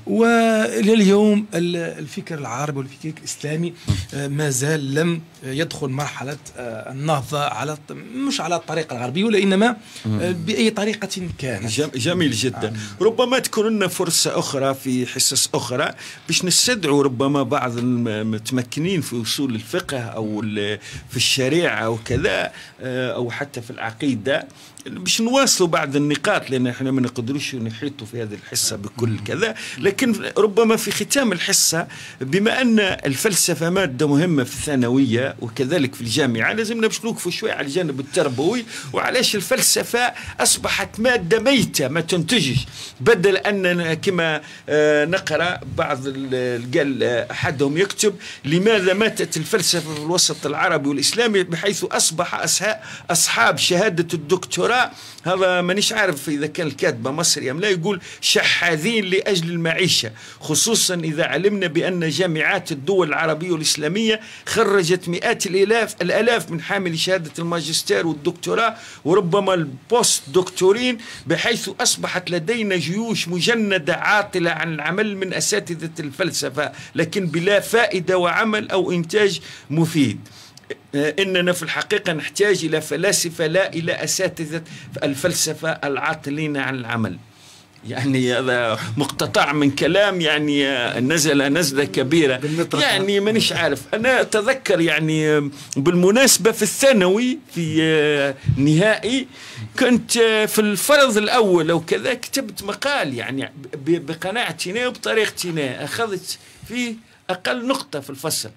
وإلى اليوم الفكر العربي والفكر الإسلامي ما زال لم يدخل مرحلة النهضة مش على الطريقة الغربية، وإنما بأي طريقة كانت. جميل جدا. ربما تكون لنا فرصة أخرى في حصص أخرى باش نستدعوا ربما بعض المتمكنين في أصول الفقه أو في الشريعة وكذا، أو حتى في العقيدة، باش نواصلوا بعض النقاط، لأن احنا ما نقدروش نحيطوا في هذه الحصة بكل كذا. لكن ربما في ختام الحصة، بما أن الفلسفة مادة مهمة في الثانوية وكذلك في الجامعة، لازمنا باش نوقفوا شوي على الجانب التربوي، وعلاش الفلسفة أصبحت مادة ميتة ما تنتجش، بدل أن كما نقرأ بعض قال أحدهم يكتب: لماذا ماتت الفلسفة في الوسط العربي والإسلامي بحيث أصبح أصحاب شهادة الدكتوراه، هذا مانيش عارف إذا كان الكاتبة مصري أم لا، يقول شحاذين لأجل المعيشة، خصوصا إذا علمنا بأن جامعات الدول العربية والإسلامية خرجت مئات الآلاف من حامل شهادة الماجستير والدكتوراه وربما البوست دكتورين، بحيث أصبحت لدينا جيوش مجندة عاطلة عن العمل من أساتذة الفلسفة، لكن بلا فائدة وعمل أو إنتاج مفيد. إننا في الحقيقة نحتاج إلى فلاسفة لا إلى أساتذة الفلسفة العاطلين عن العمل. يعني هذا مقتطع من كلام يعني نزل نزلة كبيرة، يعني مانيش عارف. أنا أتذكر يعني بالمناسبة في الثانوي في نهائي كنت في الفرض الأول أو كذا، كتبت مقال يعني بقناعتنا وبطريقتنا، أخذت فيه أقل نقطة في الفصل.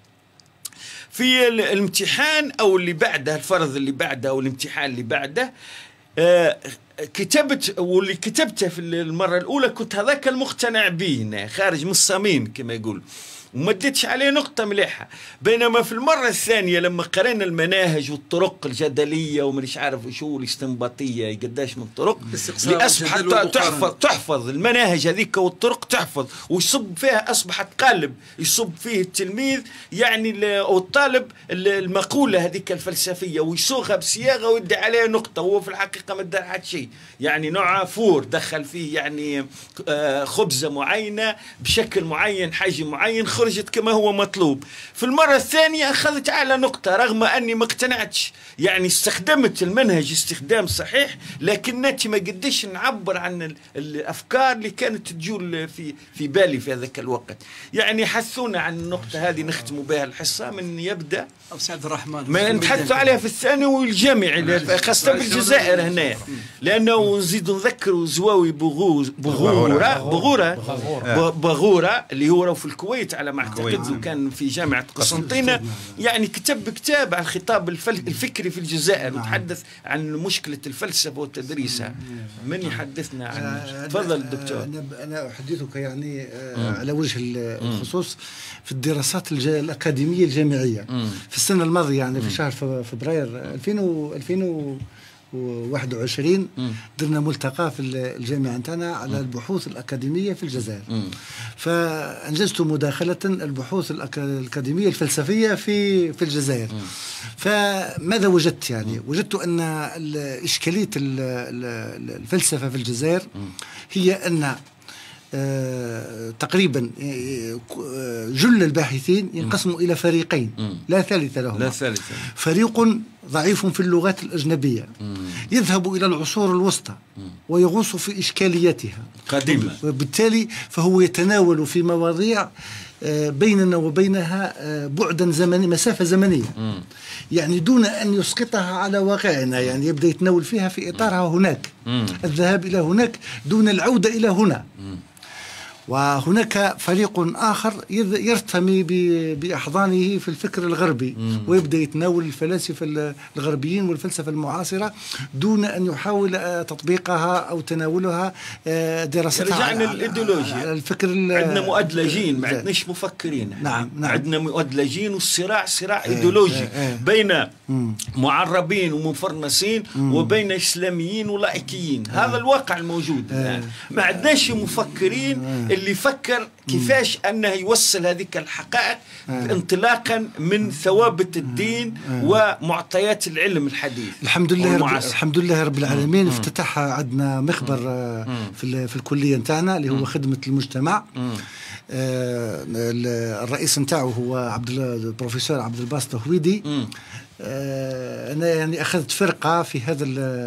في الامتحان أو اللي بعده، الفرض اللي بعده أو الامتحان اللي بعده، كتبت، واللي كتبته في المرة الأولى كنت هذاك المقتنع به خارج من الصميم كما يقول، وما اديتش عليه نقطة مليحة. بينما في المرة الثانية لما قرأنا المناهج والطرق الجدلية ومش عارف شو الاستنباطية قداش من طرق، اللي أصبحت تحفظ المناهج هذيك والطرق تحفظ، ويصب فيها أصبحت قالب يصب فيه التلميذ يعني أو الطالب المقولة هذيك الفلسفية، ويسوغها بصياغة ويدي عليها نقطة، وهو في الحقيقة ما دار حد شيء. يعني نوع فور دخل فيه يعني خبزة معينة بشكل معين، حجم معين، خرجت كما هو مطلوب. في المرة الثانية أخذت أعلى نقطة رغم أني ما اقتنعتش، يعني استخدمت المنهج استخدام صحيح، لكنتي ما قديش نعبر عن الأفكار اللي كانت تجول في بالي في هذاك الوقت. يعني حثونا عن النقطة هذه نختم بها الحصة من يبدأ أو سعد الرحمن ما نتحدثوا عليها في الثانوي والجامعي، خاصة في الجزائر هنا، لأنه نزيد نذكروا زواوي بغورة اللي هو في الكويت على ما أعتقد، وكان في جامعة قسنطينة، يعني كتب كتاب عن الخطاب الفكري في الجزائر، وتحدث عن مشكلة الفلسفة وتدريسها. من يحدثنا عن؟ تفضل الدكتور. أنا أحدثك يعني على وجه الخصوص في الدراسات الأكاديمية الجامعية. في السنة الماضية يعني في شهر فبراير 2021 درنا ملتقى في الجامعة نتاعنا على البحوث الأكاديمية في الجزائر. فأنجزت مداخلة البحوث الأكاديمية الفلسفية في الجزائر. فماذا وجدت؟ يعني وجدت أن إشكالية الفلسفة في الجزائر هي أن تقريبا جل الباحثين ينقسموا إلى فريقين لا ثالث لهم. فريق ضعيف في اللغات الأجنبية يذهب إلى العصور الوسطى ويغوص في إشكالياتها قديمة، وبالتالي فهو يتناول في مواضيع بيننا وبينها بعدا زمني، مسافة زمنية، يعني دون أن يسقطها على واقعنا، يعني يبدأ يتناول فيها في إطارها هناك، الذهاب إلى هناك دون العودة إلى هنا. وهناك فريق آخر يرتمي بأحضانه في الفكر الغربي ويبدأ يتناول الفلاسفة الغربيين والفلسفة المعاصرة دون أن يحاول تطبيقها أو تناولها دراستها. رجعنا للإيديولوجيا على الفكر. عندنا مؤدلجين، ما عندناش مفكرين. نعم. عندنا مؤدلجين، والصراع صراع إيديولوجي بين معربين ومفرنسين وبين إسلاميين ولايكيين. هذا الواقع الموجود الآن. ما عندناش مفكرين اللي يفكر كيفاش أنه يوصل هذيك الحقائق انطلاقا من ثوابت الدين ومعطيات العلم الحديث. الحمد لله رب العالمين. افتتح عندنا مخبر في الكلية نتاعنا اللي هو خدمة المجتمع. الرئيس نتاعو هو البروفيسور عبد الباسط هويدي. أنا يعني أخذت فرقة في هذا،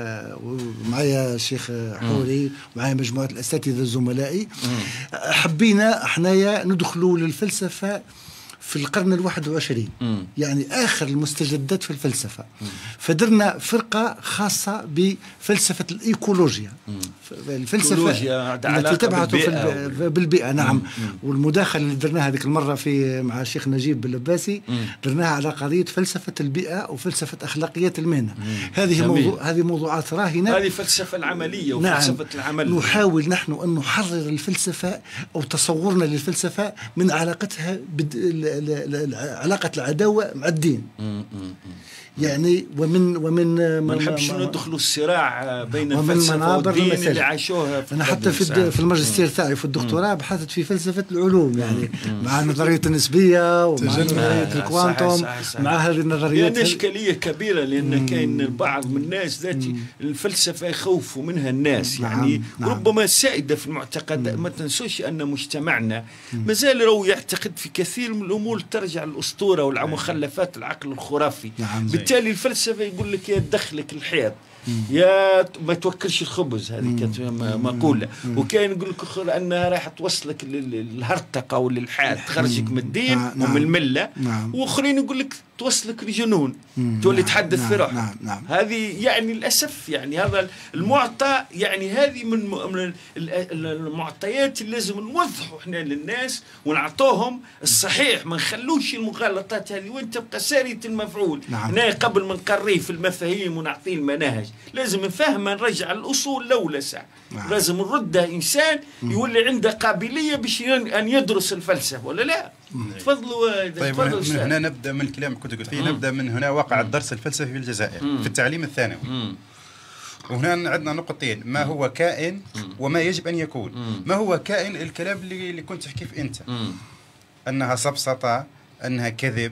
معايا الشيخ حوري ومعايا مجموعة الأساتذة زملائي. حبينا حنايا ندخلوا للفلسفة في القرن ال21، يعني آخر المستجدات في الفلسفة. فدرنا فرقة خاصة بفلسفة الإيكولوجيا، الفلسفة التي تبحث بالبيئة. نعم. والمداخلة اللي درناها هذيك المرة مع الشيخ نجيب اللباسي درناها على قضية فلسفة البيئة وفلسفة أخلاقيات المهنة. هذه موضوعات راهنة. هذه فلسفة العملية وفلسفة العمل. نحاول نحن أن نحرر الفلسفة أو تصورنا للفلسفة من علاقتها علاقة العداوة مع الدين. يعني ومن ما نحبش ندخلوا الصراع بين الفلسفة والدين اللي عاشوها. أنا حتى في الماجستير تاعي في الدكتوراه بحثت في فلسفة العلوم، يعني مع نظرية النسبية ومع نظرية الكوانتوم، مع هذه النظريات. يعني إشكالية كبيرة، لأن كاين البعض من الناس ذاتي الفلسفة يخوفوا منها الناس. يعني ربما سائدة في المعتقد. ما تنسوش أن مجتمعنا مازال راهو يعتقد في كثير من الأمور ترجع للأسطورة والمخلفات العقل الخرافي. بالتالي الفلسفة يقول لك يا تدخلك الحيط، يا ما توكلش الخبز، هذه كانت مقولة. وكاين يقول لك اخر انها راح توصلك للهرطقه وللحاد، تخرجك من الدين ومن المله. واخرين يقول لك توصلك لجنون، تولي تحدث في روحك. هذه يعني للاسف يعني هذا المعطى، يعني هذه من المعطيات اللي لازم نوضحوا احنا للناس ونعطوهم الصحيح، ما نخلوش المغالطات هذه وين تبقى سارية المفعول. هنا قبل ما نقريه في المفاهيم ونعطيه المناهج لازم نفهم، نرجع الأصول الأولى ساعة. لازم نردها إنسان يولي عنده قابلية باش أن يدرس الفلسفة ولا لا. تفضلوا. طيب من هنا نبدأ من الكلام اللي كنت قلت فيه. نبدأ من هنا واقع الدرس الفلسفي في الجزائر في التعليم الثانوي. وهنا عندنا نقطتين: ما هو كائن وما يجب أن يكون. ما هو كائن؟ الكلام اللي كنت تحكي فيه أنت، أنها سبسطة، أنها كذب،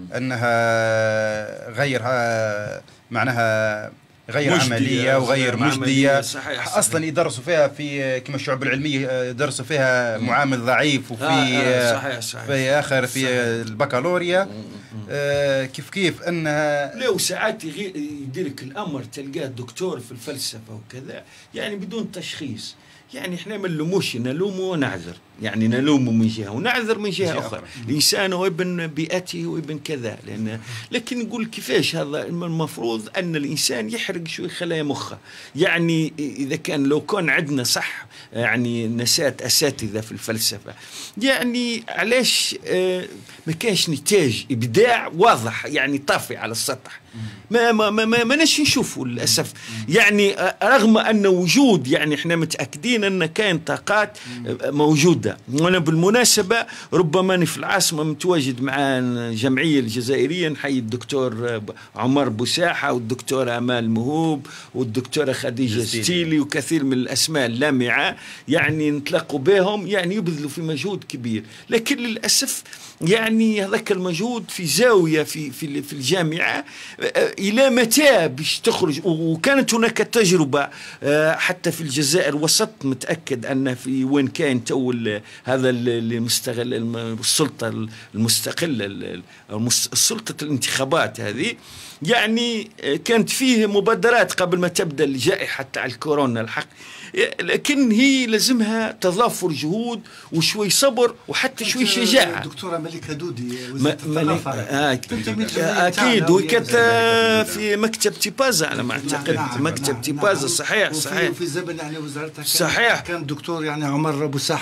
أنها غير معناها غير عملية وغير مجدية. صحيح. أصلا يدرسوا فيها في كما الشعب العلمية يدرسوا فيها معامل ضعيف، وفي في آخر في البكالوريا كيف أنها لو ساعات يديرك الأمر تلقاه دكتور في الفلسفة وكذا، يعني بدون تشخيص. يعني احنا ما نلوموش، نلومه ونعذر، يعني نلومه من جهه ونعذر من جهه اخرى. الانسان هو ابن بيئته وابن كذا، لكن نقول كيفاش هذا المفروض ان الانسان يحرق شوي خلايا مخه. يعني اذا كان لو كان عندنا صح يعني نسات اساتذه في الفلسفه، يعني علاش ما كانش نتاج ابداع واضح يعني طافي على السطح؟ ما نش نشوفوا للاسف. يعني رغم ان وجود، يعني احنا متاكدين ان كاين طاقات موجوده. وانا بالمناسبه ربما في العاصمه متواجد مع الجمعيه الجزائريه، نحيي الدكتور عمر بوساحه والدكتوره امال مهوب والدكتوره خديجه ستيلي وكثير من الاسماء اللامعه، يعني نتلاقوا بهم، يعني يبذلوا في مجهود كبير. لكن للاسف يعني هذاك المجهود في زاويه في الجامعه إلى متى باش تخرج؟ وكانت هناك تجربة حتى في الجزائر وسط، متأكد أن في وين كان تو هذا اللي مستغل السلطة المستقلة، سلطة الانتخابات هذه، يعني كانت فيه مبادرات قبل ما تبدأ الجائحة تاع الكورونا الحق، لكن هي لازمها تضافر جهود وشوي صبر وحتى شوي شجاعة. الدكتورة ملكة دودي وزارة الثقافة أكيد، وكانت في مكتب تيبازا على ما أعتقد. مكتب تيبازا. صحيح. وفي زمن يعني وزارتها صحيح كان الدكتور يعني عمر بوساحة من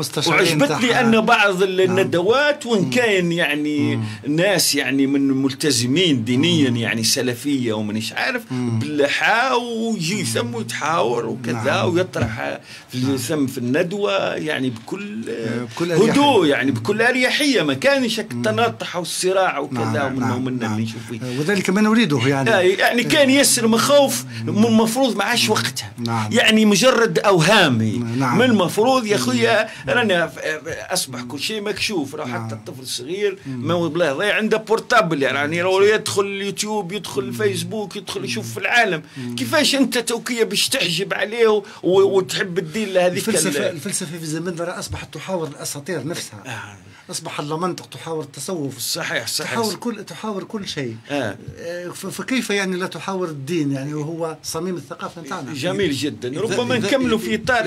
المستشارين وعجبتني ان بعض الندوات وان كان يعني ناس يعني من ملتزمين دينيا يعني سلفيه ومانيش عارف باللحى ويجي ثم يتحاور وكذا ويطرح في الندوه يعني بكل هدوء يعني بكل اريحيه، ما كانش التناطح والصراع وكذا ومنا اللي نشوف فيه. وذلك ما نريده يعني كان ياسر مخاوف المفروض ما عادش وقتها. يعني مجرد اوهام. من المفروض يا خويا رانا اصبح كل شيء مكشوف، راه حتى الطفل الصغير ما والله ضايع عنده بورتابل، يعني لو يدخل اليوتيوب يدخل الفيسبوك يدخل يشوف في العالم. كيفاش انت توكيه باش تحجب عليه وتحب تدير له هذيك الفلسفه في زماننا اصبحت تحاور الاساطير نفسها. اصبح المنطق تحاور التصوف. صحيح تحاور كل شيء. فكيف يعني لا تحاور الدين يعني وهو صميم الثقافه نتاعنا؟ جميل جدا. ربما نكملوا في اطار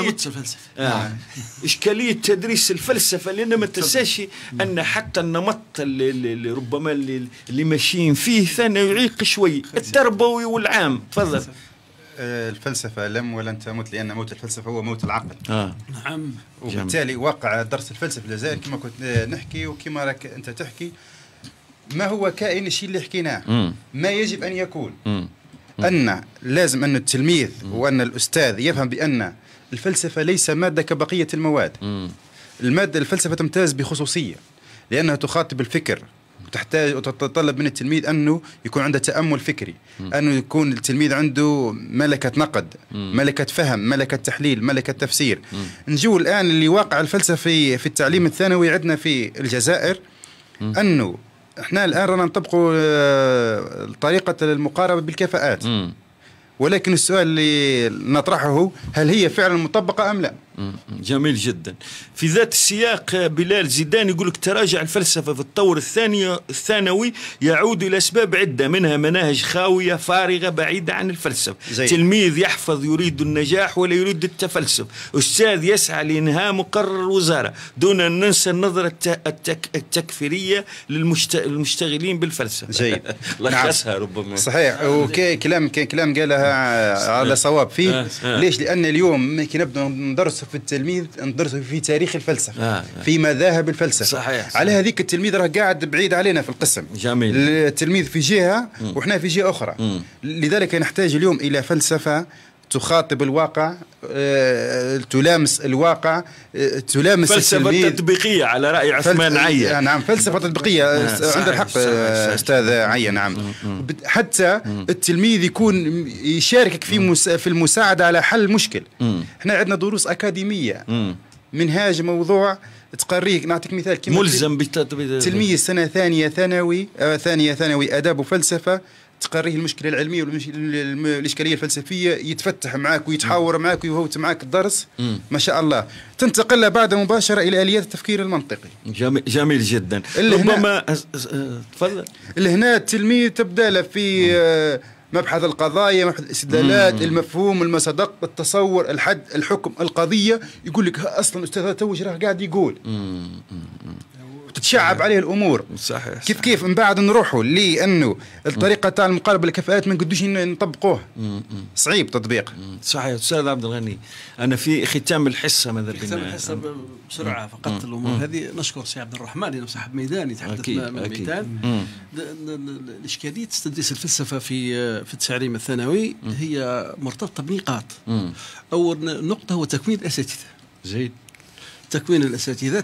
اشكاليه تدريس الفلسفه، لان ما تنساش ان حتى النمط اللي ربما اللي ماشيين فيه ثاني يعيق شوي التربوي والعام. تفضل. الفلسفة لم ولن تموت، لأن موت الفلسفة هو موت العقل. نعم. وبالتالي واقع درس الفلسفة في الجزائر كما كنت نحكي وكما راك أنت تحكي، ما هو كائن الشيء اللي حكيناه. ما يجب أن يكون أن لازم أن التلميذ وأن الأستاذ يفهم بأن الفلسفة ليس مادة كبقية المواد. الفلسفة تمتاز بخصوصية لأنها تخاطب الفكر، تحتاج وتتطلب من التلميذ أنه يكون عنده تأمل فكري، أنه يكون التلميذ عنده ملكة نقد، ملكة فهم، ملكة تحليل، ملكة تفسير. نجو الآن اللي واقع الفلسفي في التعليم الثانوي عندنا في الجزائر، أنه احنا الآن رانا نطبقوا طريقة المقاربة بالكفاءات، ولكن السؤال اللي نطرحه هل هي فعلا مطبقة أم لا؟ جميل جدا. في ذات السياق بلال زيدان يقول لك تراجع الفلسفة في الطور الثانوي يعود إلى أسباب عدة، منها مناهج خاوية فارغة بعيدة عن الفلسفة. تلميذ يحفظ يريد النجاح ولا يريد التفلسف، أستاذ يسعى لإنهاء مقرر الوزارة، دون أن ننسى النظرة التكفيرية للمشتغلين بالفلسفة. جيد. لخصها ربما. صحيح. وكلام قالها على صواب فيه. ليش؟ لأن اليوم كي نبدأ ندرس في التلميذ ندرس في تاريخ الفلسفة، في مذاهب الفلسفة. صحيح. على هذيك التلميذ راه قاعد بعيد علينا في القسم. جميل. التلميذ في جهة وإحنا في جهة أخرى. لذلك نحتاج اليوم إلى فلسفة تخاطب الواقع، تلامس الواقع، تلامس فلسفة التلميذ. تطبيقية على رأي عثمان عيا. نعم، فلسفة تطبيقية. عند الحق أستاذ عيا. نعم. حتى التلميذ يكون يشاركك في المساعدة على حل المشكل. احنا عندنا دروس أكاديمية، منهاج موضوع تقريه. نعطيك مثال كيما ملزم بتطبيق. تلميذ سنة ثانية ثانوي آداب وفلسفة، تقريه المشكله العلميه والاشكاليه الفلسفيه، يتفتح معك ويتحاور معك ويفوت معك الدرس. ما شاء الله. تنتقل بعد مباشره الى اليات التفكير المنطقي. جميل جدا. ربما تفضل. لهنا التلميذ تبدا له في مبحث القضايا، مبحث الاستدلالات، المفهوم، المصدق، التصور، الحد، الحكم، القضيه. يقول لك اصلا الاستاذ توج راه قاعد يقول، تتشعب عليه الامور. صحيح. كيف من بعد نروحوا لانه الطريقه تاع المقاربه بالكفاءات ما نقدوش نطبقوه. صعيب تطبيق. صحيح. استاذ عبد الغني، انا في ختام الحصه ماذا بنا؟ ختام الحصه بسرعه فقط الامور هذه. نشكر سي عبد الرحمن لانه صاحب ميدان يتحدث ميدان. الاشكاليه تدريس الفلسفه في التعليم الثانوي هي مرتبطه بنقاط. اول نقطه هو تكوين الاساتذه. زين. تكوين الاساتذه،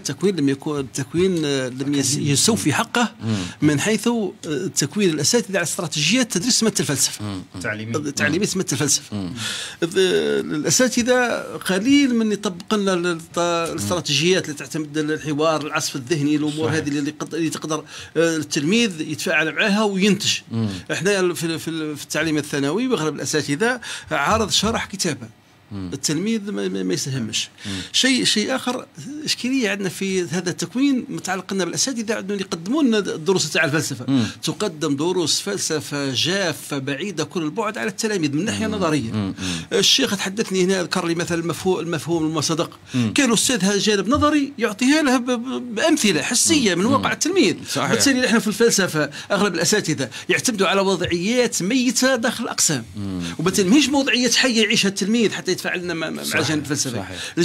لم يستوفي حقه من حيث تكوين الاساتذه على استراتيجيات تدريس ماده الفلسفه. تعليميه ماده الفلسفه. الاساتذه قليل من يطبق لنا الاستراتيجيات اللي تعتمد على الحوار، العصف الذهني، الامور هذه اللي تقدر التلميذ يتفاعل معها وينتج. احنا في التعليم الثانوي واغلب الاساتذه عارض شرح كتابه، التلميذ ما يساهمش. شيء اخر اشكاليه عندنا في هذا التكوين متعلق لنا بالاساتذه، عندهم يقدمون لنا الدروس تاع الفلسفه. تقدم دروس فلسفه جافه بعيده كل البعد على التلاميذ من ناحيه نظريه. الشيخ تحدثني هنا، ذكر لي مثلا المفهوم المصدق. كان الاستاذ هذا جانب نظري يعطيها له بامثله حسيه من واقع التلميذ. بالتالي نحن في الفلسفه اغلب الاساتذه يعتمدوا على وضعيات ميته داخل الاقسام، وبالتالي ماهيش وضعيات حيه يعيشها التلميذ حتى تفاعلنا مع الجانب الفلسفي.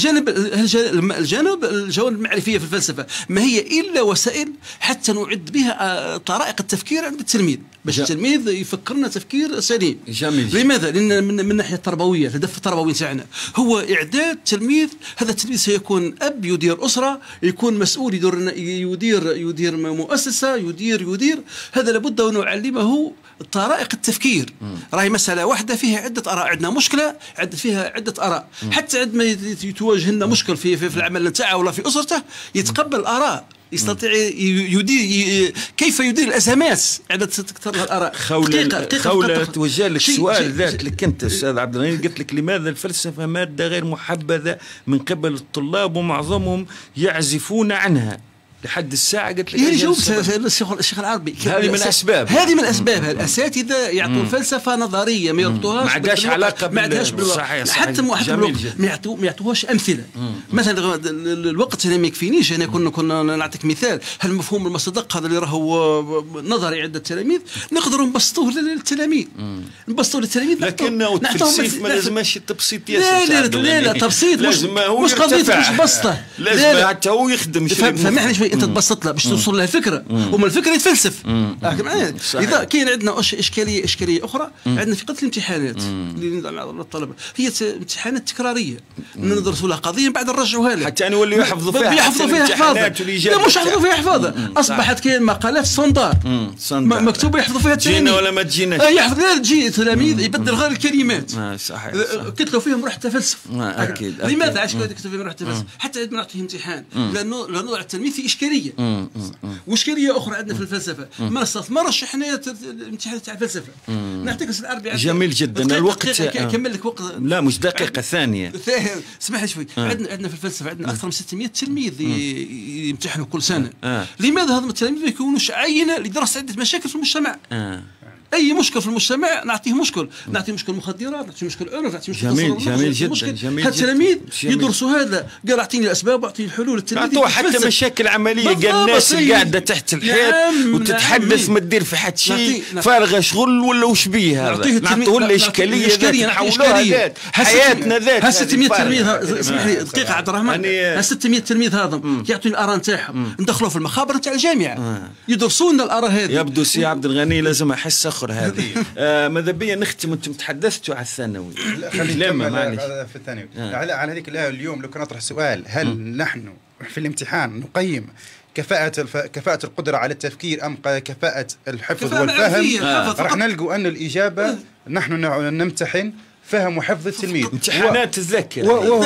الجوانب المعرفيه في الفلسفه ما هي الا وسائل حتى نعد بها طرائق التفكير عند التلميذ، باش التلميذ يفكرنا تفكير سليم. جميل. لماذا؟ لان من الناحيه التربويه، الهدف التربوي تاعنا هو اعداد تلميذ. هذا التلميذ سيكون اب يدير اسره، يكون مسؤول، يدير مؤسسه، يدير. هذا لابد ان نعلمه طرائق التفكير. راهي مساله واحده فيها عده اراء، عندنا مشكله فيها عده اراء. حتى عندما يتواجه لنا مشكل في العمل نتاعه ولا في اسرته، يتقبل الاراء، يستطيع يدير كيف يدير الازمات عندما تكثر الاراء. خولة توجه لك سؤال ذات لك انت استاذ عبد الغني، قلت لك لماذا الفلسفه ماده غير محبذه من قبل الطلاب ومعظمهم يعزفون عنها لحد الساعه؟ قلت لك جاوبت الشيخ العربي. هذه من الاسباب، الاساتذه يعطوا الفلسفه نظريه، ما يربطوهاش، ما عندهاش علاقه بالواقع. حتى ما يعطوهاش امثله. مثلا الوقت هنا ما يكفينيش. انا كنا نعطيك مثال. هل مفهوم المصدق هذا اللي راهو نظري عند التلاميذ نقدروا نبسطوه للتلاميذ، لكن التفسير ما لازمش التبسيط ياسر. لا تبسيط مش قضيه بسطه، لازم حتى هو يخدم. فهمني شوي، انت تبسط له باش توصل له الفكره، ومن الفكره يتفلسف. اذا كاين عندنا اشكاليه اخرى عندنا في قضيه الامتحانات اللي نضع على الطلبه، هي امتحانات تكراريه، ندرسوا لها قضيه بعد نرجعوها له، حتى يوليوا يحفظوا فيها حفاظه. لا مش يحفظوا فيها حفاظه، اصبحت كاين مقالات سوندار مكتوبه يحفظوا فيها التلاميذ. تجينا ولا ما تجيناش؟ يحفظ، لا تجي التلاميذ يبدل غير الكلمات. صحيح. كتلوا فيهم روح التفلسف. اكيد. لماذا علاش كتلوا فيهم روح التفلسف؟ حتى عندما نعطيه امتحان لانه نضع التلميذ في اشكاليه. واشكاليه اخرى عندنا في الفلسفه، ما نستثمرش احنا الامتحانات تاع الفلسفه. نعطيك العربي. جميل جدا. الوقت كمل لك وقت. لا مش دقيقه ثانيه. اسمح لي شوي. عندنا في الفلسفه عندنا اكثر من 600 تلميذ يمتحنوا كل سنه. لماذا هذم التلاميذ ما يكونوش عينه لدراسه عده مشاكل في المجتمع؟ اي مشكل في المجتمع نعطيه مشكل، مخدرات، نعطيه مشكل عنف، نعطيه مشكل جميل جدا. هاد التلاميذ يدرسوا هذا، قال اعطيني الاسباب واعطيني الحلول. التلميذ نعطوه حتى مشاكل عمليه، قال الناس قاعده تحت الحيط وتتحدث ما تدير في حد شيء، فارغه شغل ولا وش بيه هذا. نعطوه الاشكاليه حولوها حياتنا ذات. ها 600 تلميذ، اسمح لي دقيقه عبد الرحمن، ها 600 تلميذ هذم يعطوني الاراء نتاعهم، ندخلوا في المخابر نتاع الجامعه يدرسون لنا الاراء هذه. يبدو سي عبد الغني لازم احس هذه. ماذا بيا نختم؟ انتم تحدثتوا على الثانوي، خلينا في الثانوي. على هذيك اليوم لو كان نطرح سؤال، هل نحن في الامتحان نقيم كفاءة القدرة على التفكير أم كفاءة الحفظ والفهم؟ راح نلقوا أن الإجابة نحن نمتحن فهم وحفظ التلميذ. امتحانات الذاكرة،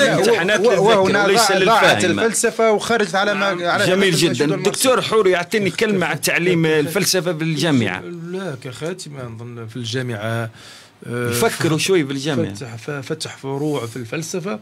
وهنا ضاعت الفلسفة وخرجت على جميل جدا. الدكتور حوري يعطيني كلمة عن تعليم الفلسفة بالجامعة. لا كخاتمة نظن في الجامعة يفكروا شوي بالجامعة، فتح فروع في الفلسفة،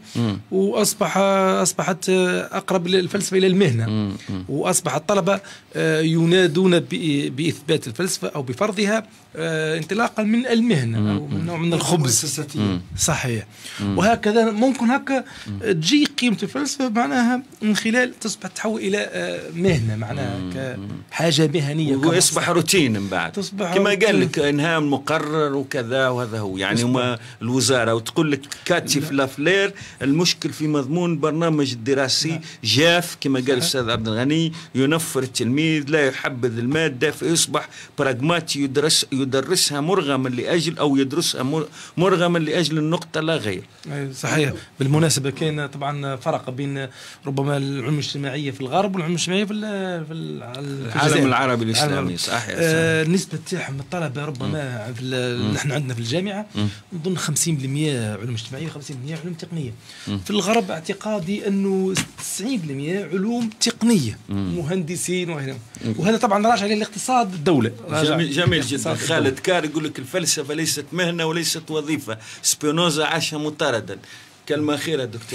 وأصبحت أقرب الفلسفة إلى المهنة، وأصبح الطلبة ينادون بإثبات الفلسفة أو بفرضها انطلاقا من المهنة أو من نوع من الخبز. صحيح. وهكذا ممكن هكا تجي قيمة الفلسفة معناها من خلال تصبح تحول إلى مهنة، معناها كحاجة مهنية، ويصبح روتين من بعد كما قال لك إنهاء مقرر وكذا. وهذا هو يعني هما الوزارة وتقول لك كاتي فلافلير المشكل في مضمون البرنامج الدراسي جاف كما قال الأستاذ عبد الغني، ينفر التلميذ، لا يحبذ المادة، فيصبح براغماتي، يدرسها مرغما لأجل أو يدرسها مرغما لأجل النقطة لا غير. صحيح. بالمناسبة كاين طبعا فرق بين ربما العلوم الاجتماعية في الغرب والعلوم الاجتماعية في العالم العربي الإسلامي. صحيح. النسبة تاعهم الطلبة ربما نحن عندنا في الجامعة نظن 50% علوم اجتماعية و50% علوم تقنية. في الغرب اعتقادي أنه 90% علوم تقنية، مهندسين وهذا طبعا راجع للاقتصاد الدولة. جميل جدا. خالد كار يقول لك الفلسفة ليست مهنة وليست وظيفة، سبينوزا عاش مطاردا. كلمة أخيرة دكتور.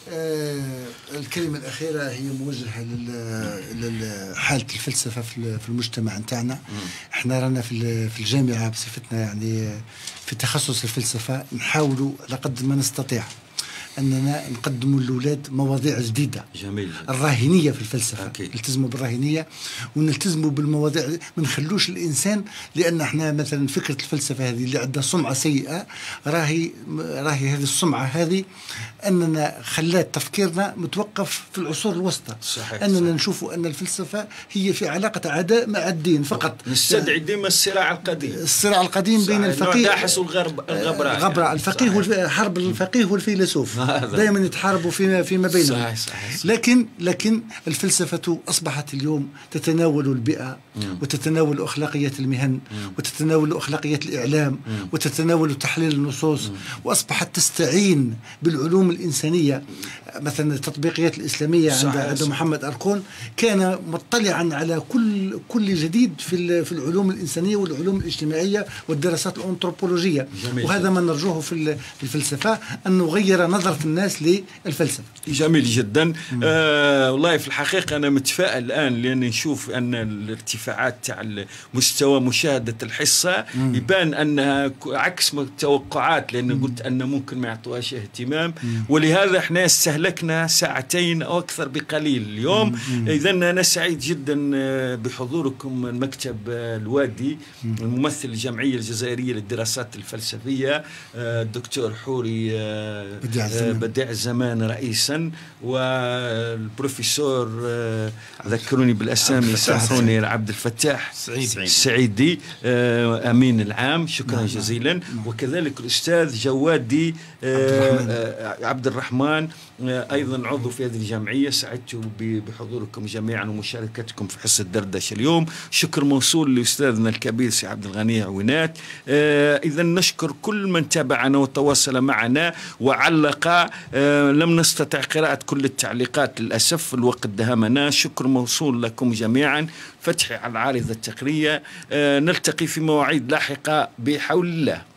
الكلمة الأخيرة هي موجهة لحالة الفلسفة في المجتمع نتاعنا. احنا رانا في الجامعة بصفتنا يعني في تخصص الفلسفة نحاولوا لقد ما نستطيع أننا نقدموا للأولاد مواضيع جديدة. جميل. الراهنية في الفلسفة. أكيد. نلتزموا بالراهنية ونلتزموا بالمواضيع، ما نخلوش الإنسان، لأن احنا مثلا فكرة الفلسفة هذه اللي عندها سمعة سيئة، راهي هذه السمعة هذه أننا خلات تفكيرنا متوقف في العصور الوسطى. صحيح. أننا صحيح. نشوف أن الفلسفة هي في علاقة عداء مع الدين فقط. نستدعي ديما الصراع القديم. الصراع القديم بين الفقيه داحس والغبراء. الفقيه حرب الفقيه والفيلسوف دائما يتحاربوا فيما بينهم. صحيح. لكن الفلسفة أصبحت اليوم تتناول البيئة وتتناول أخلاقيات المهن وتتناول أخلاقيات الإعلام وتتناول تحليل النصوص، وأصبحت تستعين بالعلوم الإنسانية. مثلا التطبيقيات الإسلامية عند محمد أركون كان مطلعا على كل جديد في العلوم الإنسانية والعلوم الاجتماعية والدراسات الأنثروبولوجية. وهذا ما نرجوه في الفلسفة، أن نغير نظرة الناس للفلسفة. جميل جدا. والله في الحقيقة أنا متفائل الآن، لأني نشوف أن الارتفاعات تاع مستوى مشاهدة الحصة يبان أنها عكس التوقعات، لأن قلت أن ممكن ما يعطوهاش اهتمام، ولهذا احنا استهلكنا ساعتين أو أكثر بقليل اليوم. إذا أنا سعيد جدا بحضوركم المكتب الوادي، الممثل الجمعية الجزائرية للدراسات الفلسفية الدكتور حوري بديع الزمان رئيسا، والبروفيسور ذكروني بالأسامي سامحوني عبد الفتاح السعيدي أمين العام، شكرا جزيلا. وكذلك الأستاذ جوادي عبد الرحمن أيضا عضو في هذه الجمعية. سعدت بحضوركم جميعا ومشاركتكم في حصة دردشة اليوم. شكر موصول لأستاذنا الكبير سي عبد الغني عوينات. إذا نشكر كل من تابعنا وتواصل معنا وعلق. لم نستطع قراءة كل التعليقات للأسف، الوقت دهمنا. شكر موصول لكم جميعا. فتحي على العارضة التقنية. نلتقي في مواعيد لاحقة بحول الله.